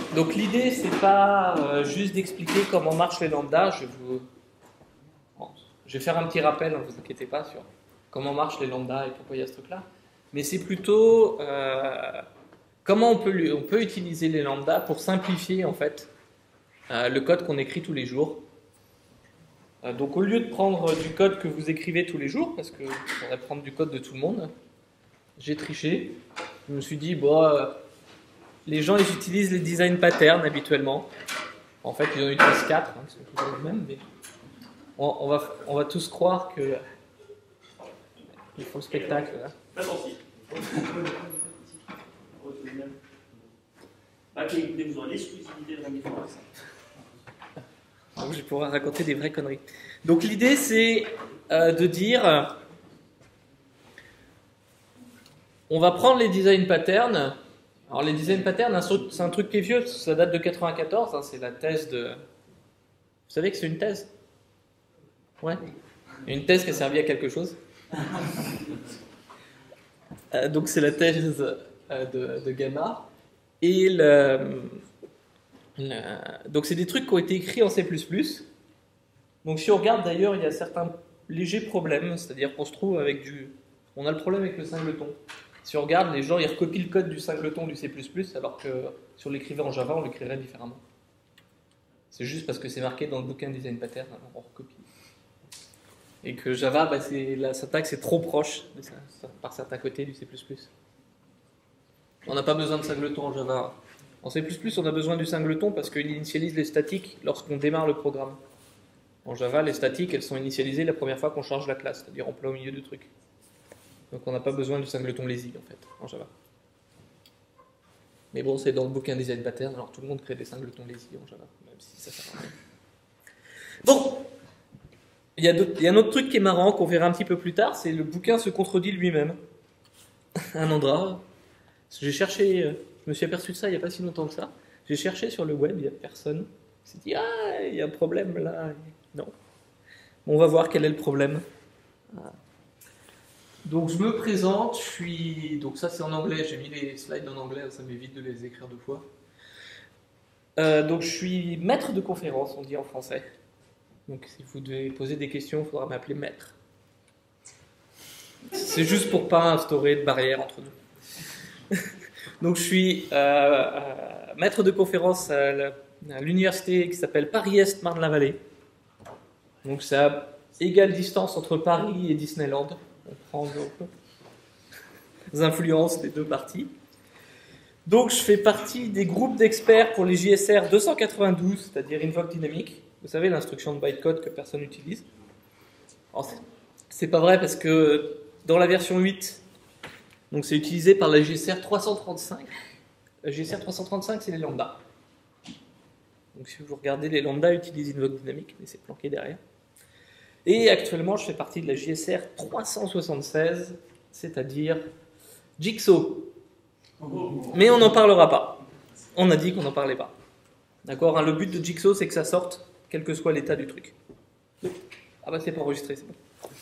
Donc l'idée, c'est pas juste d'expliquer comment marchent les lambdas. Je vais faire un petit rappel, ne vous inquiétez pas, sur comment marchent les lambdas et pourquoi il y a ce truc-là. Mais c'est plutôt comment on peut utiliser les lambdas pour simplifier en fait le code qu'on écrit tous les jours. Donc au lieu de prendre du code que vous écrivez tous les jours, parce que on va prendre du code de tout le monde, j'ai triché. Je me suis dit, bon, les gens ils utilisent les design patterns habituellement. En fait, ils ont utilisé 4, ils sont toujours les mêmes, mais on va tous croire que ils font le spectacle. Là. Pas sorti. Vous aurez l'exclusivité de la différence. Donc, je vais pouvoir raconter des vraies conneries. Donc l'idée c'est de dire on va prendre les design patterns. Alors les design patterns, c'est un truc qui est vieux, ça date de 94, hein, c'est la thèse de... Vous savez que c'est une thèse? Ouais. Une thèse qui a servi à quelque chose. Donc c'est la thèse de Gamma. Et donc c'est des trucs qui ont été écrits en C++. Donc si on regarde d'ailleurs, il y a certains légers problèmes, c'est-à-dire qu'on se trouve avec on a le problème avec le singleton. Si on regarde, les gens ils recopient le code du singleton du C++, alors que si on l'écrivait en Java, on l'écrirait différemment. C'est juste parce que c'est marqué dans le bouquin Design Pattern, alors on recopie. Et que Java, la syntaxe est trop proche par certains côtés du C++. On n'a pas besoin de singleton en Java. En C++, on a besoin du singleton parce qu'il initialise les statiques lorsqu'on démarre le programme. En Java, les statiques, elles sont initialisées la première fois qu'on charge la classe, c'est-à-dire en plein au milieu du truc. Donc on n'a pas besoin du singleton lazy, en fait, en Java. Mais bon, c'est dans le bouquin Design Pattern, alors tout le monde crée des singletons lazy en Java, même si ça sert à rien. Bon, il y a un autre truc qui est marrant, qu'on verra un petit peu plus tard, c'est le bouquin se contredit lui-même. Un Andra. J'ai cherché, je me suis aperçu de ça il n'y a pas si longtemps que ça. J'ai cherché sur le web, il n'y a personne. Je me suis dit, ah, il y a un problème là. Non. Bon, on va voir quel est le problème. Donc je me présente, donc ça c'est en anglais, j'ai mis les slides en anglais, ça m'évite de les écrire deux fois. Donc je suis maître de conférence, on dit en français. Donc si vous devez poser des questions, il faudra m'appeler maître. C'est juste pour pas instaurer de barrière entre nous. Donc je suis maître de conférence à l'université qui s'appelle Paris-Est Marne-la-Vallée. Donc c'est à égale distance entre Paris et Disneyland. On prend les influences des deux parties. Donc je fais partie des groupes d'experts pour les JSR 292, c'est-à-dire Invoke Dynamic. Vous savez, l'instruction de bytecode que personne n'utilise. Alors c'est pas vrai parce que dans la version 8, donc c'est utilisé par la JSR 335. La JSR 335, c'est les lambdas. Donc si vous regardez, les lambdas utilisent Invoke Dynamic, mais c'est planqué derrière. Et actuellement, je fais partie de la JSR 376, c'est-à-dire Jigsaw. Mais on n'en parlera pas. On a dit qu'on n'en parlait pas. D'accord, hein, le but de Jigsaw, c'est que ça sorte, quel que soit l'état du truc. Ah bah c'est pas enregistré, c'est bon.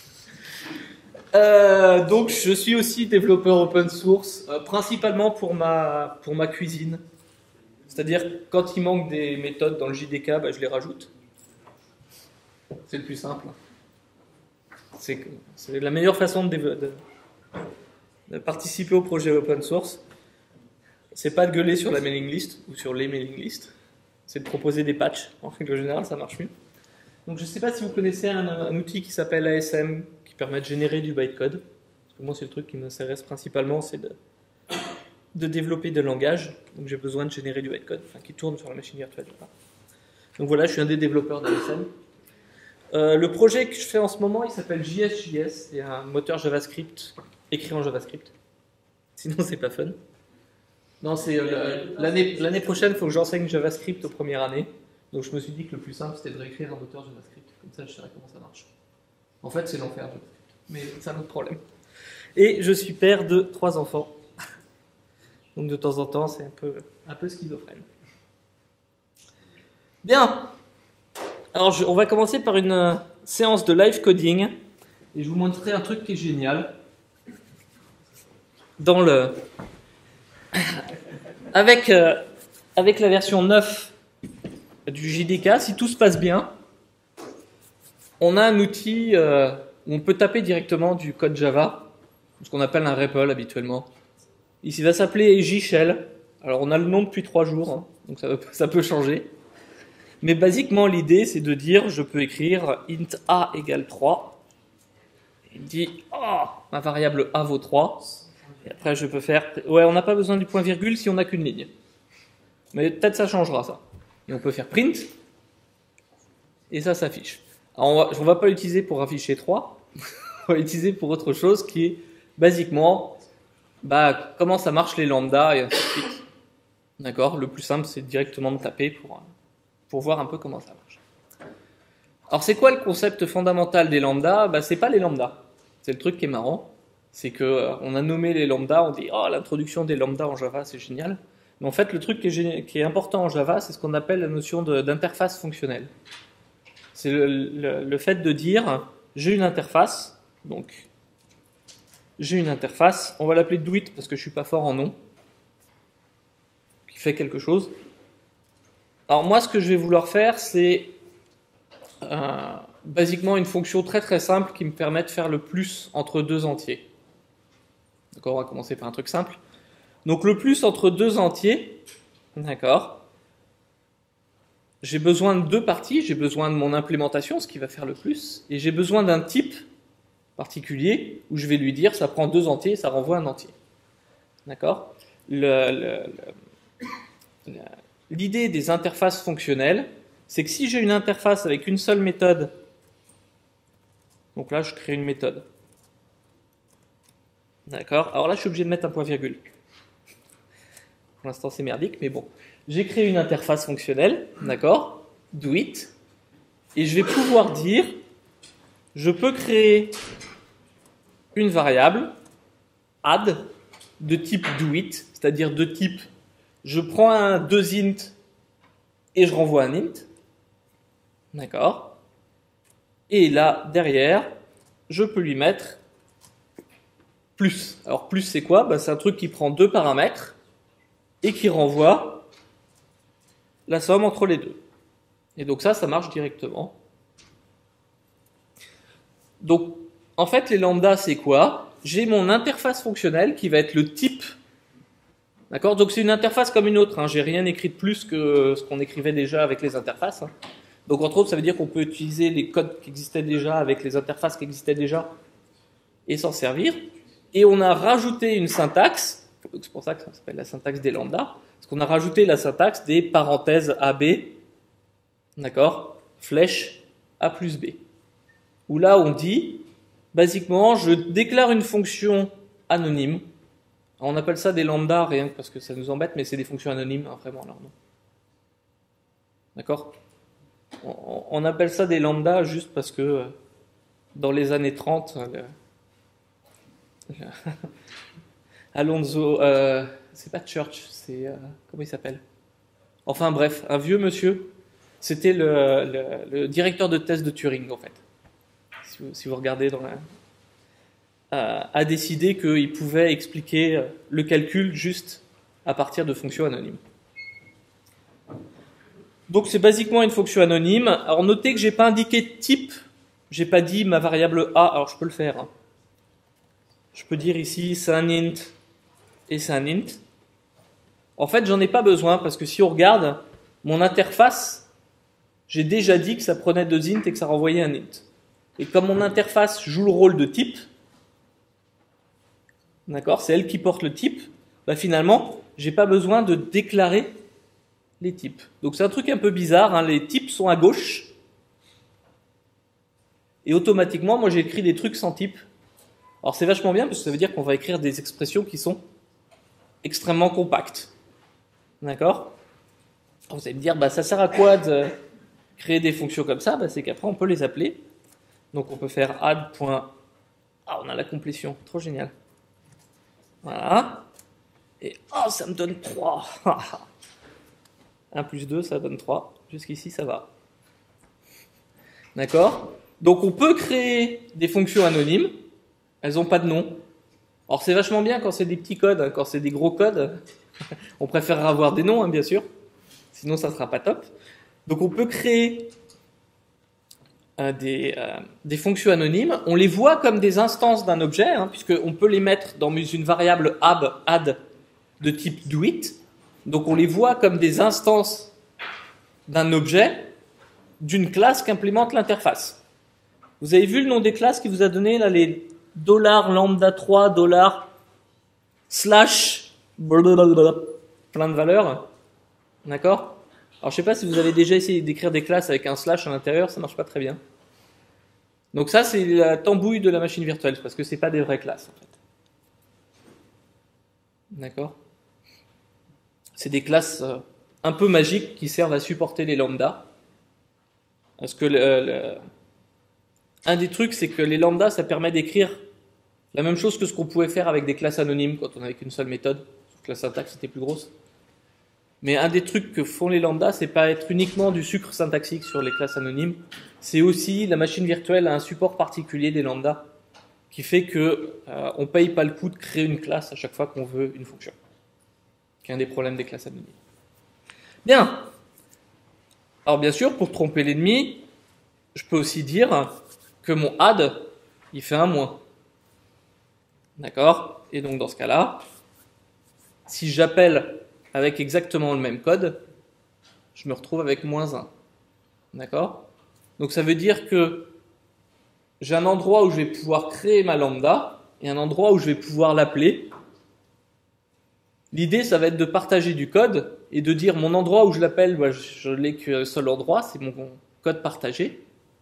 Donc je suis aussi développeur open source, principalement pour ma cuisine. C'est-à-dire quand il manque des méthodes dans le JDK, bah, je les rajoute. C'est le plus simple. C'est la meilleure façon de participer au projet open source. C'est pas de gueuler sur la mailing list ou sur les mailing lists. C'est de proposer des patchs. En règle générale, ça marche mieux. Donc je ne sais pas si vous connaissez un outil qui s'appelle ASM, qui permet de générer du bytecode. Parce que moi, c'est le truc qui m'intéresse principalement, c'est de développer des langages. Donc j'ai besoin de générer du bytecode, enfin qui tourne sur la machine virtuelle. Donc voilà, je suis un des développeurs d'ASM. Le projet que je fais en ce moment, il s'appelle JSJS. C'est un moteur JavaScript écrit en JavaScript. Sinon, c'est pas fun. Non, c'est l'année prochaine, il faut que j'enseigne JavaScript aux premières années. Donc je me suis dit que le plus simple, c'était de réécrire un moteur JavaScript. Comme ça, je saurais comment ça marche. En fait, c'est l'enfer JavaScript. Mais c'est un autre problème. Et je suis père de 3 enfants. Donc de temps en temps, c'est un peu schizophrène. Bien. Alors, on va commencer par une séance de live coding. Et je vous montrerai un truc qui est génial. Avec avec la version 9 du JDK, si tout se passe bien, on a un outil où on peut taper directement du code Java, ce qu'on appelle un REPL habituellement. Ici, il va s'appeler JShell. Alors, on a le nom depuis 3 jours, hein, donc ça peut changer. Mais basiquement, l'idée, c'est de dire, je peux écrire int a égale 3. Il me dit, oh, ma variable a vaut 3. Et après, je peux faire... Ouais, on n'a pas besoin du point virgule si on n'a qu'une ligne. Mais peut-être ça changera, ça. Et on peut faire print. Et ça s'affiche. Alors, on va pas l'utiliser pour afficher 3. On va l'utiliser pour autre chose qui est, basiquement, comment ça marche les lambdas et ainsi de suite. D'accord ? Le plus simple, c'est directement de taper pour voir un peu comment ça marche. Alors, c'est quoi le concept fondamental des lambdas ? C'est pas les lambdas. C'est le truc qui est marrant. C'est que on a nommé les lambdas, on dit « Oh, l'introduction des lambdas en Java, c'est génial ». Mais en fait, le truc qui est important en Java, c'est ce qu'on appelle la notion d'interface fonctionnelle. C'est le fait de dire « J'ai une interface, donc j'ai une interface, on va l'appeler doit parce que je suis pas fort en nom, qui fait quelque chose. » Alors moi, ce que je vais vouloir faire, c'est basiquement une fonction très très simple qui me permet de faire le plus entre deux entiers. D'accord, on va commencer par un truc simple. Donc le plus entre deux entiers, d'accord, j'ai besoin de deux parties, j'ai besoin de mon implémentation, ce qui va faire le plus, et j'ai besoin d'un type particulier où je vais lui dire ça prend deux entiers, ça renvoie un entier. D'accord ? L'idée des interfaces fonctionnelles, c'est que si j'ai une interface avec une seule méthode, donc là je crée une méthode. D'accord ? Alors là je suis obligé de mettre un point virgule. Pour l'instant c'est merdique, mais bon. J'ai créé une interface fonctionnelle, d'accord ? doIt, et je vais pouvoir dire, je peux créer une variable add de type doIt, c'est-à-dire de type je prends un 2int et je renvoie un int. D'accord. Et là, derrière, je peux lui mettre plus. Alors, plus, c'est quoi ? C'est un truc qui prend deux paramètres et qui renvoie la somme entre les deux. Et donc ça marche directement. Donc, en fait, les lambdas, c'est quoi ? J'ai mon interface fonctionnelle qui va être le type. D'accord ? Donc c'est une interface comme une autre. J'ai rien écrit de plus que ce qu'on écrivait déjà avec les interfaces. Donc entre autres, ça veut dire qu'on peut utiliser les codes qui existaient déjà avec les interfaces qui existaient déjà et s'en servir. Et on a rajouté une syntaxe. Donc c'est pour ça que ça s'appelle la syntaxe des lambdas. Parce qu'on a rajouté la syntaxe des parenthèses AB. D'accord ? Flèche A plus B. Où là on dit, basiquement, je déclare une fonction anonyme. On appelle ça des lambdas, rien que parce que ça nous embête, mais c'est des fonctions anonymes, vraiment leur nom. D'accord ? On appelle ça des lambdas juste parce que dans les années 30, Alonso, c'est pas Church, c'est comment il s'appelle ? Enfin bref, un vieux monsieur, c'était le directeur de thèse de Turing en fait. Si vous regardez dans a décidé qu'il pouvait expliquer le calcul juste à partir de fonctions anonymes. Donc c'est basiquement une fonction anonyme. Alors notez que j'ai pas indiqué de type, j'ai pas dit ma variable a, alors je peux le faire. Je peux dire ici c'est un int et c'est un int. En fait j'en ai pas besoin parce que si on regarde mon interface, j'ai déjà dit que ça prenait deux int et que ça renvoyait un int. Et comme mon interface joue le rôle de type, d'accord, c'est elle qui porte le type, finalement, j'ai pas besoin de déclarer les types. Donc c'est un truc un peu bizarre, les types sont à gauche, et automatiquement, moi j'ai écrit des trucs sans type. Alors c'est vachement bien, parce que ça veut dire qu'on va écrire des expressions qui sont extrêmement compactes. D'accord ? Vous allez me dire, ça sert à quoi de créer des fonctions comme ça ? C'est qu'après on peut les appeler. Donc on peut faire add. Ah, on a la complétion, trop génial. Voilà. Et ça me donne 3. 1 plus 2, ça donne 3. Jusqu'ici, ça va. D'accord ? Donc on peut créer des fonctions anonymes. Elles n'ont pas de nom. Alors c'est vachement bien quand c'est des petits codes. Quand c'est des gros codes, on préfère avoir des noms, bien sûr. Sinon, ça sera pas top. Donc, on peut créer des fonctions anonymes. On les voit comme des instances d'un objet, hein, puisqu'on peut les mettre dans une variable add de type doIt. Donc, on les voit comme des instances d'un objet d'une classe qu'implémente l'interface. Vous avez vu le nom des classes qu'il vous a donné, là, les $lambda3, $slash, blablabla, plein de valeurs. D'accord? Alors, je sais pas si vous avez déjà essayé d'écrire des classes avec un slash à l'intérieur, ça marche pas très bien. Donc ça, c'est la tambouille de la machine virtuelle, parce que c'est pas des vraies classes, en fait. D'accord? C'est des classes un peu magiques qui servent à supporter les lambdas. Parce que un des trucs, c'est que les lambdas, ça permet d'écrire la même chose que ce qu'on pouvait faire avec des classes anonymes quand on avait qu'une seule méthode, sauf que la syntaxe était plus grosse. Mais un des trucs que font les lambdas, c'est pas être uniquement du sucre syntaxique sur les classes anonymes, c'est aussi la machine virtuelle a un support particulier des lambdas qui fait que on paye pas le coût de créer une classe à chaque fois qu'on veut une fonction. Qui est un des problèmes des classes anonymes. Bien. Alors bien sûr, pour tromper l'ennemi, je peux aussi dire que mon add, il fait un moins. D'accord? Et donc dans ce cas-là, si j'appelle avec exactement le même code, je me retrouve avec -1. D'accord? Donc ça veut dire que j'ai un endroit où je vais pouvoir créer ma lambda et un endroit où je vais pouvoir l'appeler. L'idée, ça va être de partager du code et de dire mon endroit où je l'appelle, bah, je l'ai qu'un seul endroit, c'est mon code partagé.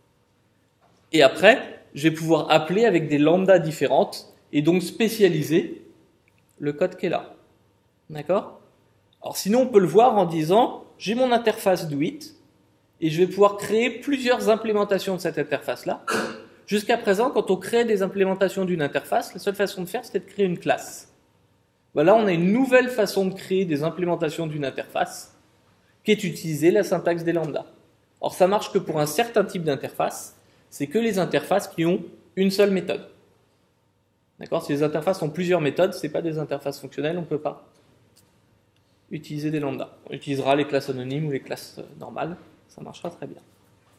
Et après, je vais pouvoir appeler avec des lambdas différentes et donc spécialiser le code qui est là. D'accord? Alors sinon, on peut le voir en disant, j'ai mon interface doIt et je vais pouvoir créer plusieurs implémentations de cette interface-là. Jusqu'à présent, quand on crée des implémentations d'une interface, la seule façon de faire, c'était de créer une classe. Là, on a une nouvelle façon de créer des implémentations d'une interface, qui est d'utiliser la syntaxe des lambdas. Or, ça marche que pour un certain type d'interface, c'est que les interfaces qui ont une seule méthode. D'accord? Si les interfaces ont plusieurs méthodes, ce n'est pas des interfaces fonctionnelles, on ne peut pas utiliser des lambdas. On utilisera les classes anonymes ou les classes normales, ça marchera très bien.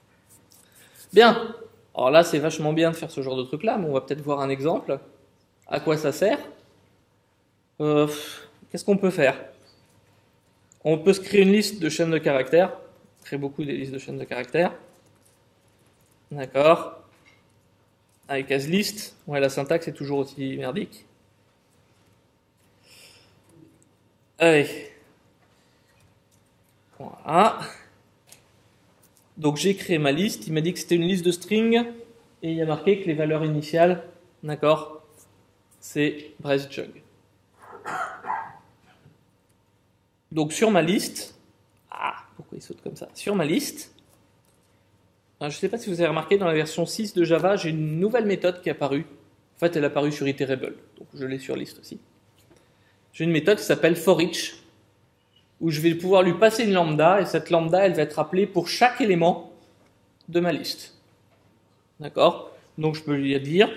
Bien. Alors là, c'est vachement bien de faire ce genre de truc-là, mais on va peut-être voir un exemple. À quoi ça sert? Qu'est-ce qu'on peut faire? On peut se créer une liste de chaînes de caractères. On crée beaucoup des listes de chaînes de caractères. D'accord. Avec asList, ouais, la syntaxe est toujours aussi merdique. Allez. Voilà. Donc j'ai créé ma liste. Il m'a dit que c'était une liste de strings et il y a marqué que les valeurs initiales, d'accord, c'est breastjug. Donc sur ma liste, pourquoi il saute comme ça? Sur ma liste, je ne sais pas si vous avez remarqué, dans la version 6 de Java, j'ai une nouvelle méthode qui est apparue. En fait, elle est apparue sur iterable, donc je l'ai sur liste aussi. J'ai une méthode qui s'appelle forEach, où je vais pouvoir lui passer une lambda, et cette lambda, elle va être appelée pour chaque élément de ma liste. D'accord? Donc je peux lui dire,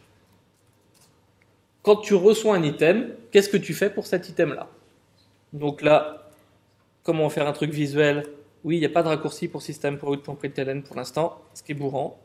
quand tu reçois un item, qu'est-ce que tu fais pour cet item-là? Donc là, comment faire un truc visuel? Oui, il n'y a pas de raccourci pour system.out.println pour l'instant, ce qui est bourrant.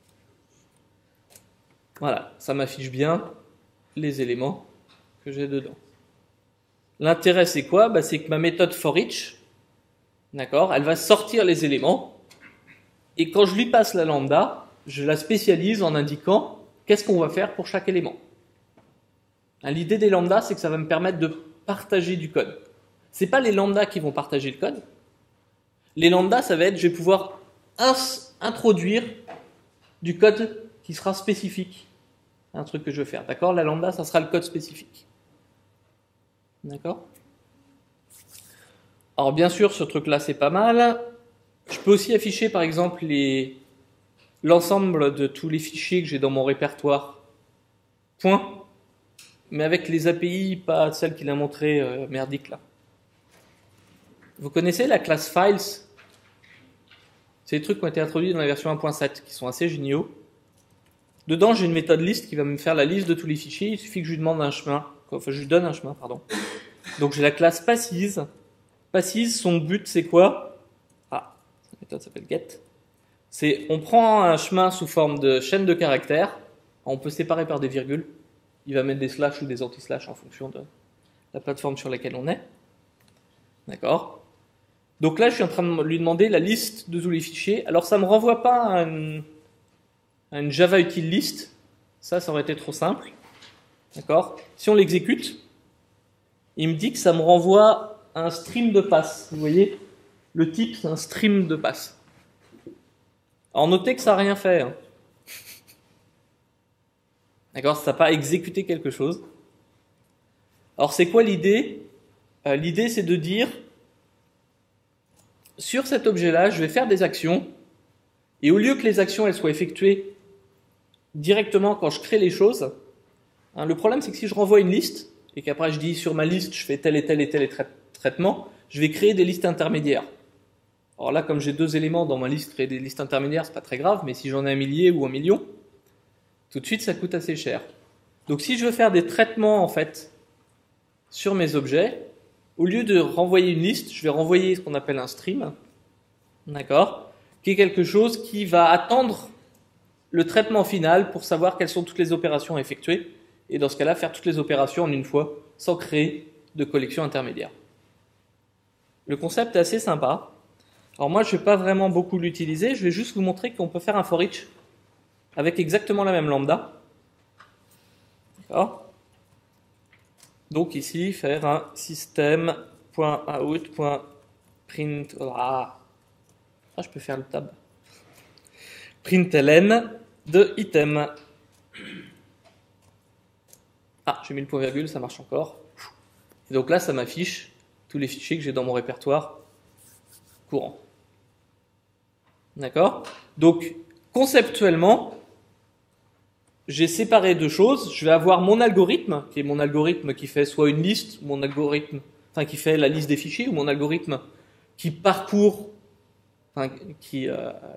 Voilà, ça m'affiche bien les éléments que j'ai dedans. L'intérêt, c'est quoi? C'est que ma méthode forEach, d'accord, elle va sortir les éléments, et quand je lui passe la lambda, je la spécialise en indiquant qu'est-ce qu'on va faire pour chaque élément. L'idée des lambdas, c'est que ça va me permettre de partager du code. Ce n'est pas les lambdas qui vont partager le code. Les lambdas, ça va être, je vais pouvoir introduire du code qui sera spécifique à un truc que je veux faire. D'accord? La lambda, ça sera le code spécifique. D'accord? Alors bien sûr, ce truc-là, c'est pas mal. Je peux aussi afficher, par exemple, l'ensemble de tous les fichiers que j'ai dans mon répertoire. Point. Mais avec les API, pas celle qu'il a montré merdique là. Vous connaissez la classe Files? C'est des trucs qui ont été introduits dans la version 1.7, qui sont assez géniaux. Dedans, j'ai une méthode list qui va me faire la liste de tous les fichiers. Il suffit que je lui demande un chemin. Enfin, je lui donne un chemin, pardon. Donc j'ai la classe Passies Passize, son but c'est quoi? Ah, cette méthode s'appelle get. C'est on prend un chemin sous forme de chaîne de caractères. On peut séparer par des virgules. Il va mettre des slash ou des anti-slash en fonction de la plateforme sur laquelle on est. D'accord? Donc là, je suis en train de lui demander la liste de tous les fichiers. Alors ça ne me renvoie pas à une Java util list. Ça aurait été trop simple. D'accord? Si on l'exécute, il me dit que ça me renvoie à un stream de passe. Vous voyez? Le type, c'est un stream de passe. Alors notez que ça n'a rien fait. Hein. D'accord? Ça n'a pas exécuté quelque chose. Alors c'est quoi l'idée? L'idée c'est de dire, sur cet objet-là, je vais faire des actions, et au lieu que les actions elles soient effectuées directement quand je crée les choses, hein, le problème c'est que si je renvoie une liste, et qu'après je dis sur ma liste je fais tel et tel et tel traitement, je vais créer des listes intermédiaires. Alors là, comme j'ai 2 éléments dans ma liste, créer des listes intermédiaires, c'est pas très grave, mais si j'en ai 1 millier ou 1 million, tout de suite ça coûte assez cher. Donc si je veux faire des traitements en fait sur mes objets, au lieu de renvoyer une liste, je vais renvoyer ce qu'on appelle un stream, d'accord, qui est quelque chose qui va attendre le traitement final pour savoir quelles sont toutes les opérations effectuées, et dans ce cas-là, faire toutes les opérations en une fois, sans créer de collection intermédiaire. Le concept est assez sympa. Alors moi, je ne vais pas vraiment beaucoup l'utiliser, je vais juste vous montrer qu'on peut faire un for each avec exactement la même lambda. D'accord ? Donc ici, faire un system.out.print. Je peux faire le tab. Println de item. Ah, j'ai mis le point virgule, ça marche encore. Et donc là, ça m'affiche tous les fichiers que j'ai dans mon répertoire courant. D'accord? Donc, conceptuellement, j'ai séparé 2 choses. Je vais avoir mon algorithme, qui est mon algorithme qui fait soit une liste, mon algorithme, enfin qui fait la liste des fichiers, ou mon algorithme qui parcourt, enfin qui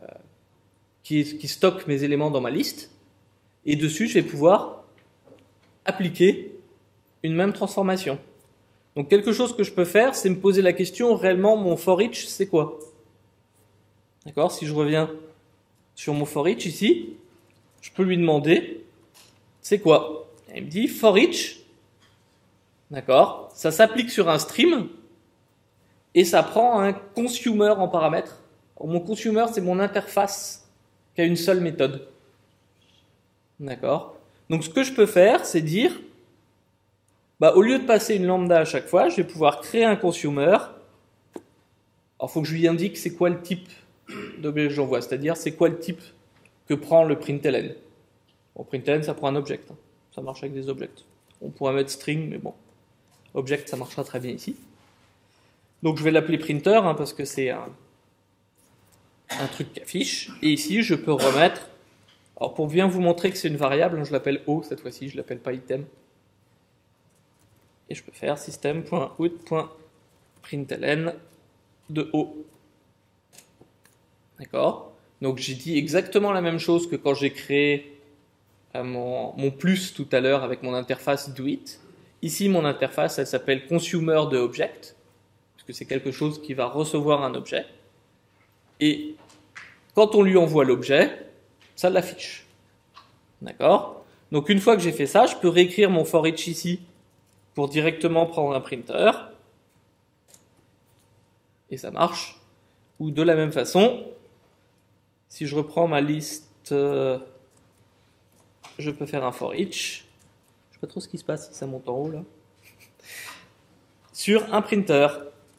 stocke mes éléments dans ma liste. Et dessus, je vais pouvoir appliquer une même transformation. Donc quelque chose que je peux faire, c'est me poser la question, réellement mon for each, c'est quoi? D'accord? Si je reviens sur mon for each ici, je peux lui demander, c'est quoi? Il me dit for each, d'accord? Ça s'applique sur un stream et ça prend un consumer en paramètre. Alors, mon consumer, c'est mon interface qui a une seule méthode. D'accord? Donc ce que je peux faire, c'est dire, au lieu de passer une lambda à chaque fois, je vais pouvoir créer un consumer. Alors il faut que je lui indique c'est quoi le type d'objet que j'envoie, c'est-à-dire c'est quoi le type que prend le println. Bon, println ça prend un object, hein. Ça marche avec des objects. On pourrait mettre string, mais bon, object ça marchera très bien ici. Donc je vais l'appeler printer, hein, parce que c'est un truc qui affiche. Et ici je peux remettre, alors pour bien vous montrer que c'est une variable, je l'appelle O cette fois-ci, je l'appelle pas item. Et je peux faire system.out.println de O. D'accord? Donc j'ai dit exactement la même chose que quand j'ai créé mon plus tout à l'heure avec mon interface doIt. Ici, mon interface, elle s'appelle consumer de object, puisque c'est quelque chose qui va recevoir un objet. Et quand on lui envoie l'objet, ça l'affiche. D'accord? Donc une fois que j'ai fait ça, je peux réécrire mon for each ici pour directement prendre un printer. Et ça marche. Ou de la même façon, si je reprends ma liste, je peux faire un for each. Je sais pas trop ce qui se passe si ça monte en haut là. Sur un printer.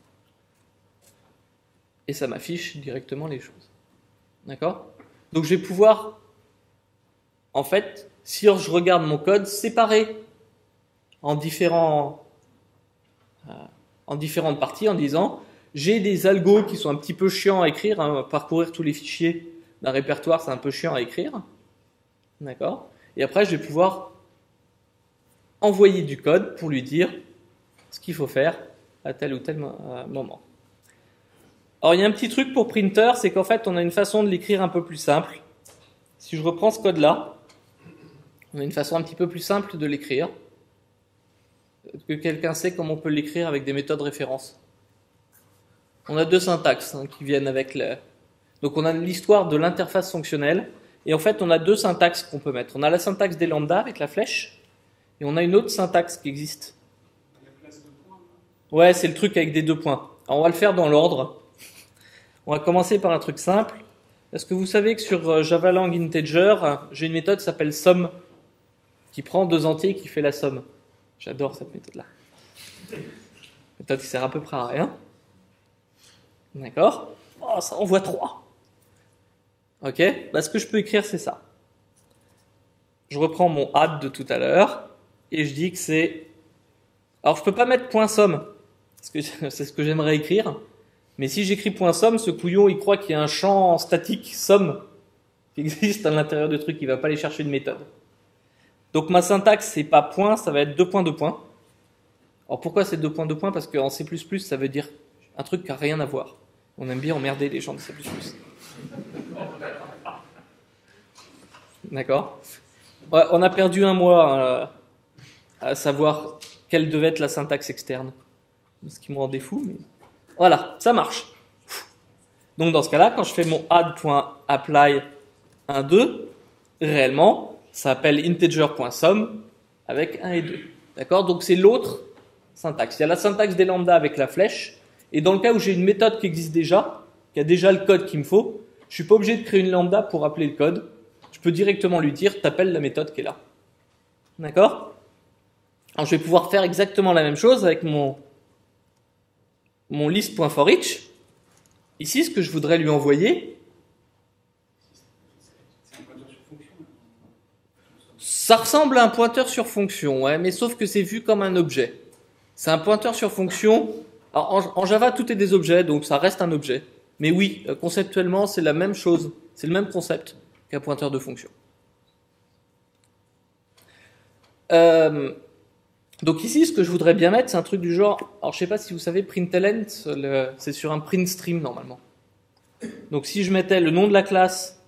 Et ça m'affiche directement les choses. D'accord? Donc je vais pouvoir, en fait, si je regarde mon code, séparer en différentes parties en disant j'ai des algos qui sont un petit peu chiants à écrire, hein, parcourir tous les fichiers d'un répertoire c'est un peu chiant à écrire, d'accord, et après je vais pouvoir envoyer du code pour lui dire ce qu'il faut faire à tel ou tel moment. Alors il y a un petit truc pour printer, c'est qu'en fait on a une façon de l'écrire un peu plus simple. Si je reprends ce code là, on a une façon un petit peu plus simple de l'écrire. Est-ce que quelqu'un sait comment on peut l'écrire avec des méthodes références? On a deux syntaxes qui viennent avec le... Donc on a l'histoire de l'interface fonctionnelle, et en fait on a deux syntaxes qu'on peut mettre. On a la syntaxe des lambda avec la flèche, et on a une autre syntaxe qui existe. Ouais, c'est le truc avec des 2 points. Alors on va le faire dans l'ordre. On va commencer par un truc simple. Est-ce que vous savez que sur Javalang Integer, j'ai une méthode qui s'appelle sum, qui prend 2 entiers et qui fait la somme. J'adore cette méthode-là. Méthode qui sert à peu près à rien. D'accord. Oh, ça envoie 3. Ok. Bah, ce que je peux écrire, c'est ça. Je reprends mon add de tout à l'heure et je dis que c'est... Alors, je peux pas mettre .somme, parce que c'est ce que j'aimerais écrire. Mais si j'écris .somme, ce couillon, il croit qu'il y a un champ statique somme qui existe à l'intérieur du truc. Il va pas aller chercher une méthode. Donc, ma syntaxe, c'est pas point, ça va être 2 points, 2 points. Alors, pourquoi c'est 2 points, 2 points? Parce qu'en C++, ça veut dire un truc qui a rien à voir. On aime bien emmerder les gens de C++. D'accord. Ouais, on a perdu un mois à savoir quelle devait être la syntaxe externe. Ce qui me rendait fou, mais... Voilà, ça marche. Donc dans ce cas-là, quand je fais mon add.apply 1,2, réellement, ça appelle integer.sum avec 1 et 2. D'accord? Donc c'est l'autre syntaxe. Il y a la syntaxe des lambda avec la flèche, et dans le cas où j'ai une méthode qui existe déjà, qui a déjà le code qu'il me faut, je suis pas obligé de créer une lambda pour appeler le code. Je peux directement lui dire, t'appelles la méthode qui est là. D'accord? Alors je vais pouvoir faire exactement la même chose avec mon list.forEach. Ici, ce que je voudrais lui envoyer, ça ressemble à un pointeur sur fonction, ouais, mais sauf que c'est vu comme un objet. C'est un pointeur sur fonction. Alors, en Java, tout est des objets, donc ça reste un objet. Mais oui, conceptuellement, c'est la même chose. C'est le même concept qu'un pointeur de fonction. Donc ici, ce que je voudrais bien mettre, c'est un truc du genre... Alors, je sais pas si vous savez, println, c'est sur un print stream, normalement. Donc, si je mettais le nom de la classe,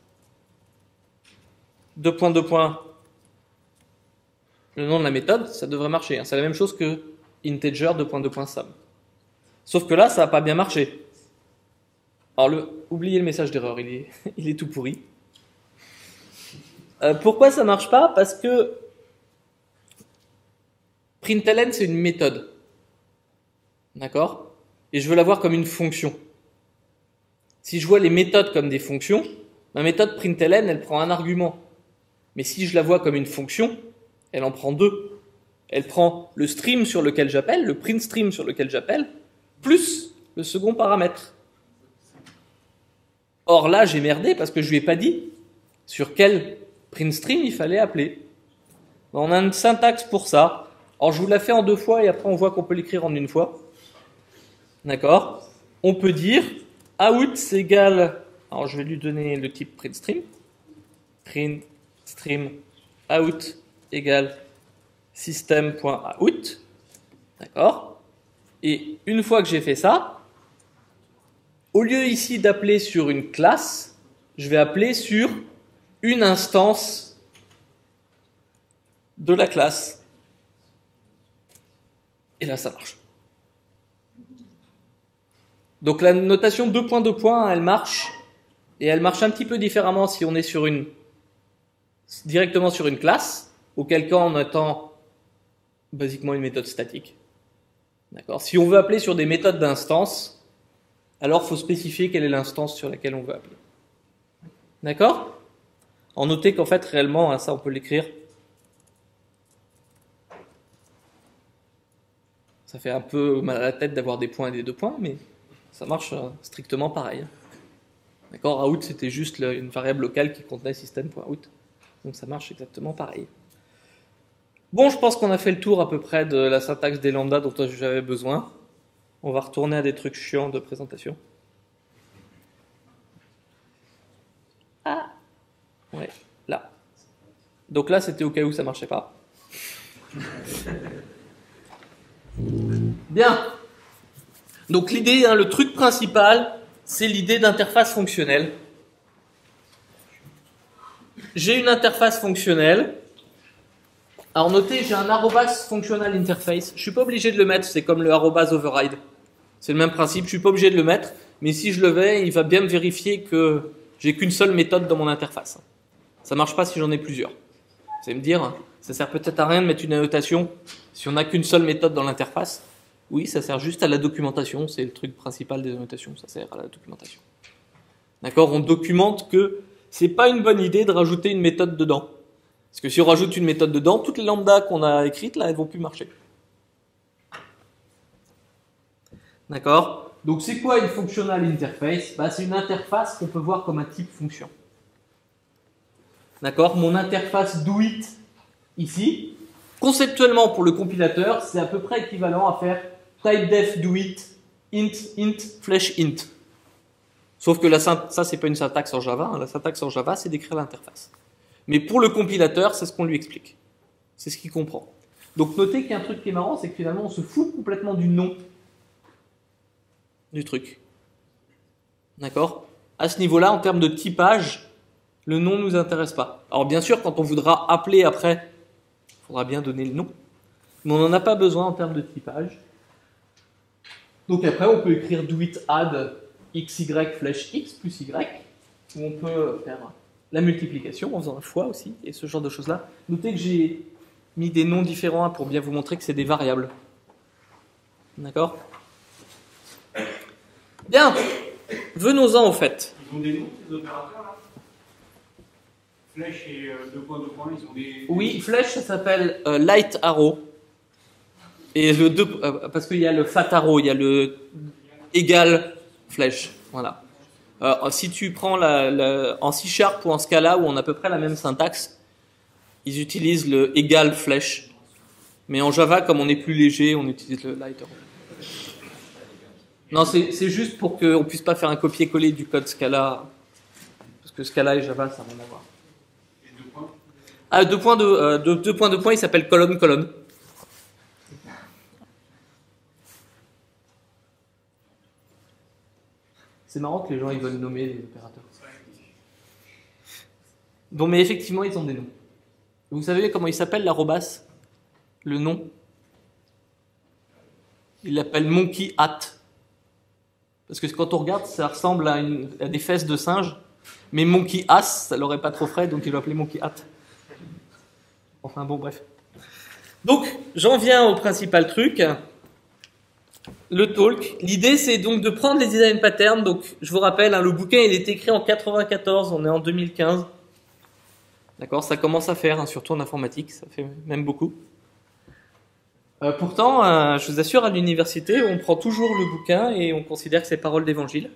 2 points, 2 points, le nom de la méthode, ça devrait marcher. Hein. C'est la même chose que integer 2 points, 2 points, sum. Sauf que là, ça n'a pas bien marché. Alors, oubliez le message d'erreur, il est tout pourri. Pourquoi ça marche pas? Parce que println, c'est une méthode. D'accord? Et je veux la voir comme une fonction. Si je vois les méthodes comme des fonctions, ma méthode println, elle prend un argument. Mais si je la vois comme une fonction, elle en prend 2. Elle prend le stream sur lequel j'appelle, le print stream sur lequel j'appelle, plus le second paramètre. Or là, j'ai merdé parce que je lui ai pas dit sur quel print stream il fallait appeler. On a une syntaxe pour ça. Alors je vous la fais en 2 fois et après on voit qu'on peut l'écrire en 1 fois. D'accord? On peut dire out égale... Alors je vais lui donner le type print stream. Print stream out égale system.out. D'accord? Et une fois que j'ai fait ça, au lieu ici d'appeler sur une classe, je vais appeler sur une instance de la classe. Et là, ça marche. Donc la notation 2 points, 2 points, elle marche. Et elle marche un petit peu différemment si on est directement sur une classe, auquel cas on attend basiquement une méthode statique. D'accord. Si on veut appeler sur des méthodes d'instance, alors il faut spécifier quelle est l'instance sur laquelle on veut appeler. D'accord? En noter qu'en fait, réellement, ça on peut l'écrire. Ça fait un peu mal à la tête d'avoir des points et des 2 points, mais ça marche strictement pareil. D'accord? Out, c'était juste une variable locale qui contenait system.out. Donc ça marche exactement pareil. Bon, je pense qu'on a fait le tour à peu près de la syntaxe des lambda dont j'avais besoin. On va retourner à des trucs chiants de présentation. Ah! Ouais, là. Donc là, c'était au cas où ça marchait pas. Bien. Donc l'idée, le truc principal, c'est l'idée d'interface fonctionnelle. J'ai une interface fonctionnelle. Alors notez, j'ai un arrobas functional interface. Je suis pas obligé de le mettre, c'est comme le arrobas override. C'est le même principe, je suis pas obligé de le mettre, mais si je le mets, il va bien me vérifier que j'ai qu'une seule méthode dans mon interface. Ça marche pas si j'en ai plusieurs. Vous allez me dire, ça sert peut-être à rien de mettre une annotation si on n'a qu'une seule méthode dans l'interface. Oui, ça sert juste à la documentation, c'est le truc principal des annotations, ça sert à la documentation. D'accord, on documente que c'est pas une bonne idée de rajouter une méthode dedans. Parce que si on rajoute une méthode dedans, toutes les lambdas qu'on a écrites, là, elles vont plus marcher. D'accord? Donc c'est quoi une functional interface? C'est une interface qu'on peut voir comme un type fonction. D'accord? Mon interface doit ici, conceptuellement pour le compilateur, c'est à peu près équivalent à faire typedef doit int flash int. Sauf que ça c'est pas une syntaxe en Java, la syntaxe en Java c'est d'écrire l'interface. Mais pour le compilateur, c'est ce qu'on lui explique. C'est ce qu'il comprend. Donc notez qu'il y a un truc qui est marrant, c'est que finalement on se fout complètement du nom du truc. D'accord? À ce niveau-là, en termes de typage, le nom ne nous intéresse pas. Alors bien sûr, quand on voudra appeler après, il faudra bien donner le nom. Mais on n'en a pas besoin en termes de typage. Donc après, on peut écrire doit add xy flash x plus y, où on peut faire la multiplication en faisant un fois aussi, et ce genre de choses-là. Notez que j'ai mis des noms différents pour bien vous montrer que c'est des variables. D'accord? Bien, venons-en au fait. Ils ont des noms, ces opérateurs là? Flèche et deux points, ils ont des. Oui, flèche, ça s'appelle light arrow. Et le parce qu'il y a le fat arrow, il y a le égal flèche. Voilà. Si tu prends en C# ou en Scala, où on a à peu près la même syntaxe, ils utilisent le égal flèche. Mais en Java, comme on est plus léger, on utilise le light arrow. Non, c'est juste pour qu'on ne puisse pas faire un copier-coller du code Scala. Parce que Scala et Java, ça n'a rien à voir. Et deux points? Ah, deux points, il s'appelle colonne. C'est marrant que les gens ils veulent nommer les opérateurs. Bon, mais effectivement, ils ont des noms. Vous savez comment il s'appelle l'arrobas? Le nom? Il l'appelle monkey hat. Parce que quand on regarde, ça ressemble à des fesses de singe. Mais monkey ass, ça l'aurait pas trop frais, donc il l'appelait monkey hat. Enfin bon, bref. Donc, j'en viens au principal truc. Le talk. L'idée, c'est donc de prendre les design patterns. Donc, je vous rappelle, le bouquin, il est écrit en 94, on est en 2015. D'accord, ça commence à faire, surtout en informatique, ça fait même beaucoup. Pourtant, je vous assure, à l'université, on prend toujours le bouquin et on considère que c'est parole d'évangile.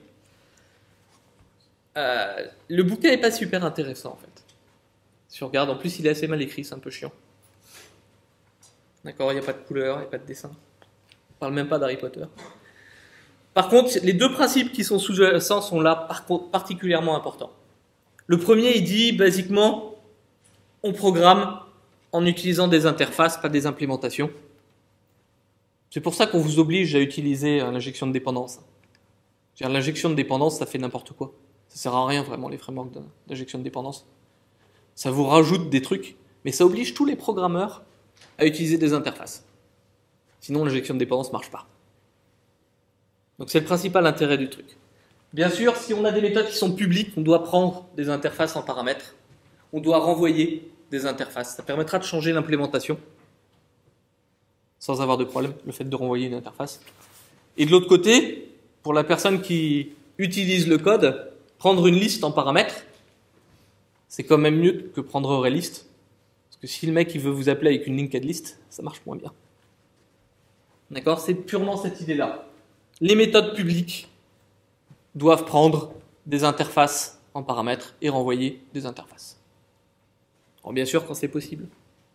Le bouquin n'est pas super intéressant, en fait. Si on regarde, en plus, il est assez mal écrit, c'est un peu chiant. D'accord, il n'y a pas de couleur, il n'y a pas de dessin. On parle même pas d'Harry Potter. Par contre, les deux principes qui sont sous-jacents sont là particulièrement importants. Le premier, il dit, basiquement, on programme en utilisant des interfaces, pas des implémentations. C'est pour ça qu'on vous oblige à utiliser l'injection de dépendance. L'injection de dépendance, ça fait n'importe quoi. Ça sert à rien vraiment, les frameworks d'injection de dépendance. Ça vous rajoute des trucs, mais ça oblige tous les programmeurs à utiliser des interfaces. Sinon, l'injection de dépendance ne marche pas. Donc c'est le principal intérêt du truc. Bien sûr, si on a des méthodes qui sont publiques, on doit prendre des interfaces en paramètres. On doit renvoyer des interfaces. Ça permettra de changer l'implémentation sans avoir de problème, le fait de renvoyer une interface. Et de l'autre côté, pour la personne qui utilise le code, prendre une liste en paramètres, c'est quand même mieux que prendre ArrayList. Parce que si le mec il veut vous appeler avec une linked list, ça marche moins bien. D'accord? C'est purement cette idée-là. Les méthodes publiques doivent prendre des interfaces en paramètres et renvoyer des interfaces. Alors bien sûr quand c'est possible.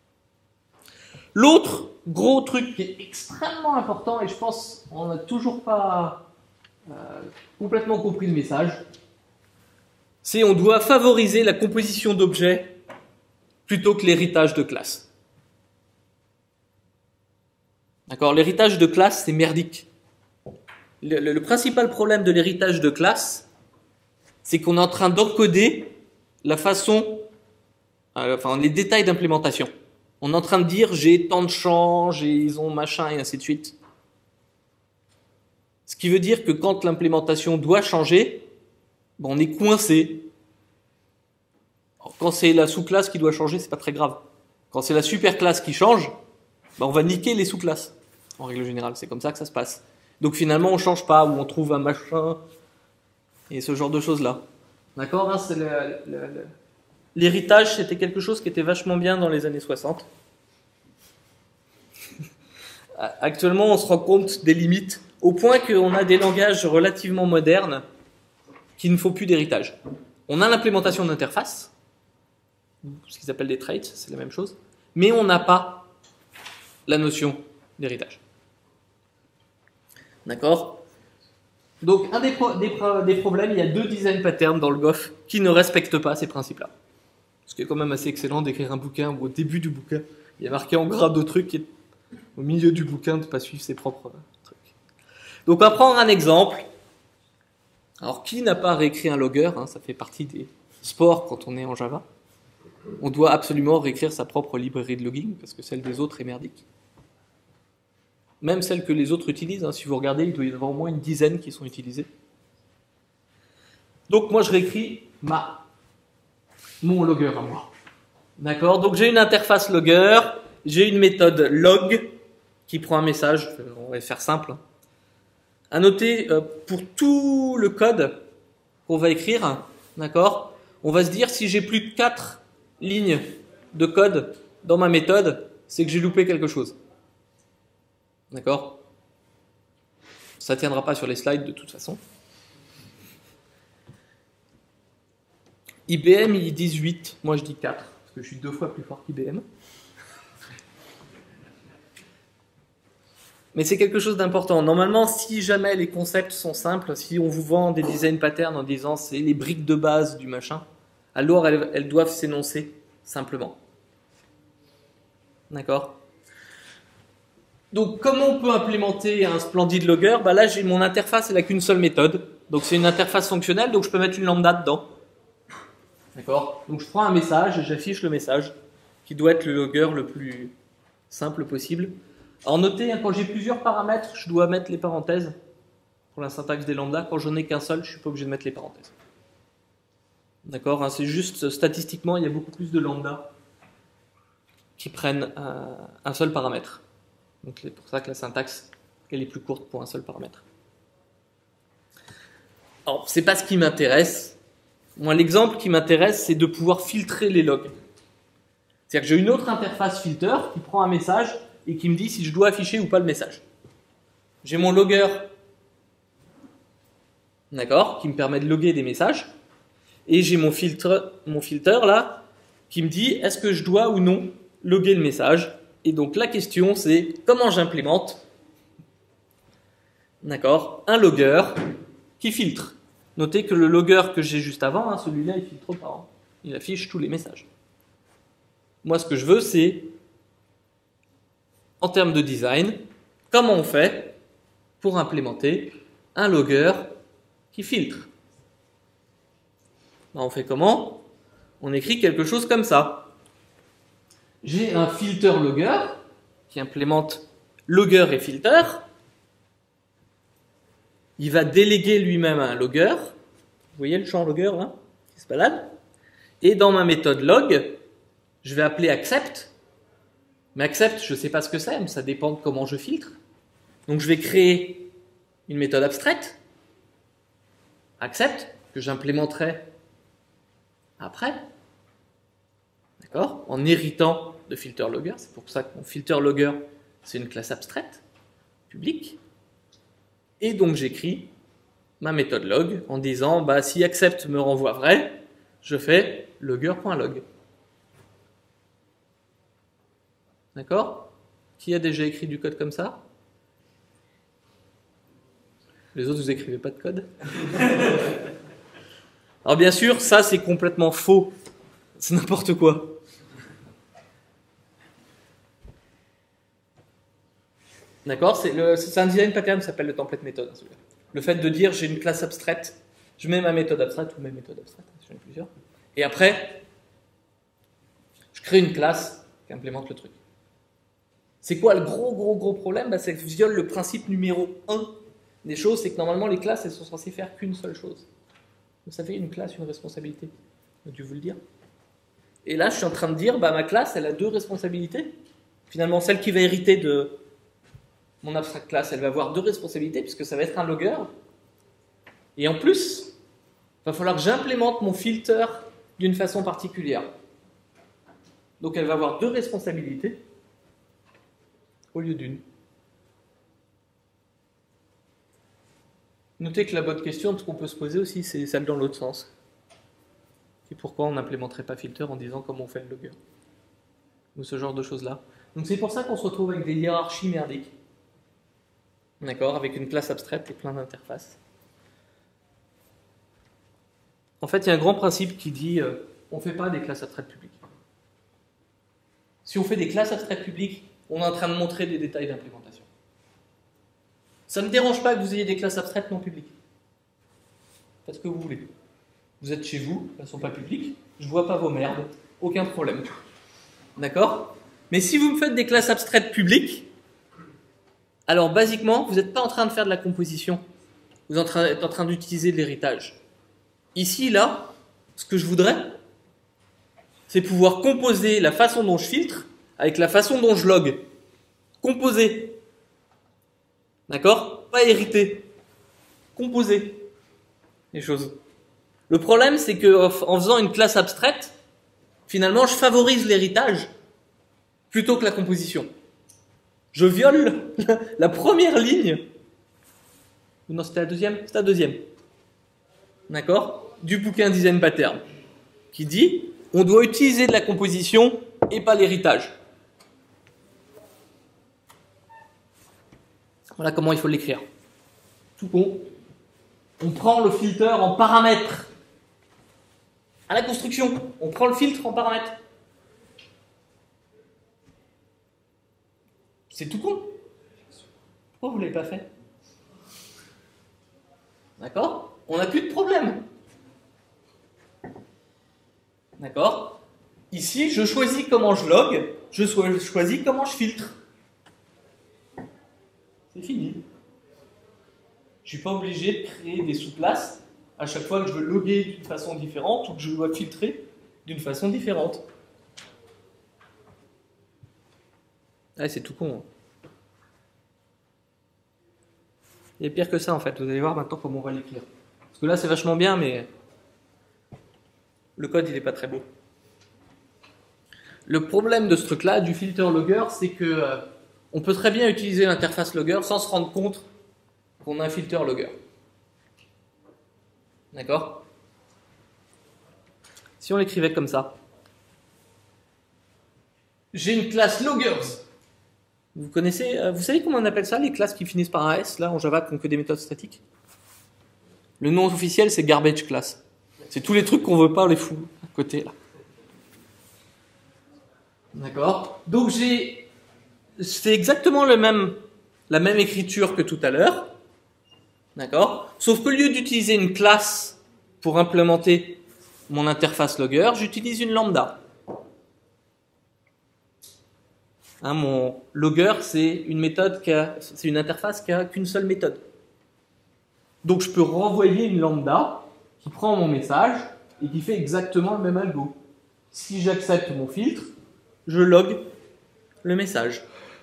L'autre gros truc qui est extrêmement important, et je pense qu'on n'a toujours pas complètement compris le message, c'est on doit favoriser la composition d'objets plutôt que l'héritage de classes. D'accord? L'héritage de classe, c'est merdique. Le principal problème de l'héritage de classe, c'est qu'on est en train d'encoder la façon, les détails d'implémentation. On est en train de dire j'ai tant de champs, ils ont machin et ainsi de suite. Ce qui veut dire que quand l'implémentation doit changer, on est coincé. Alors, quand c'est la sous-classe qui doit changer, c'est pas très grave. Quand c'est la super-classe qui change, on va niquer les sous-classes. En règle générale, c'est comme ça que ça se passe. Donc finalement, on change pas, ou on trouve un machin, et ce genre de choses-là. D'accord, hein, c'est l'héritage, c'était quelque chose qui était vachement bien dans les années 60. Actuellement, on se rend compte des limites, au point qu'on a des langages relativement modernes qu'il ne faut plus d'héritage. On a l'implémentation d'interface, ce qu'ils appellent des traits, c'est la même chose, mais on n'a pas la notion d'héritage. D'accord ? Donc, un des problèmes, il y a 2 design patterns dans le Goff qui ne respectent pas ces principes-là. Ce qui est quand même assez excellent d'écrire un bouquin où au début du bouquin, il y a marqué en gras de trucs et au milieu du bouquin de ne pas suivre ses propres trucs. Donc, on va prendre un exemple. Alors, qui n'a pas réécrit un logger, hein, ça fait partie des sports quand on est en Java. On doit absolument réécrire sa propre librairie de logging parce que celle des autres est merdique. Même celle que les autres utilisent, hein, si vous regardez, il doit y avoir au moins une dizaine qui sont utilisées. Donc moi je réécris mon logger à moi. D'accord ? Donc j'ai une interface logger, j'ai une méthode log qui prend un message, on va faire simple. À noter, pour tout le code qu'on va écrire, d'accord ? On va se dire si j'ai plus de 4 lignes de code dans ma méthode, c'est que j'ai loupé quelque chose. D'accord ? Ça ne tiendra pas sur les slides de toute façon. IBM, ils disent 8, moi je dis 4, parce que je suis 2 fois plus fort qu'IBM. Mais c'est quelque chose d'important. Normalement, si jamais les concepts sont simples, si on vous vend des design patterns en disant c'est les briques de base du machin, alors elles doivent s'énoncer simplement. D'accord ? Donc, comment on peut implémenter un splendide logger ? Là, j'ai mon interface, elle n'a qu'une seule méthode. Donc, c'est une interface fonctionnelle, donc je peux mettre une lambda dedans. D'accord ? Donc, je prends un message et j'affiche le message, qui doit être le logger le plus simple possible. Alors, notez, quand j'ai plusieurs paramètres, je dois mettre les parenthèses pour la syntaxe des lambda. Quand j'en ai qu'un seul, je ne suis pas obligé de mettre les parenthèses. D'accord ? C'est juste, statistiquement, il y a beaucoup plus de lambda qui prennent un seul paramètre. Donc c'est pour ça que la syntaxe elle est plus courte pour un seul paramètre. Alors, c'est pas ce qui m'intéresse. Moi, l'exemple qui m'intéresse, c'est de pouvoir filtrer les logs. C'est-à-dire que j'ai une autre interface filter qui prend un message et qui me dit si je dois afficher ou pas le message. J'ai mon logger, d'accord, qui me permet de loguer des messages, et j'ai mon filter là qui me dit est-ce que je dois ou non loguer le message. Et donc la question c'est comment j'implémente, d'accord, un logger qui filtre. Notez que le logger que j'ai juste avant, celui-là il filtre pas, il affiche tous les messages. Moi ce que je veux c'est, en termes de design, comment on fait pour implémenter un logger qui filtre. On fait comment ? On écrit quelque chose comme ça. J'ai un filter logger qui implémente logger et filter. Il va déléguer lui-même un logger. Vous voyez le champ logger là qui se balade. Et dans ma méthode log, je vais appeler accept. Mais accept, je ne sais pas ce que c'est, mais ça dépend de comment je filtre. Donc je vais créer une méthode abstraite, accept, que j'implémenterai après. D'accord ? En héritant de filter logger. C'est pour ça que mon filter logger, c'est une classe abstraite, publique. Et donc j'écris ma méthode log en disant si accept me renvoie vrai, je fais logger.log. D'accord ? Qui a déjà écrit du code comme ça ? Les autres, vous écrivez pas de code ? Alors bien sûr, ça c'est complètement faux. C'est n'importe quoi. D'accord ? C'est un design pattern qui s'appelle le template méthode. Le fait de dire j'ai une classe abstraite, je mets ma méthode abstraite ou mes méthodes abstraites, j'en ai plusieurs. Et après, je crée une classe qui implémente le truc. C'est quoi le gros problème ? C'est que je viole le principe numéro 1 des choses, c'est que normalement les classes, elles sont censées faire qu'une seule chose. Donc ça fait une classe, une responsabilité. J'ai dû vous le dire. Et là, je suis en train de dire, bah, ma classe, elle a deux responsabilités. Finalement, celle qui va hériter de mon abstract class, elle va avoir deux responsabilités, puisque ça va être un logger. Et en plus, il va falloir que j'implémente mon filter d'une façon particulière. Donc elle va avoir deux responsabilités au lieu d'une. Notez que la bonne question qu'on peut se poser aussi, c'est celle dans l'autre sens. Et pourquoi on n'implémenterait pas filter en disant comment on fait le logger? Ou ce genre de choses-là. Donc c'est pour ça qu'on se retrouve avec des hiérarchies merdiques. D'accord, avec une classe abstraite et plein d'interfaces. En fait, il y a un grand principe qui dit on ne fait pas des classes abstraites publiques. Si on fait des classes abstraites publiques, on est en train de montrer des détails d'implémentation. Ça ne me dérange pas que vous ayez des classes abstraites non publiques. Faites ce que vous voulez. Vous êtes chez vous, elles ne sont pas publiques, je ne vois pas vos merdes, aucun problème. D'accord? Mais si vous me faites des classes abstraites publiques, alors basiquement, vous n'êtes pas en train de faire de la composition, vous êtes en train d'utiliser de l'héritage. Ici, là, ce que je voudrais, c'est pouvoir composer la façon dont je filtre avec la façon dont je log. Composer. D'accord? Pas hériter. Composer les choses. Le problème, c'est qu'en faisant une classe abstraite, finalement, je favorise l'héritage plutôt que la composition. Je viole la première ligne. Non, c'était la deuxième? C'était la deuxième. D'accord? Du bouquin Design Pattern. Qui dit, on doit utiliser de la composition et pas l'héritage. Voilà comment il faut l'écrire. Tout con. On prend le filter en paramètre. À la construction, on prend le filtre en paramètre. C'est tout con. Pourquoi vous ne l'avez pas fait? D'accord? On n'a plus de problème. D'accord? Ici, je choisis comment je log, je choisis comment je filtre. C'est fini. Je ne suis pas obligé de créer des sous-classes à chaque fois que je veux loguer d'une façon différente ou que je dois filtrer d'une façon différente. Ah, c'est tout con. Il y a pire que ça en fait, vous allez voir maintenant comment on va l'écrire. Parce que là c'est vachement bien, mais le code il n'est pas très beau. Le problème de ce truc-là, du filter logger, c'est que on peut très bien utiliser l'interface logger sans se rendre compte qu'on a un filter logger. D'accord? Si on l'écrivait comme ça. J'ai une classe loggers. Vous connaissez, vous savez comment on appelle ça, les classes qui finissent par un S, là, en Java, qui n'ont que des méthodes statiques? Le nom officiel, c'est garbage class. C'est tous les trucs qu'on veut pas, on les fout à côté, là. D'accord? Donc c'est exactement la même écriture que tout à l'heure. D'accord? Sauf qu'au lieu d'utiliser une classe pour implémenter mon interface logger, j'utilise une lambda. Hein, mon logger, c'est une interface qui a qu'une seule méthode. Donc je peux renvoyer une lambda qui prend mon message et qui fait exactement le même algo. Si j'accepte mon filtre, je log le message.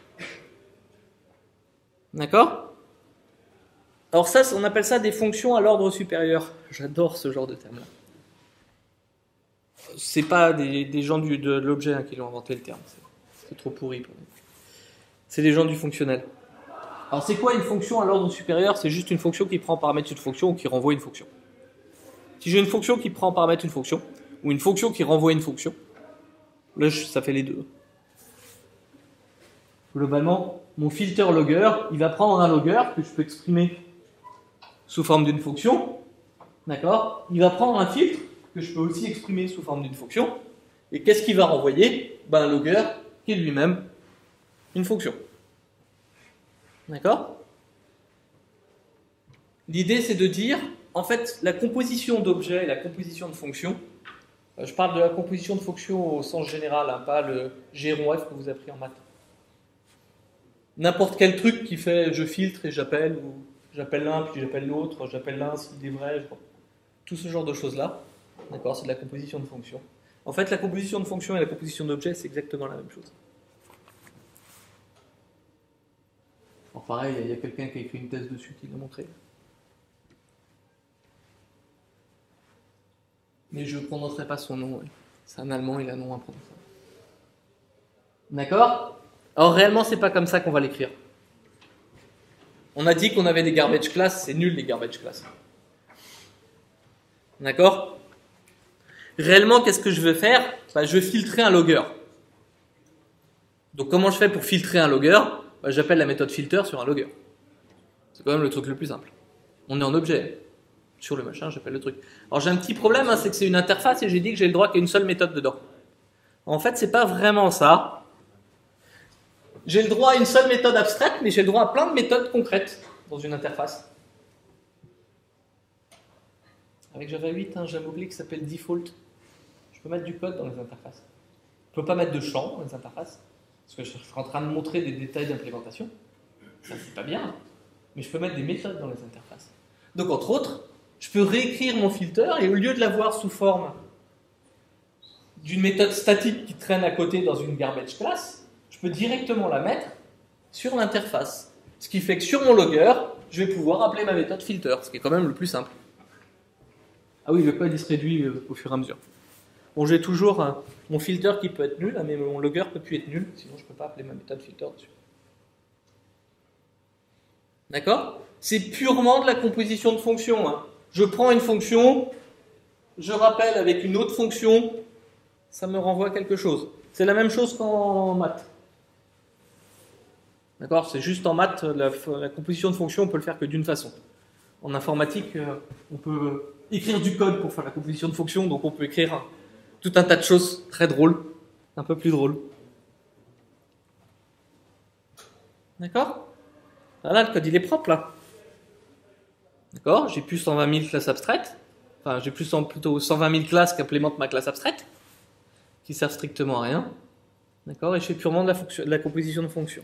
D'accord? Alors ça, on appelle ça des fonctions à l'ordre supérieur. J'adore ce genre de terme-là. C'est pas des gens de l'objet qui l'ont inventé le terme. C'est trop pourri pour nous. C'est les gens du fonctionnel. Alors c'est quoi une fonction à l'ordre supérieur? C'est juste une fonction qui prend en paramètre une fonction ou qui renvoie une fonction. Si j'ai une fonction qui prend en paramètre une fonction, ou une fonction qui renvoie une fonction, là ça fait les deux. Globalement, mon filter logger, il va prendre un logger que je peux exprimer sous forme d'une fonction. D'accord? Il va prendre un filtre que je peux aussi exprimer sous forme d'une fonction. Et qu'est-ce qu'il va renvoyer? Un logger qui est lui-même une fonction. D'accord? L'idée, c'est de dire, en fait, la composition d'objets et la composition de fonctions, je parle de la composition de fonctions au sens général, hein, pas le G rond F que vous avez appris en maths. N'importe quel truc qui fait je filtre et j'appelle ou J'appelle l'un, puis j'appelle l'autre, j'appelle l'un s'il est vrai, tout ce genre de choses-là. D'accord, c'est de la composition de fonctions. En fait, la composition de fonctions et la composition d'objets, c'est exactement la même chose. Alors pareil, il y a quelqu'un qui a écrit une thèse dessus qui l'a montré. Mais je ne prononcerai pas son nom. C'est un Allemand, il a un nom imprononçable. D'accord? Alors réellement, c'est pas comme ça qu'on va l'écrire. On a dit qu'on avait des garbage class, c'est nul les garbage class. D'accord? Réellement, qu'est-ce que je veux faire? Je vais filtrer un logger. Donc comment je fais pour filtrer un logger? J'appelle la méthode filter sur un logger. C'est quand même le truc le plus simple. On est en objet. Sur le machin, j'appelle le truc. Alors j'ai un petit problème, c'est que c'est une interface et j'ai dit que j'ai le droit qu'à une seule méthode dedans. En fait, c'est pas vraiment ça. J'ai le droit à une seule méthode abstraite, mais j'ai le droit à plein de méthodes concrètes dans une interface. Avec Java 8, j'ai un mot-clé qui s'appelle default. Je peux mettre du code dans les interfaces. Je peux pas mettre de champ dans les interfaces, parce que je suis en train de montrer des détails d'implémentation. Ça, c'est pas bien. Mais je peux mettre des méthodes dans les interfaces. Donc, entre autres, je peux réécrire mon filter et au lieu de l'avoir sous forme d'une méthode statique qui traîne à côté dans une garbage class, je peux directement la mettre sur l'interface. Ce qui fait que sur mon logger, je vais pouvoir appeler ma méthode filter, ce qui est quand même le plus simple. Ah oui, le code il se réduit au fur et à mesure. Bon, j'ai toujours mon filter qui peut être nul, mais mon logger peut plus être nul, sinon je ne peux pas appeler ma méthode filter dessus. D'accord? C'est purement de la composition de fonctions. Je prends une fonction, je rappelle avec une autre fonction, ça me renvoie quelque chose. C'est la même chose qu'en maths. D'accord? C'est juste en maths, la composition de fonctions, on peut le faire que d'une façon. En informatique, on peut écrire du code pour faire la composition de fonctions, donc on peut écrire tout un tas de choses très drôles, un peu plus drôles. D'accord? Là, le code, il est propre, là. D'accord? J'ai plus 120 000 classes abstraites. Enfin, j'ai plutôt 120 000 classes qui implémentent ma classe abstraite, qui servent strictement à rien. D'accord? Et je fais purement de la composition de fonctions.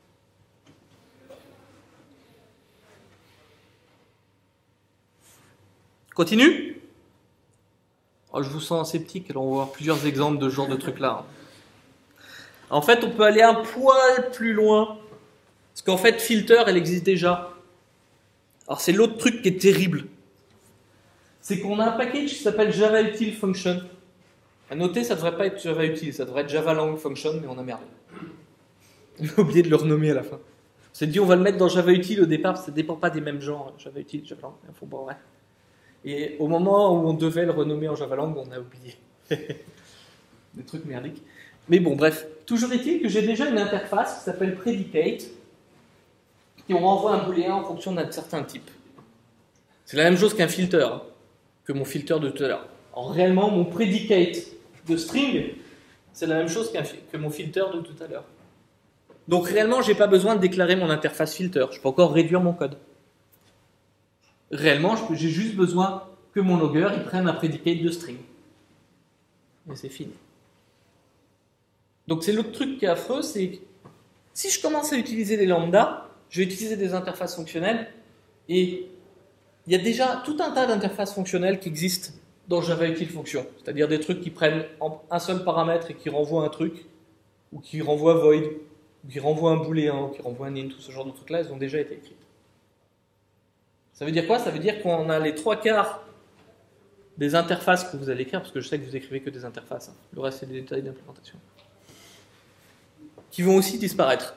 Continue? Oh, je vous sens sceptique, alors on va voir plusieurs exemples de ce genre de trucs-là. En fait, on peut aller un poil plus loin. Parce qu'en fait, filter, elle existe déjà. Alors, c'est l'autre truc qui est terrible. C'est qu'on a un package qui s'appelle Java Util Function. À noter, ça ne devrait pas être Java Util, ça devrait être Java Lang Function, mais on a merdé. On a oublié de le renommer à la fin. On s'est dit, on va le mettre dans Java Util au départ, parce que ça ne dépend pas des mêmes genres. Java Util, Java Lang, il faut bon, ouais. Et au moment où on devait le renommer en Java Lang, on a oublié. Des trucs merdiques. Mais bon, bref. Toujours est-il que j'ai déjà une interface qui s'appelle predicate, qui renvoie un booléen en fonction d'un certain type. C'est la même chose qu'un filter, que mon filter de tout à l'heure. Alors réellement, mon predicate de string, c'est la même chose que mon filter de tout à l'heure. Donc réellement, je n'ai pas besoin de déclarer mon interface filter. Je peux encore réduire mon code. Réellement, j'ai juste besoin que mon logger il prenne un predicate de string. Et c'est fini. Donc c'est l'autre truc qui est affreux, c'est que si je commence à utiliser des lambda, je vais utiliser des interfaces fonctionnelles et il y a déjà tout un tas d'interfaces fonctionnelles qui existent dans Java Util Function. C'est-à-dire des trucs qui prennent un seul paramètre et qui renvoient un truc, ou qui renvoient void, ou qui renvoient un booléen, ou qui renvoient un int, tout ce genre de trucs-là, elles ont déjà été écrites. Ça veut dire quoi? Ça veut dire qu'on a les 3/4 des interfaces que vous allez écrire, parce que je sais que vous écrivez que des interfaces. Le reste, c'est des détails d'implémentation. Qui vont aussi disparaître.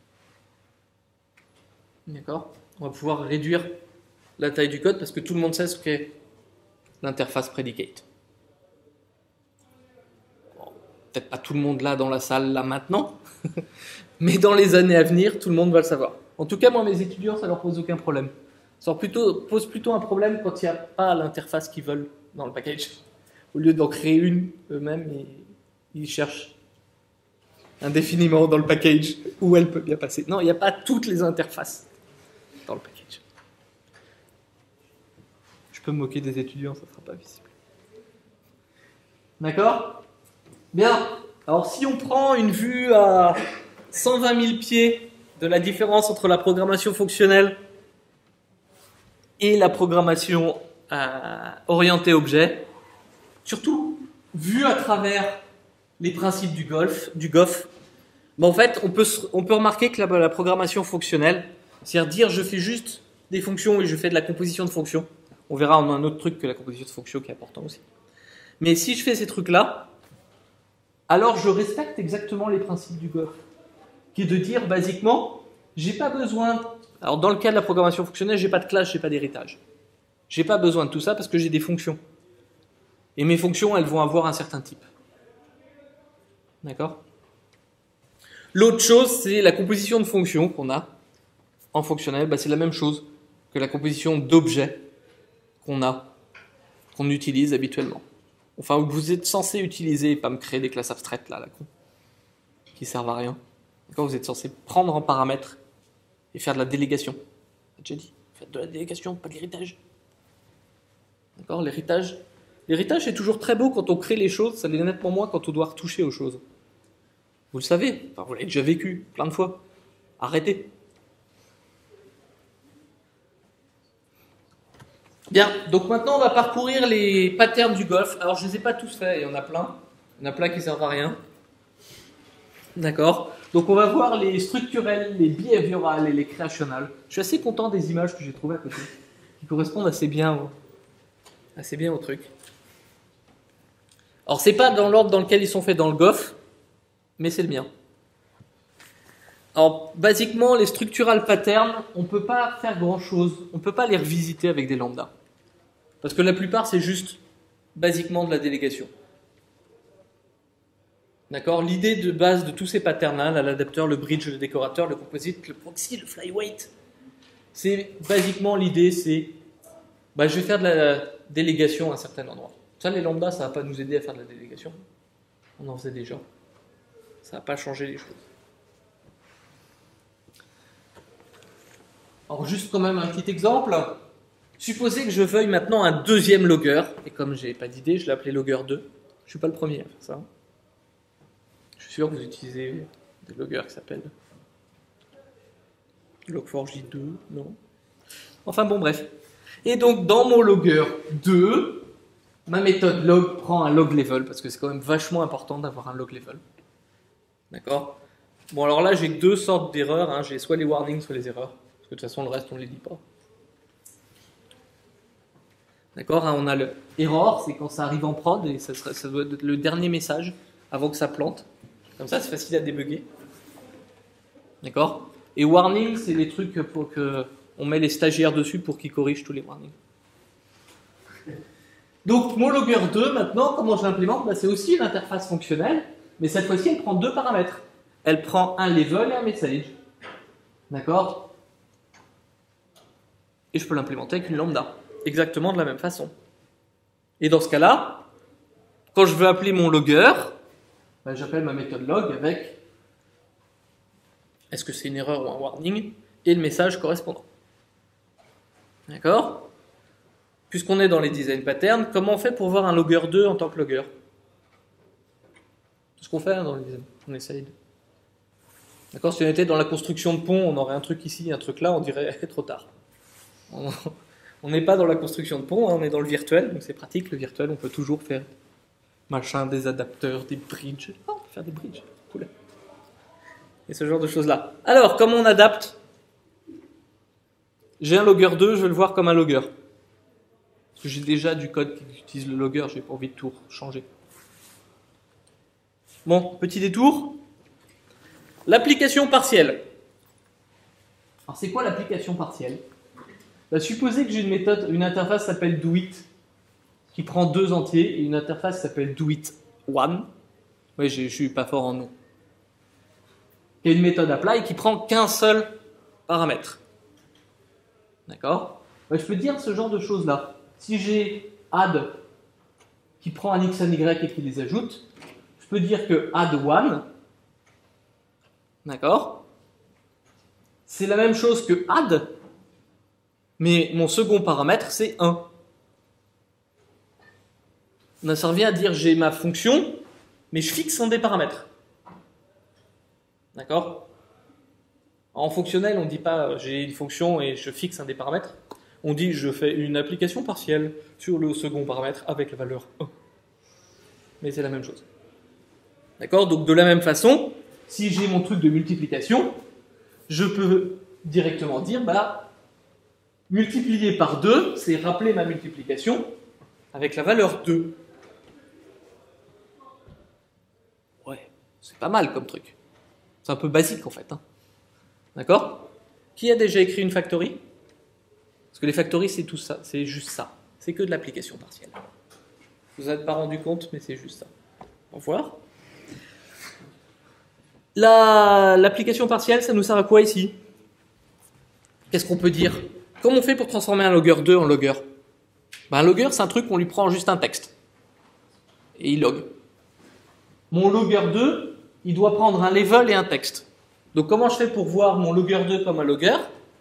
D'accord? On va pouvoir réduire la taille du code parce que tout le monde sait ce qu'est l'interface predicate. Bon, peut-être pas tout le monde là dans la salle là maintenant, mais dans les années à venir, tout le monde va le savoir. En tout cas, moi, mes étudiants, ça leur pose aucun problème. Ça pose plutôt un problème quand il n'y a pas l'interface qu'ils veulent dans le package. Au lieu d'en créer une eux-mêmes, ils cherchent indéfiniment dans le package où elle peut bien passer. Non, il n'y a pas toutes les interfaces dans le package. Je peux me moquer des étudiants, ça ne sera pas visible. D'accord? Bien. Alors, si on prend une vue à 120 000 pieds de la différence entre la programmation fonctionnelle et la programmation orientée objet, surtout vue à travers les principes du GOF, ben en fait, on peut remarquer que la programmation fonctionnelle, c'est-à-dire dire je fais juste des fonctions et je fais de la composition de fonctions. On verra en un autre truc que la composition de fonctions qui est important aussi. Mais si je fais ces trucs-là, alors je respecte exactement les principes du GOF, qui est de dire, basiquement, j'ai pas besoin... Alors dans le cas de la programmation fonctionnelle, j'ai pas de classe, j'ai pas d'héritage. J'ai pas besoin de tout ça parce que j'ai des fonctions. Et mes fonctions, elles vont avoir un certain type. D'accord ? L'autre chose, c'est la composition de fonctions qu'on a en fonctionnel. Bah, c'est la même chose que la composition d'objets qu'on utilise habituellement. Enfin, vous êtes censé utiliser et pas me créer des classes abstraites là qui servent à rien. D'accord ? Vous êtes censé prendre en paramètre et faire de la délégation. J'ai déjà dit, faites de la délégation, pas de l'héritage. D'accord ? L'héritage, c'est toujours très beau quand on crée les choses, ça l'est nettement moins quand on doit retoucher aux choses. Vous le savez, enfin, vous l'avez déjà vécu plein de fois. Arrêtez. Bien, donc maintenant on va parcourir les patterns du GOF. Alors je ne les ai pas tous faits, il y en a plein. Il y en a plein qui ne servent à rien. D'accord ? Donc on va voir les structurels, les behavioral et les creational. Je suis assez content des images que j'ai trouvées à côté, qui correspondent assez bien au truc. Alors c'est pas dans l'ordre dans lequel ils sont faits dans le GOF, mais c'est le mien. Alors basiquement les structural patterns, on ne peut pas faire grand chose, on ne peut pas les revisiter avec des lambdas. Parce que la plupart c'est juste basiquement de la délégation. D'accord ? L'idée de base de tous ces patterns-là, l'adapteur, le bridge, le décorateur, le composite, le proxy, le flyweight, c'est basiquement l'idée, c'est je vais faire de la délégation à un certain endroit. Ça, les lambdas, ça ne va pas nous aider à faire de la délégation. On en faisait déjà. Ça ne va pas changer les choses. Alors, juste quand même un petit exemple. Supposez que je veuille maintenant un deuxième logger, et comme je n'ai pas d'idée, je l'ai appelé logger 2. Je ne suis pas le premier à faire ça. Je suis sûr que vous utilisez des loggers qui s'appellent Log4j2, non ? Enfin bon, bref. Et donc, dans mon logger 2, ma méthode log prend un log level, parce que c'est quand même vachement important d'avoir un log level. D'accord ? Bon, alors là, j'ai deux sortes d'erreurs. Hein. J'ai soit les warnings, soit les erreurs. Parce que de toute façon, le reste, on ne les dit pas. D'accord ? Hein, on a le error, c'est quand ça arrive en prod, et ça doit être le dernier message avant que ça plante. Comme ça, c'est facile à débugger. D'accord ? Et warning, c'est les trucs pour que on met les stagiaires dessus pour qu'ils corrigent tous les warnings. Donc, mon logger 2, maintenant, comment je l'implémente ? C'est aussi une interface fonctionnelle, mais cette fois-ci, elle prend deux paramètres. Elle prend un level et un message. D'accord ? Et je peux l'implémenter avec une lambda. Exactement de la même façon. Et dans ce cas-là, quand je veux appeler mon logger, j'appelle ma méthode log avec est-ce que c'est une erreur ou un warning et le message correspondant. D'accord ? Puisqu'on est dans les design patterns, comment on fait pour voir un logger 2 en tant que logger ? C'est ce qu'on fait dans les design. On essaye. D'accord ? Si on était dans la construction de pont, on aurait un truc ici, un truc là, on dirait trop tard. On n'est pas dans la construction de pont, hein, on est dans le virtuel, donc c'est pratique. Le virtuel, on peut toujours faire des adapteurs, des bridges. On peut faire des bridges, cool. Et ce genre de choses-là. Alors, comment on adapte ? J'ai un logger 2, je veux le voir comme un logger. Parce que j'ai déjà du code qui utilise le logger, j'ai pas envie de tout changer. Bon, petit détour. L'application partielle. Alors, c'est quoi l'application partielle ? Supposez que j'ai une méthode, une interface qui s'appelle doit, qui prend deux entiers, et une interface qui s'appelle doit1. Oui, je suis pas fort en nom. Il y a une méthode apply qui prend qu'un seul paramètre. D'accord ? Je peux dire ce genre de choses-là. Si j'ai add qui prend un x, un y et qui les ajoute, je peux dire que add1, d'accord ? C'est la même chose que add, mais mon second paramètre, c'est 1. Ça revient à dire j'ai ma fonction, mais je fixe un des paramètres. D'accord ? En fonctionnel, on ne dit pas j'ai une fonction et je fixe un des paramètres. On dit je fais une application partielle sur le second paramètre avec la valeur 1. Mais c'est la même chose. D'accord? Donc de la même façon, si j'ai mon truc de multiplication, je peux directement dire, multiplier par 2, c'est rappeler ma multiplication avec la valeur 2. Ouais, c'est pas mal comme truc. C'est un peu basique en fait. Hein. D'accord? Qui a déjà écrit une factory? Parce que les factories, c'est tout ça, c'est juste ça. C'est que de l'application partielle. Vous n'êtes pas rendu compte, mais c'est juste ça. Au revoir. L'application partielle, ça nous sert à quoi ici? Qu'est-ce qu'on peut dire? Comment on fait pour transformer un logger 2 en logger? Un logger, c'est un truc où on lui prend juste un texte. Et il log. Mon logger 2, il doit prendre un level et un texte. Donc comment je fais pour voir mon logger 2 comme un logger?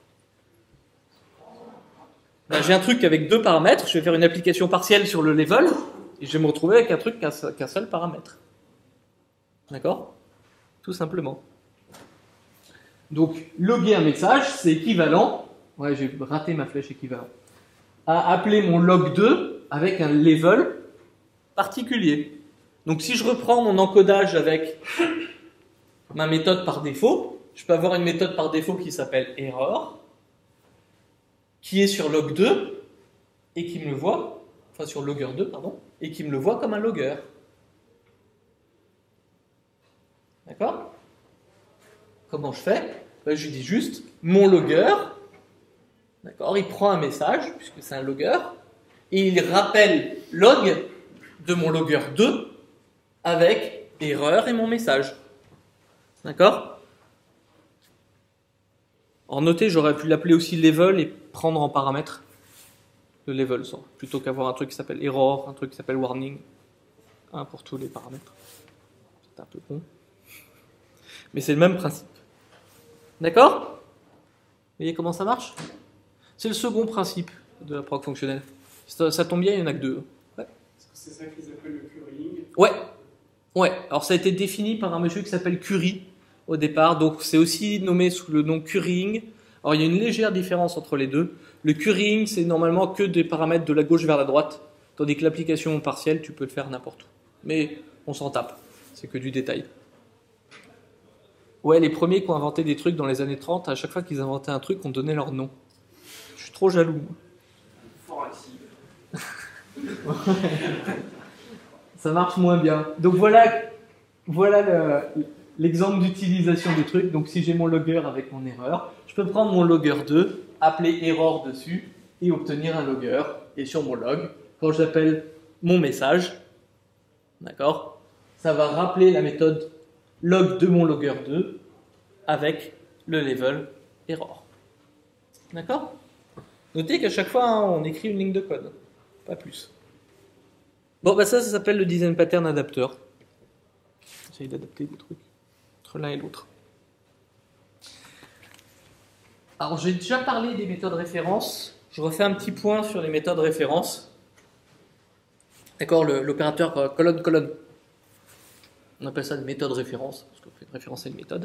J'ai un truc avec 2 paramètres, je vais faire une application partielle sur le level, et je vais me retrouver avec un truc qu'un seul paramètre. D'accord? Tout simplement. Donc, loguer un message, c'est équivalent, ouais, j'ai raté ma flèche équivalent, à appeler mon log2 avec un level particulier. Donc, si je reprends mon encodage avec ma méthode par défaut, je peux avoir une méthode par défaut qui s'appelle error, qui est sur log2 et qui me le voit, enfin sur logger2, pardon, et qui me le voit comme un logger. D'accord? Comment je fais? Je dis juste mon logger, d'accord, il prend un message, puisque c'est un logger, et il rappelle log de mon logger 2 avec erreur et mon message. D'accord? En noter, j'aurais pu l'appeler aussi level et prendre en paramètre le level, plutôt qu'avoir un truc qui s'appelle error, un truc qui s'appelle warning, un pour tous les paramètres. C'est un peu con. Mais c'est le même principe. D'accord? Vous voyez comment ça marche? C'est le second principe de la proc fonctionnelle. Ça tombe bien, il n'y en a que 2. Ouais. C'est ça qu'ils appellent le currying. Ouais. Alors ça a été défini par un monsieur qui s'appelle Curie au départ. Donc c'est aussi nommé sous le nom currying. Alors il y a une légère différence entre les deux. Le currying, c'est normalement que des paramètres de la gauche vers la droite. Tandis que l'application partielle, tu peux le faire n'importe où. Mais on s'en tape. C'est que du détail. Ouais, les premiers qui ont inventé des trucs dans les années 30, à chaque fois qu'ils inventaient un truc, on donnait leur nom. Je suis trop jaloux. Fort acide. Ça marche moins bien. Donc voilà l'exemple d'utilisation du truc. Donc si j'ai mon logger avec mon erreur, je peux prendre mon logger 2, appeler error dessus et obtenir un logger. Et sur mon log, quand j'appelle mon message, d'accord, ça va rappeler la méthode log de mon logger 2 avec le level error. D'accord? Notez qu'à chaque fois, on écrit une ligne de code, pas plus. Bon, ça s'appelle le design pattern adapter. J'essaye d'adapter des trucs entre l'un et l'autre. Alors, j'ai déjà parlé des méthodes référence. Je refais un petit point sur les méthodes référence. D'accord, l'opérateur colonne. On appelle ça une méthode référence, parce qu'on fait une référence à une méthode.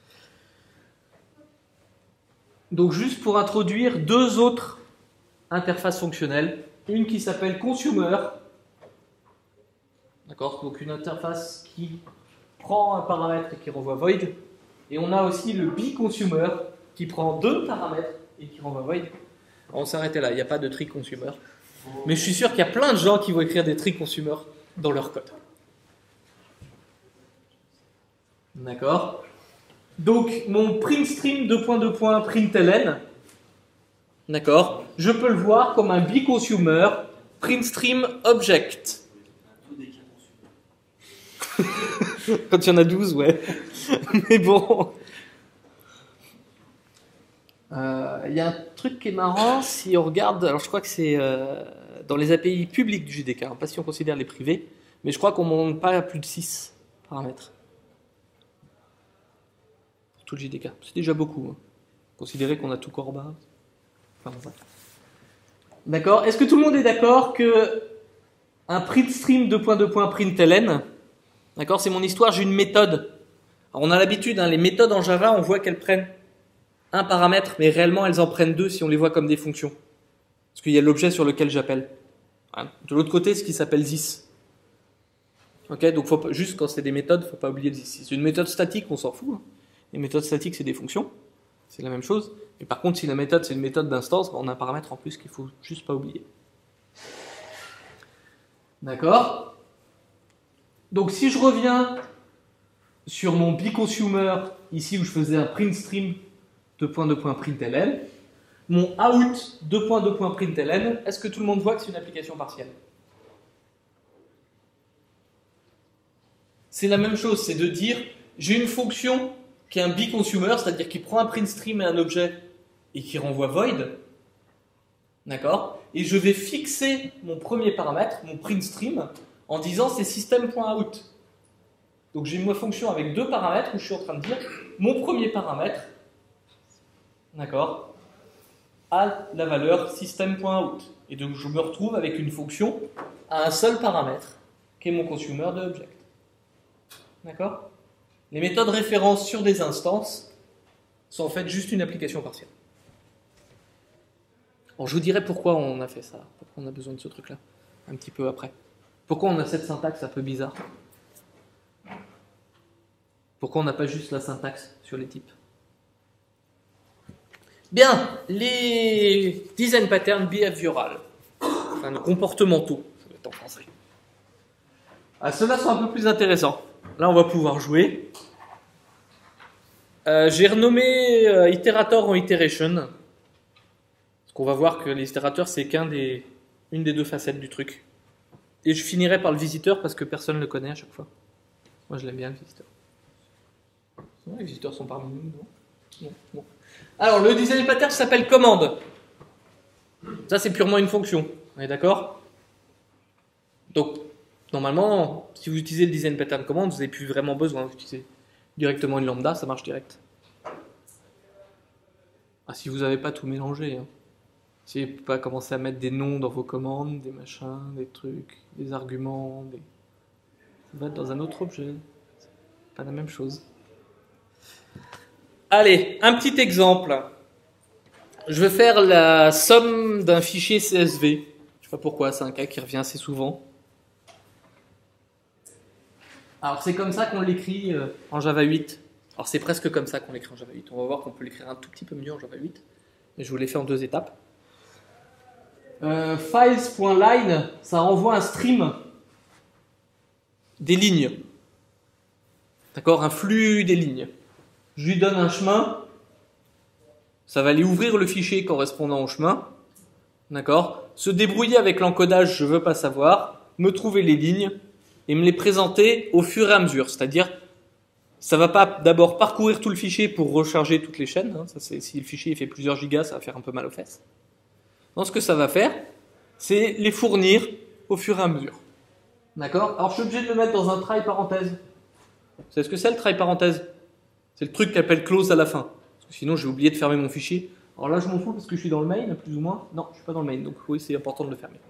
Donc juste pour introduire 2 autres interfaces fonctionnelles. Une qui s'appelle consumer. D'accord, donc une interface qui prend un paramètre et qui renvoie void. Et on a aussi le be-consumer qui prend 2 paramètres et qui renvoie void. Alors on s'arrêtait là, il n'y a pas de tree consumer. Mais je suis sûr qu'il y a plein de gens qui vont écrire des tree consumer dans leur code. D'accord. Donc, mon print stream println, d'accord, je peux le voir comme un be-consumer print stream object. Quand il y en a 12, ouais. Mais bon. Il y a un truc qui est marrant, si on regarde, alors je crois que c'est dans les API publiques du JDK, pas si on considère les privés, mais je crois qu'on ne monte pas à plus de 6 paramètres. Tout le JDK. C'est déjà beaucoup. Hein. Considérez qu'on a tout Corba. Enfin, bon, d'accord. Est-ce que tout le monde est d'accord que un print stream println, d'accord, c'est mon histoire, j'ai une méthode. Alors, on a l'habitude, hein, les méthodes en Java, on voit qu'elles prennent un paramètre, mais réellement elles en prennent 2 si on les voit comme des fonctions. Parce qu'il y a l'objet sur lequel j'appelle. De l'autre côté, ce qui s'appelle this. Ok, donc juste quand c'est des méthodes, il ne faut pas oublier le this. Si c'est une méthode statique, on s'en fout. Les méthodes statiques, c'est des fonctions. C'est la même chose. Et par contre, si la méthode, c'est une méthode d'instance, on a un paramètre en plus qu'il ne faut juste pas oublier. D'accord? Donc si je reviens sur mon bConsumer, ici où je faisais un print stream, println, mon out, println, est-ce que tout le monde voit que c'est une application partielle? C'est la même chose, c'est de dire, j'ai une fonction qui est un bConsumer, c'est-à-dire qui prend un print stream et un objet et qui renvoie void, d'accord? Et je vais fixer mon premier paramètre, mon print stream, en disant c'est system.out. Donc j'ai ma fonction avec deux paramètres où je suis en train de dire mon premier paramètre, d'accord, a la valeur system.out. Et donc je me retrouve avec une fonction à un seul paramètre, qui est mon consumer de object. D'accord? Les méthodes références sur des instances sont en fait juste une application partielle. Alors je vous dirai pourquoi on a fait ça, pourquoi on a besoin de ce truc-là, un petit peu après. Pourquoi on a cette syntaxe un peu bizarre? Pourquoi on n'a pas juste la syntaxe sur les types? Bien, les design patterns behavioral, enfin comportementaux, ça va être en français. Ceux-là sont un peu plus intéressants. Là, on va pouvoir jouer. J'ai renommé itérator en iteration. Parce qu'on va voir que les itérateurs, c'est une des deux facettes du truc. Et je finirai par le visiteur parce que personne ne le connaît à chaque fois. Moi, je l'aime bien, le visiteur. Les visiteurs sont parmi nous, non? Non, bon. Alors, le design pattern s'appelle commande. Ça, c'est purement une fonction. On est d'accord? Donc, normalement, si vous utilisez le design pattern commande, vous n'avez plus vraiment besoin d'utiliser directement une lambda, ça marche direct. Si vous n'avez pas tout mélangé. Si vous n'avez pas commencé à mettre des noms dans vos commandes, des machins, des trucs, des arguments, ça va être dans un autre objet. C'est pas la même chose. Allez, un petit exemple. Je vais faire la somme d'un fichier CSV. Je sais pas pourquoi, c'est un cas qui revient assez souvent. Alors c'est comme ça qu'on l'écrit en Java 8. Alors c'est presque comme ça qu'on l'écrit en Java 8. On va voir qu'on peut l'écrire un tout petit peu mieux en Java 8. Et je vous l'ai fait en deux étapes. Files.line, ça renvoie un stream des lignes. D'accord? Un flux des lignes. Je lui donne un chemin, ça va aller ouvrir le fichier correspondant au chemin, d'accord? Se débrouiller avec l'encodage, je veux pas savoir, me trouver les lignes et me les présenter au fur et à mesure. C'est-à-dire, ça va pas d'abord parcourir tout le fichier pour recharger toutes les chaînes. Si le fichier fait plusieurs gigas, ça va faire un peu mal aux fesses. Non, ce que ça va faire, c'est les fournir au fur et à mesure. D'accord? Alors, je suis obligé de le mettre dans un try parenthèse. Vous savez ce que c'est le try parenthèse? C'est le truc qui appelle close à la fin. Parce que sinon, j'ai oublié de fermer mon fichier. Alors là, je m'en fous parce que je suis dans le main, plus ou moins. Non, je suis pas dans le main, donc oui, c'est important de le fermer.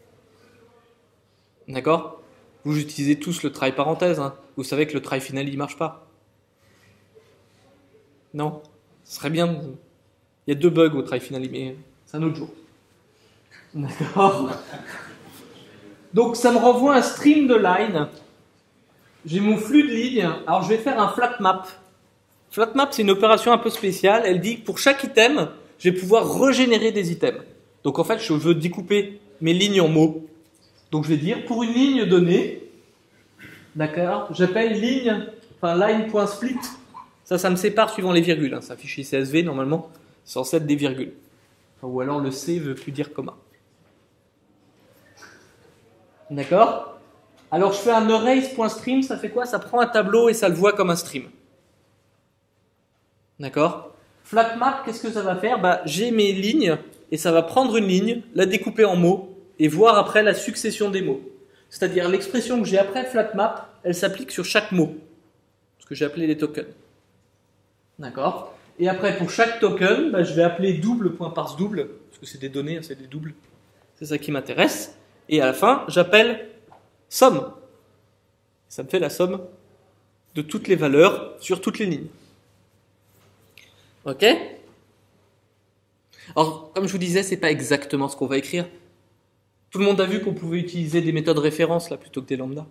D'accord? Vous utilisez tous le try parenthèse. Vous savez que le try final, il marche pas. Non? Ce serait bien. Il y a 2 bugs au try final, mais c'est un autre jour. D'accord? Donc, ça me renvoie un stream de line. J'ai mon flux de lignes. Alors, je vais faire un flat map. Flat map, c'est une opération un peu spéciale. Elle dit que pour chaque item, je vais pouvoir régénérer des items. Donc en fait, je veux découper mes lignes en mots. Donc je vais dire, pour une ligne donnée, d'accord, j'appelle line.split. Ça me sépare suivant les virgules. C'est un fichier CSV, normalement, c'est censé être des virgules. Ou alors le C veut plus dire comma. D'accord? Alors je fais un erase.stream, ça fait quoi? Ça prend un tableau et ça le voit comme un stream. D'accord? Flat map, qu'est-ce que ça va faire? J'ai mes lignes et ça va prendre une ligne, la découper en mots et voir après la succession des mots. C'est-à-dire l'expression que j'ai après flat map, elle s'applique sur chaque mot. Ce que j'ai appelé les tokens. D'accord? Et après, pour chaque token, je vais appeler double.parseDouble, parce que c'est des données, c'est des doubles. C'est ça qui m'intéresse. Et à la fin, j'appelle somme. Ça me fait la somme de toutes les valeurs sur toutes les lignes. Ok? Alors, comme je vous disais, c'est pas exactement ce qu'on va écrire. Tout le monde a vu qu'on pouvait utiliser des méthodes références là plutôt que des lambda.